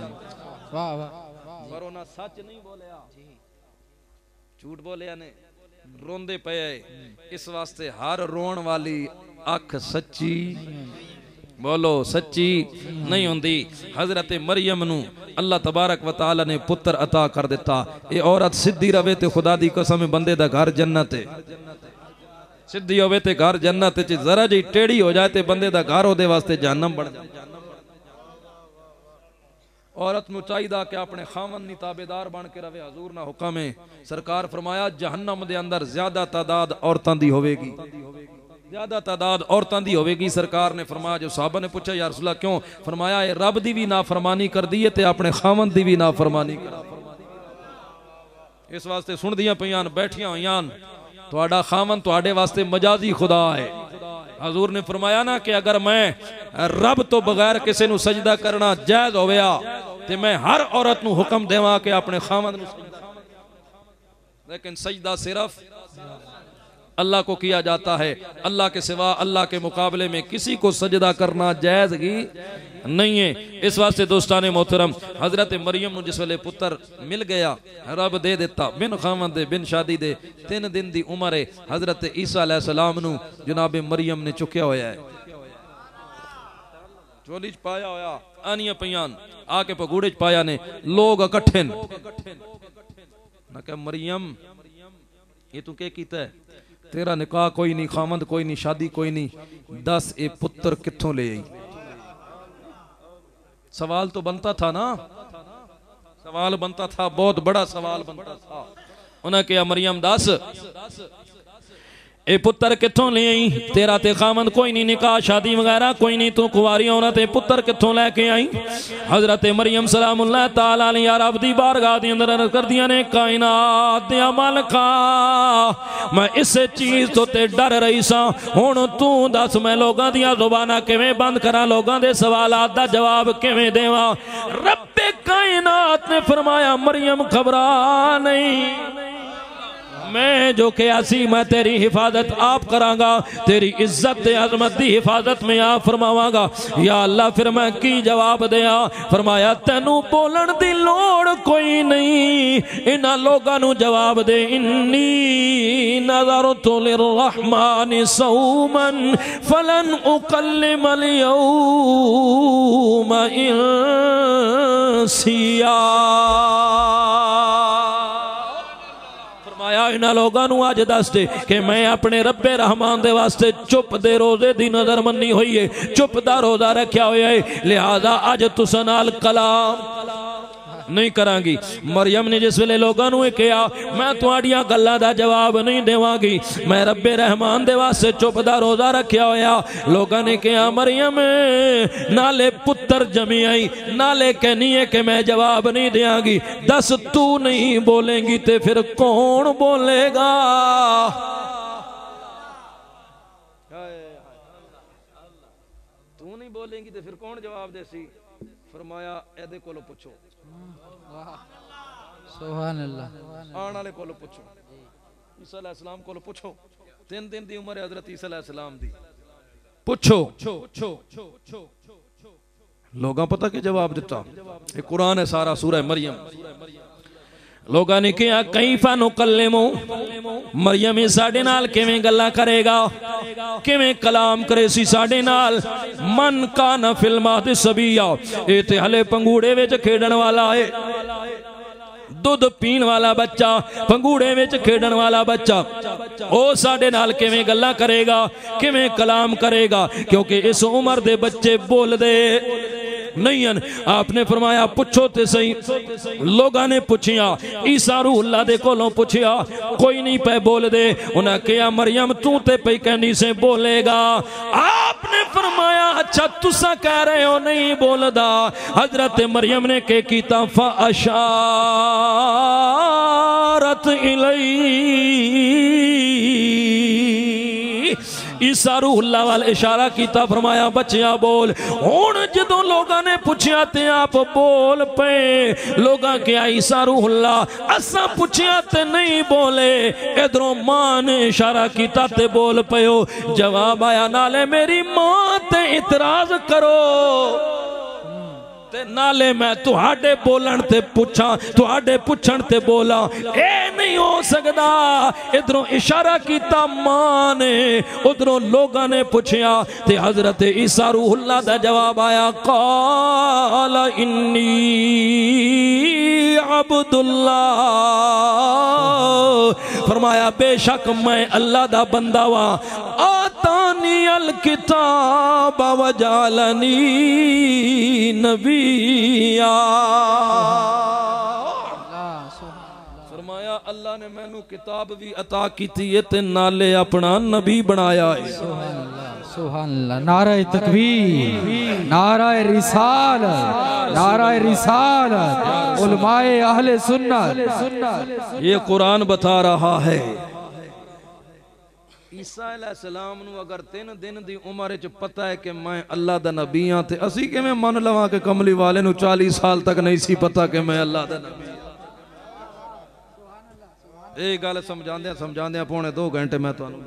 पर उन्हें सच नहीं बोलिया, झूठ बोलिया ने। रोंदे पे इस वास्ते हर रोन वाली अख सच्ची, बोलो सच्ची नहीं होंदी। हजरत मरियम नू अल्लाह तबारक व तआला ने पुत्र अता कर दिता। ये औरत सिद्धी रवे तो खुदा दी कसम बंदे दा घर जन्नत है। सिद्धी होवे ते घर जन्नत च, जरा जी टेढ़ी हो जाए ते बंदे दा घर ओदे वास्ते जहन्नम बन जाए। औरत नू चाहिदा कि अपने खामन दी ताबेदार बन के रवे। हजूर ना हुक्म है, सरकार फरमाया जहन्नम दे अंदर ज्यादा तादाद औरतां दी होवेगी, ज्यादा तादाद औरतां दी होवेगी। सरकार ने फरमाया, जो साहबा ने पूछा या रसूल अल्लाह क्यों? फरमाया ये रब दी भी नाफरमानी कर दी है ते अपने खामन दी भी नाफरमानी कर। इस वास्ते सुन दियां पईयां बैठियां होईयां, तुहाडा खामन तुहाडे वास्ते मजाजी खुदा है। हजूर ने फरमाया ना कि अगर मैं रब तो बगैर किसी नू सजदा करना जायज होया ते मैं हर औरत नू हुक्म देवां कि अपने खामन नू सजदा, लेकिन सजदा सिर्फ अल्लाह को किया जाता है। अल्लाह के सिवा अल्लाह के मुकाबले में किसी को सजदा करना जायज ही नहीं है। इस वास्ते दोस्ताने मोहतरम हजरत मरियम नू जिस वेले पुत्र मिल गया, रब दे दिता बिन खामन दे बिन शादी दे। तीन दिन दी उम्र है हजरत ईसा अलैहिस्सलाम नू जनाब मरियम ने चुकया होया है, झोली च पाया होया, आनिया पईयां आके पगूड़े च पाया ने। लोग इकट्ठे ना कह मरियम ये तू क्या कीता है? तेरा निकाह कोई नहीं, खामंद कोई नहीं, शादी कोई नहीं, दस ए पुत्र कित्थों ले आई? सवाल तो बनता था ना, सवाल बनता था, बहुत बड़ा सवाल बनता था। उन्हें कहा मरियम दस ए पुत्र कित्थों ले आई, तेरा ते खामन कोई नहीं, निकाह शादी वगैरह कोई नहीं, तू कुंवारी औरत है, पुत्र कित्थों लैके आई। हजरत मरियम सलामुल्लाह ताला अलैहा रब दी बारगाह दे अंदर अर्ज़ करदियां ने, कायनात दे मालिका मैं इस चीज तो ते डर रही सा, हुण तू दस मैं लोगां दियां ज़ुबानां किवें बंद करां, लोगां दे सवालात दा जवाब किवें देवां। रब्बे कायनात ने फरमाया मरियम घबरा नहीं, मैं जो क्या सी मैं तेरी हिफाजत आप करांगा, तेरी इज्जत अजमत की हिफाजत में आप फरमावांगा। या अल्लाह फिर मैं की जवाब दिया, फरमाया तेनू बोलन दी लोड़ कोई नहीं, इन्हां लोगां नू जवाब दे, इन्नी नज़रतु लिर्रहमानि सौमन फलन उकल्लिमल यौमा इंसिया। इन्हां लोगां नू अज दस दे कि मैं अपने रब्बे रहमान दे वास्ते चुप दे रोजे दी नजर मन्नी हुई है, चुप दा रोजा रखा हुआ है, लिहाजा अज तुसां नाल कलाम नहीं करांगी। मरियम ने जिस वेले लोगां नू कहा मैं तुहाड़ियां गल्लां दा जवाब नहीं देवांगी, मैं रब्बे रहमान दे वास्ते चुप दा रोजा रखा होया, लोगां ने कहा मरियम नाले पुत्र जमी आई, नाले कहनी है कि मैं जवाब नहीं देंगी। दस तू नहीं बोलेंगी ते फिर कौन बोलेगा? तू नहीं बोलेंगी तो फिर कौन जवाब देसी? फरमाया एदे कोलों पुछो, सुभान अल्लाह, आने वाले कोलों पुछो, ईसा अलैहिस्सलाम कोलों पुछो, तीन दिन दी उम्र है हजरत ईसा अलैहिस्सलाम दी, पुछो। लोगां पता के जवाब दिता, ये कुरान है सारा सूरह मरियम। लोगां ने कहा कैफा नुकल्लिमु, मरियम साडे नाल किवें गल्लां करेगा, किवें कलाम करे सी साडे नाल। मन काना फिल महदि सबिया, ये ते हले पंगूड़े विच खेडण वाला है, दुध पीण वाला बच्चा, पंगूड़े विच खेडण वाला बच्चा, ओ साडे नाल किवें गल्लां करेगा, किवें कलाम करेगा, क्योंकि इस उम्र दे बच्चे बोलदे नहीं है। आपने फरमाया पुछो ते सही। लोगां ने पूछिया, ईसा रूहुल्लाह दे कोलों पूछिया, कोई नहीं पे बोल दे। उन्हें कहा मरियम तू ते पे कहनी से बोलेगा। आपने फरमाया अच्छा तुसा कह रहे हो नहीं बोलदा। हजरत मरियम ने के कीता फा अशारत इलई, ईसा रूहुल्लाह वाल इशारा किया, फरमाया बच्चिया बोल। हुण जदों लोगां ने पूछया ते आप बोल पे। लोगां क्या ईसा रूहुल्लाह असां पूछया ते नहीं बोले, इधरों मां ने इशारा किया ते बोल पयो। जवाब आया नाले मेरी मां ते इतराज करो ते नाले मैं तुहाडे बोलन ते पूछा, तुहाडे पुछण ते बोला, ए नहीं हो सकदा। इधरों इशारा किया मां ने, उधरों लोगां ने पूछया ते हजरत ईसा रूहुल्लाह दा जवाब आया काल इन्नी अब्दुल्लाह, फरमाया बेशक मैं अल्लाह दा बंदा वा। आतानी अल किताब वजालनी नबिया, फरमाया अल्लाह ने मैनू किताब भी अता की है ते नाले अपना नबी बनाया है। सुभान अल्लाह। नारा तकबीर, नारा रिसालत, नारा रिसालत, उलमाए अहले सुन्नत। ये कुरान बता रहा है ईसा अलैहिस्सलाम नू अगर तीन दिन दी उम्र च पता है कि मैं अल्लाह दा नबी हां ते असी किवें मन लवां कि कमली वाले नू चालीस साल तक नहीं सी पता कि मैं अल्लाह दा नबी हां। ये गल समझांदे समझांदे पौने दो घंटे मैं तुहानू,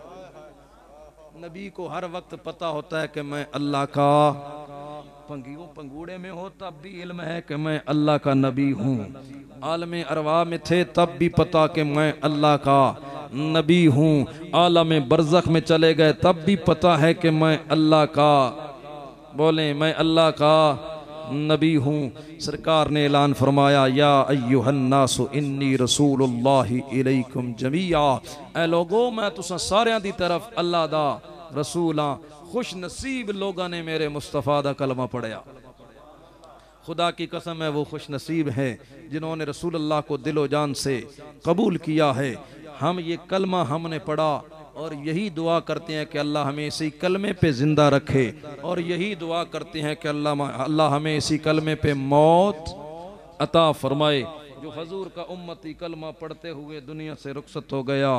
नबी को हर वक्त पता होता है कि मैं अल्लाह का, पंगियों पंगूड़े में हो तब भी इल्म है कि मैं अल्लाह का नबी हूँ। आलम अरवा में थे तब भी पता कि मैं अल्लाह का नबी हूँ। आलम बरज़ख में चले गए तब भी पता है कि मैं अल्लाह का, बोले मैं अल्लाह का नबी हूँ। सरकार ने ऐलान फरमाया या अय्युहन्नासु इन्नी रसूलुल्लाहि इलैकुम जमीआ, ऐ लोगो मैं तुसां सारियां दी तरफ अल्लाह दा रसूल हां। खुश नसीब लोगों ने मेरे मुस्तफ़ा दा कलमा पढ़या। खुदा की कसम है वो खुश नसीब है जिन्होंने रसूलुल्लाह को दिलो जान से कबूल किया है। हम ये कलमा हमने पढ़ा और यही दुआ करते हैं कि अल्लाह हमें इसी कलमे पे ज़िंदा रखे, और यही दुआ करते हैं कि अल्लाह अल्लाह हमें इसी कलमे पे मौत अता फरमाए। जो हजूर का उम्मती कलमा पढ़ते हुए दुनिया से रुखसत हो गया,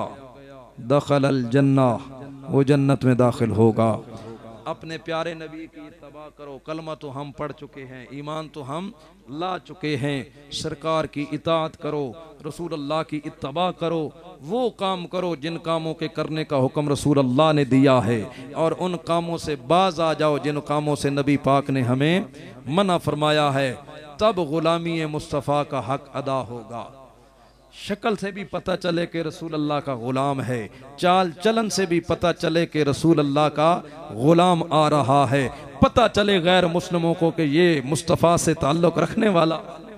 दखल अल जन्ना, वो जन्नत में दाखिल होगा। अपने प्यारे नबी की इत्तबा करो। कलमा तो हम पढ़ चुके हैं, ईमान तो हम ला चुके हैं। सरकार की इताअत करो, रसूल अल्लाह की इत्तबा करो, वो काम करो जिन कामों के करने का हुक्म रसूल अल्लाह ने दिया है, और उन कामों से बाज आ जाओ जिन कामों से नबी पाक ने हमें मना फरमाया है। तब गुलामी मुस्तफ़ा का हक अदा होगा। शक्ल से भी पता चले कि रसूल अल्लाह का गुलाम है, चाल चलन से भी पता चले कि रसूल अल्लाह का गुलाम आ रहा है, पता चले गैर मुस्लिमों को कि ये मुस्तफ़ा से ताल्लुक़ रखने वाला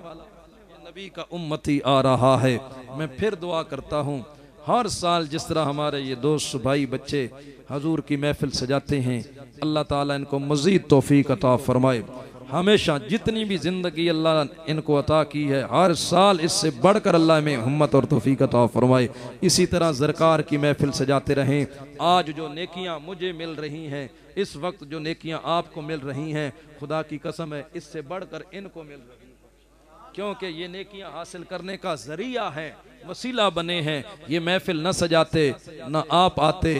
नबी का उम्मती आ रहा है। मैं फिर दुआ करता हूँ, हर साल जिस तरह हमारे ये दोस्त भाई बच्चे हजूर की महफिल सजाते हैं, अल्लाह ताला इनको मज़ीद तौफीक अता फरमाए। हमेशा जितनी भी ज़िंदगी अल्लाह इनको अता की है, हर साल इससे बढ़कर अल्लाह में हिम्मत और तौफीक अता फरमाए। इसी तरह ज़रकार की महफिल सजाते रहें। आज जो नेकियां मुझे मिल रही हैं, इस वक्त जो नेकियां आपको मिल रही हैं, खुदा की कसम है इससे बढ़कर इनको मिल रही हैं, क्योंकि ये नेकियां हासिल करने का ज़रिया है, वसीला बने हैं। ये महफिल न सजाते, न आप आते,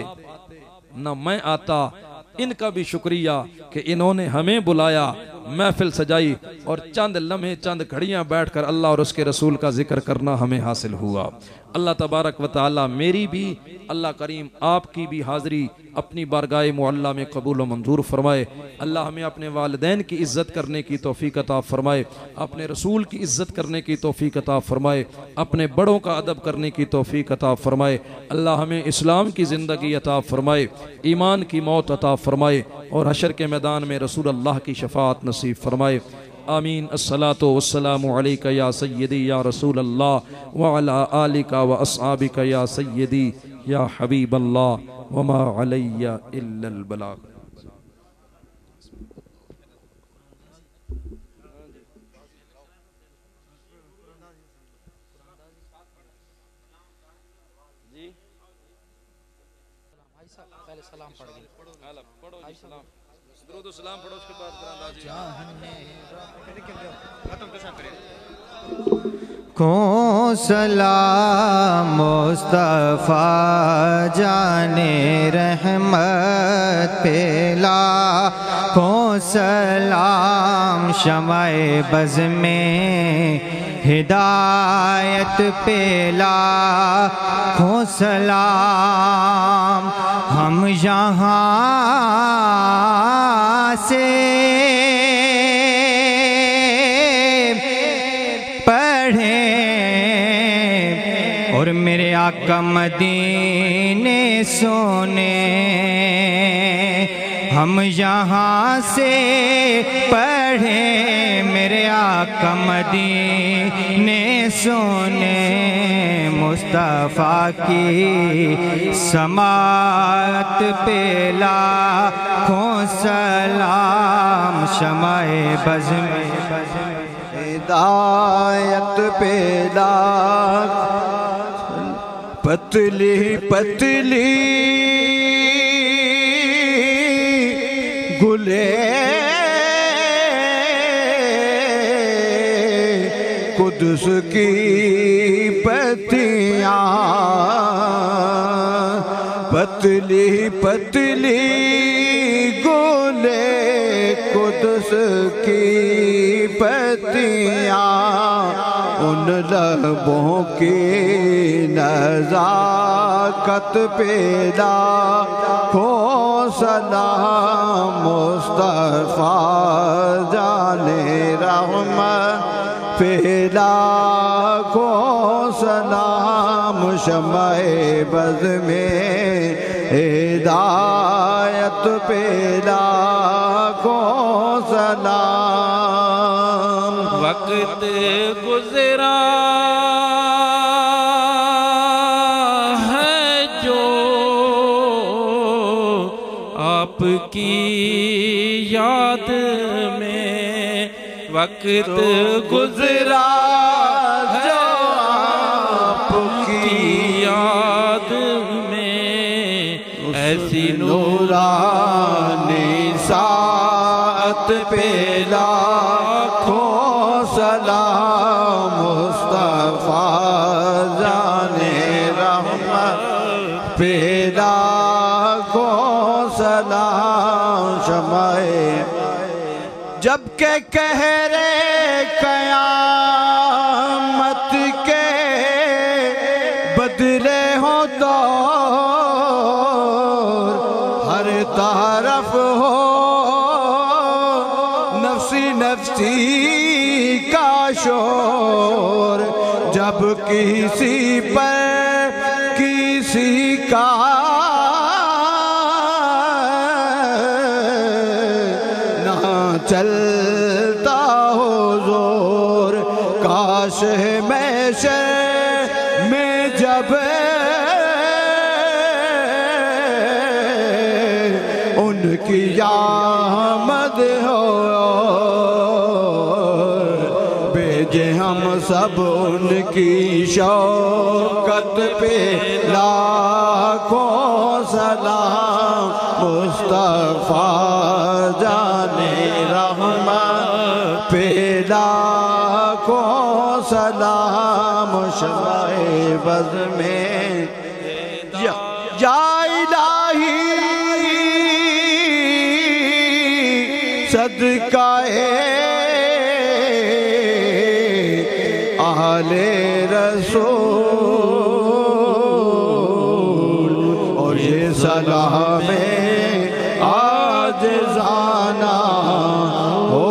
न मैं आता। इनका भी शुक्रिया कि इन्होंने हमें बुलाया, महफिल सजाई, और चंद लम्हे चंद घड़ियां बैठकर अल्लाह और उसके रसूल का जिक्र करना हमें हासिल हुआ। अल्लाह तबारक व तआला मेरी भी, अल्लाह करीम आपकी भी हाज़री अपनी बारगाह मुअल्ला में कबूल व मंजूर फरमाए। अल्लाह हमें अपने वालिदैन की इज़्ज़त करने की तौफीक अता फरमाए, अपने रसूल की इज़्ज़त करने की तौफीक अता फरमाए, अपने बड़ों का अदब करने की तौफीक अता फरमाए। अल्लाह हमें इस्लाम की ज़िंदगी अता फरमाए, ईमान की मौत अता फरमाए, और हशर के मैदान में रसूल अल्लाह की शफाअत नसीब फरमाए। आमीन। अस्सलातु वस्सलामु अलैका या सय्यदी या रसूल अल्लाह व अला आलिका व अस्हाबिका या सय्यदी या हबीब अल्लाह व मा अलैया इल्लल बलाग। सलाम पढ़ो, उसके बाद को सलाम मुस्तफ़ा जाने रहमत पेला, को सलाम शमाए बज़ में हिदायत पेला, को सलाम हम यहाँ से पढ़े, और मेरे आका मदीने सोने, हम यहाँ से पढ़े मेरे आका मदीने सोने, मुस्तफ़ा की समात पेला, खो सलाम शमाए बज़ में हिदायत पेला, पतली पतली गुले कुदस की पत्तियाँ, पतली पतली गुले कुदस की पत्तियाँ, उन लबों की नज़ाकत पैदा हो, सलाम मुस्तफ़ा जाने रहमत पैदा को, सलाम शमाए बज़ में हिदायत पैदा को, सलाम। वक्त गुज़रा है जो आपकी याद में, वक्त गुज़रा जो आपकी याद में, कैसी नूरानी सात पे लाखों सलाम मुस्तफा जाने रहमत पे लाखों सलाम शमाए जब के कहरे कयामत के बदले हो तो हर तरफ हो नफ्सी नफ्सी का शोर जब किसी पर किसी का ना चलता हो जोर काश में से में जब उनकी आमद हो भेजे हम सब उनकी शौकत पे लाखों सलाम मुस्तफा जाने रहमत पे लाखों सलाम शमाए बज़ में या, या इलाही सदकाए आहले रसूल और ये सलाह में आज जाना हो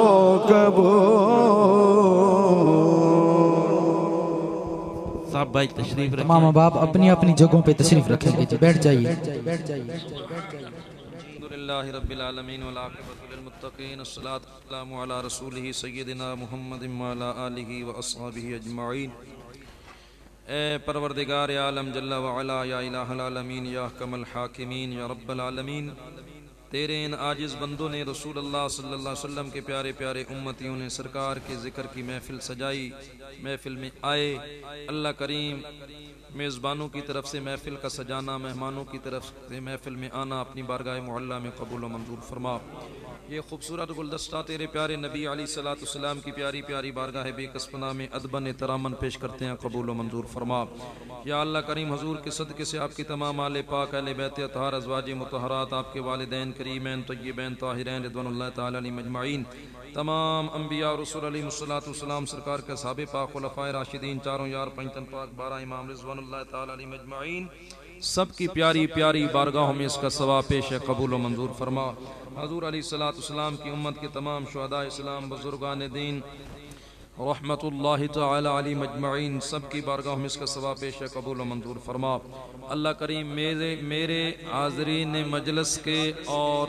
कबूल। साहब भाई तशरीफ रखें। मामा बाप अपनी अपनी जगहों पे तशरीफ रखेंगे जी, बैठ जाइए बैठ जाइए। अल्हम्दुलिल्लाहि रब्बिल आलमीन वल आक़िबतु लिल मुत्तक़ीन अस्सलातु वस्सलामु अला रसूलिही सय्यदिना मुहम्मदिन व अला आलिहि व अस्हाबिहि अजमाइन। ए परवरदिगार आलम जल्ला व अला या इलाहुल आलमीन या अहकमल हाकिमीन या रब्बल आलमीन, तेरे इन आजिज़ बंदों ने रसूलुल्लाह सल्लल्लाहु अलैहि वसल्लम के प्यारे प्यारे उम्मतियों ने सरकार के ज़िक्र की महफ़िल सजाई, महफ़िल में आए। अल्लाह करीम मेज़बानों की तरफ से महफ़िल का सजाना, मेहमानों की तरफ से महफ़िल में आना अपनी बारगाह मुअल्ला में कबूल व मंजूर फरमा। ये खूबसूरत गुलदस्ता तेरे प्यारे नबी अलैहिस्सलातु वस्सलाम की प्यारी प्यारी बारगाह बेकसपना में अदबन तरामन पेश करते हैं, कबूल व मंजूर फरमा। या अल्लाह करीम हुजूर के सदक़े से आपकी तमाम आले पाक अहले बैत अतहार अज़वाज मुतहरात, आपके वालिदैन करीमैन तय्यबैन ताहिरैन रिज़वानुल्लाहि तआला अलैहिम अजमाइन, तमाम अम्बिया और रसूल अलैहिस्सलातु वस्सलाम सरकार के साहबे पाक खुलफ़ाए राशिदीन चारों यार पंचतन पाक बारह इमाम रिज़वानुल्लाहि तआला अलैहिम अजमाइन, सब की प्यारी प्यारी बारगाहों में इसका सवाब पेश है, कबूल व मंजूर फरमा। हज़ूर अलैहिस्सलातु वस्सलाम की उम्मत के तमाम शुहदा इस्लाम बुज़ुर्गान दीन रहमतुल्लाहि तआला अलैहिम अजमाइन, सब की बारगाहों में इसका सवाब पेश है, कबूल व मंजूर फरमा। अल्लाह करीम मेरे मेरे हाज़रीन मजलिस के और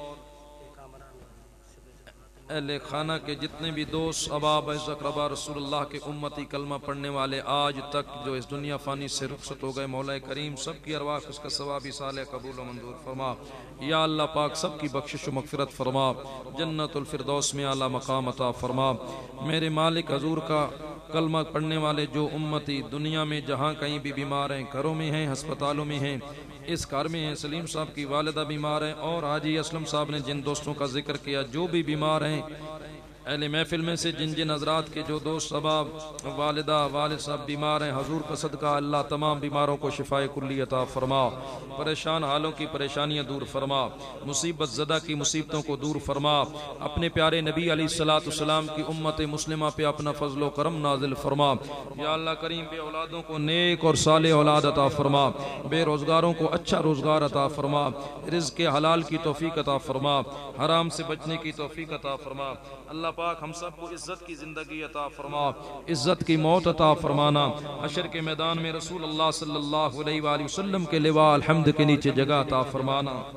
अहले खाना के जितने भी दोस्त अहबाब अक़रबा रसूलुल्लाह के उम्मती कलमा पढ़ने वाले आज तक जो इस दुनिया फ़ानी से रुखसत हो गए, मौला करीम सब की अरवाह उसका सवाबी साले कबूल व मंजूर फरमा। या अल्लाह पाक सब की बख्शिश व मग़फ़िरत फरमा, जन्नतुल फ़िरदौस में आला मकाम अता फरमा। मेरे मालिक हजूर का कलमा पढ़ने वाले जो उम्मती दुनिया में जहाँ कहीं भी बीमार हैं, घरों में हैं, हस्पतालों में हैं, इस घर में हैं, सलीम साहब की वालिदा बीमार हैं, और हाजी असलम साहब ने जिन दोस्तों का जिक्र किया जो भी बीमार हैं, अहले महफिल में से जिन जिन हजरात के जो दोस्त अहबाब वालिदा वालिद साहब बीमार हैं, हजूर का सदका अल्लाह तमाम बीमारों को शिफाए कुल्ली अता फरमा, परेशान हालों की परेशानियां दूर फरमा, मुसीबत ज़दा की मुसीबतों को दूर फरमा। अपने प्यारे नबी अलैहिस्सलातु वस्सलाम की उम्मत मुस्लिमा पे अपना फजलो करम नाजिल फरमा। या अल्लाह करीम बे औलादों को नेक और साले औलाद अता फरमा, बेरोज़गारों को अच्छा रोज़गार अता फरमा, रिज़्क़ के हलाल की तौफीक अता फरमा, हराम से बचने की तौफीक अता फरमा। अल्लाह पाक हम सब को इज्जत की ज़िंदगी अता फरमा, इज्जत की मौत अता फरमाना। हशर के मैदान में रसूल अल्लाह सल्लल्लाहु अलैहि वसल्लम के लिवा अल हम्द के नीचे जगह अता फरमाना।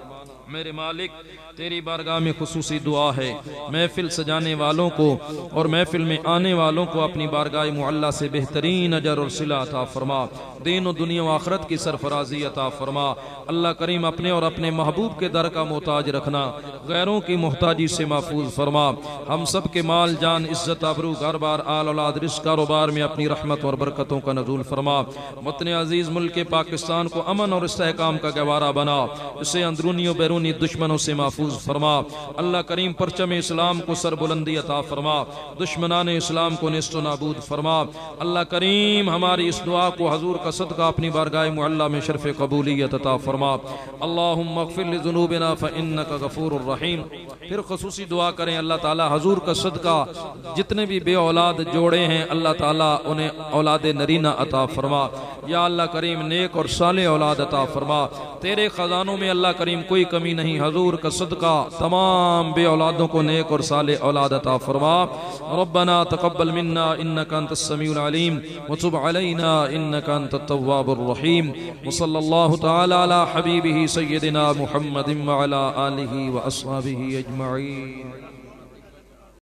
मेरे मालिक तेरी बारगाह में खुसूसी दुआ है, महफिल सजाने वालों को और महफिल में आने वालों को अपनी बारगाह मुअल्ला से बेहतरीन अजर और सिला अता फरमा, दीन और दुनिया व आखिरत की सरफराजी अता फरमा। अल्लाह करीम अपने और अपने महबूब के दर का मोहताज रखना, गैरों की मोहताजी से महफूज फरमा। हम सब के माल जान इज्जत आबरू घर बार आल औलाद रिस्क कारोबार में अपनी रहमत और बरकतों का नज़ूल फरमा। वतन अजीज मुल्क पाकिस्तान को अमन और इस्तेहकाम का गवारा बना, इसे अंदरूनी और बैरूनी दुश्मनों से महफूज फरमा। अल्लाह करीम परचम इस्लाम को सरबुलंदी अता फरमा, दुश्मनान इस्लाम को नेस्तो नाबूद फरमा। अल्लाह करीम हमारी इस दुआ को हजूर का सदका अपनी बारगाह मुअल्ला में शर्फ कबूलियत अता फरमा। अल्लाहुम्मा अग़फिर लिज़ुनूबिना फ़इन्नका गफ़ूरुर रहीम। फिर ख़ुसूसी दुआ करें, अल्लाह ताला हजूर का सदका जितने भी बे औलाद जोड़े हैं अल्लाह ताला उन्हें औलाद नरीना अता फरमा। या अल्लाह करीम नेक और साले औलाद अता फरमा। तेरे खजानों में अल्लाह करीम कोई कमी नहीं, हजूर का सदका तमाम बे औलादों को नेक और साले औलाद अता फरमा। रब्बना तक़ब्बल मिन्ना इन्नका अंतस समीउल अलीम व तुब अलैना इन्नका अंतत तव्वाबुर रहीम। व सल्लल्लाहु तआला अला हबीबिही सय्यदिना मुहम्मदिन व अला आलिहि व अस्हाबिही अजमईन।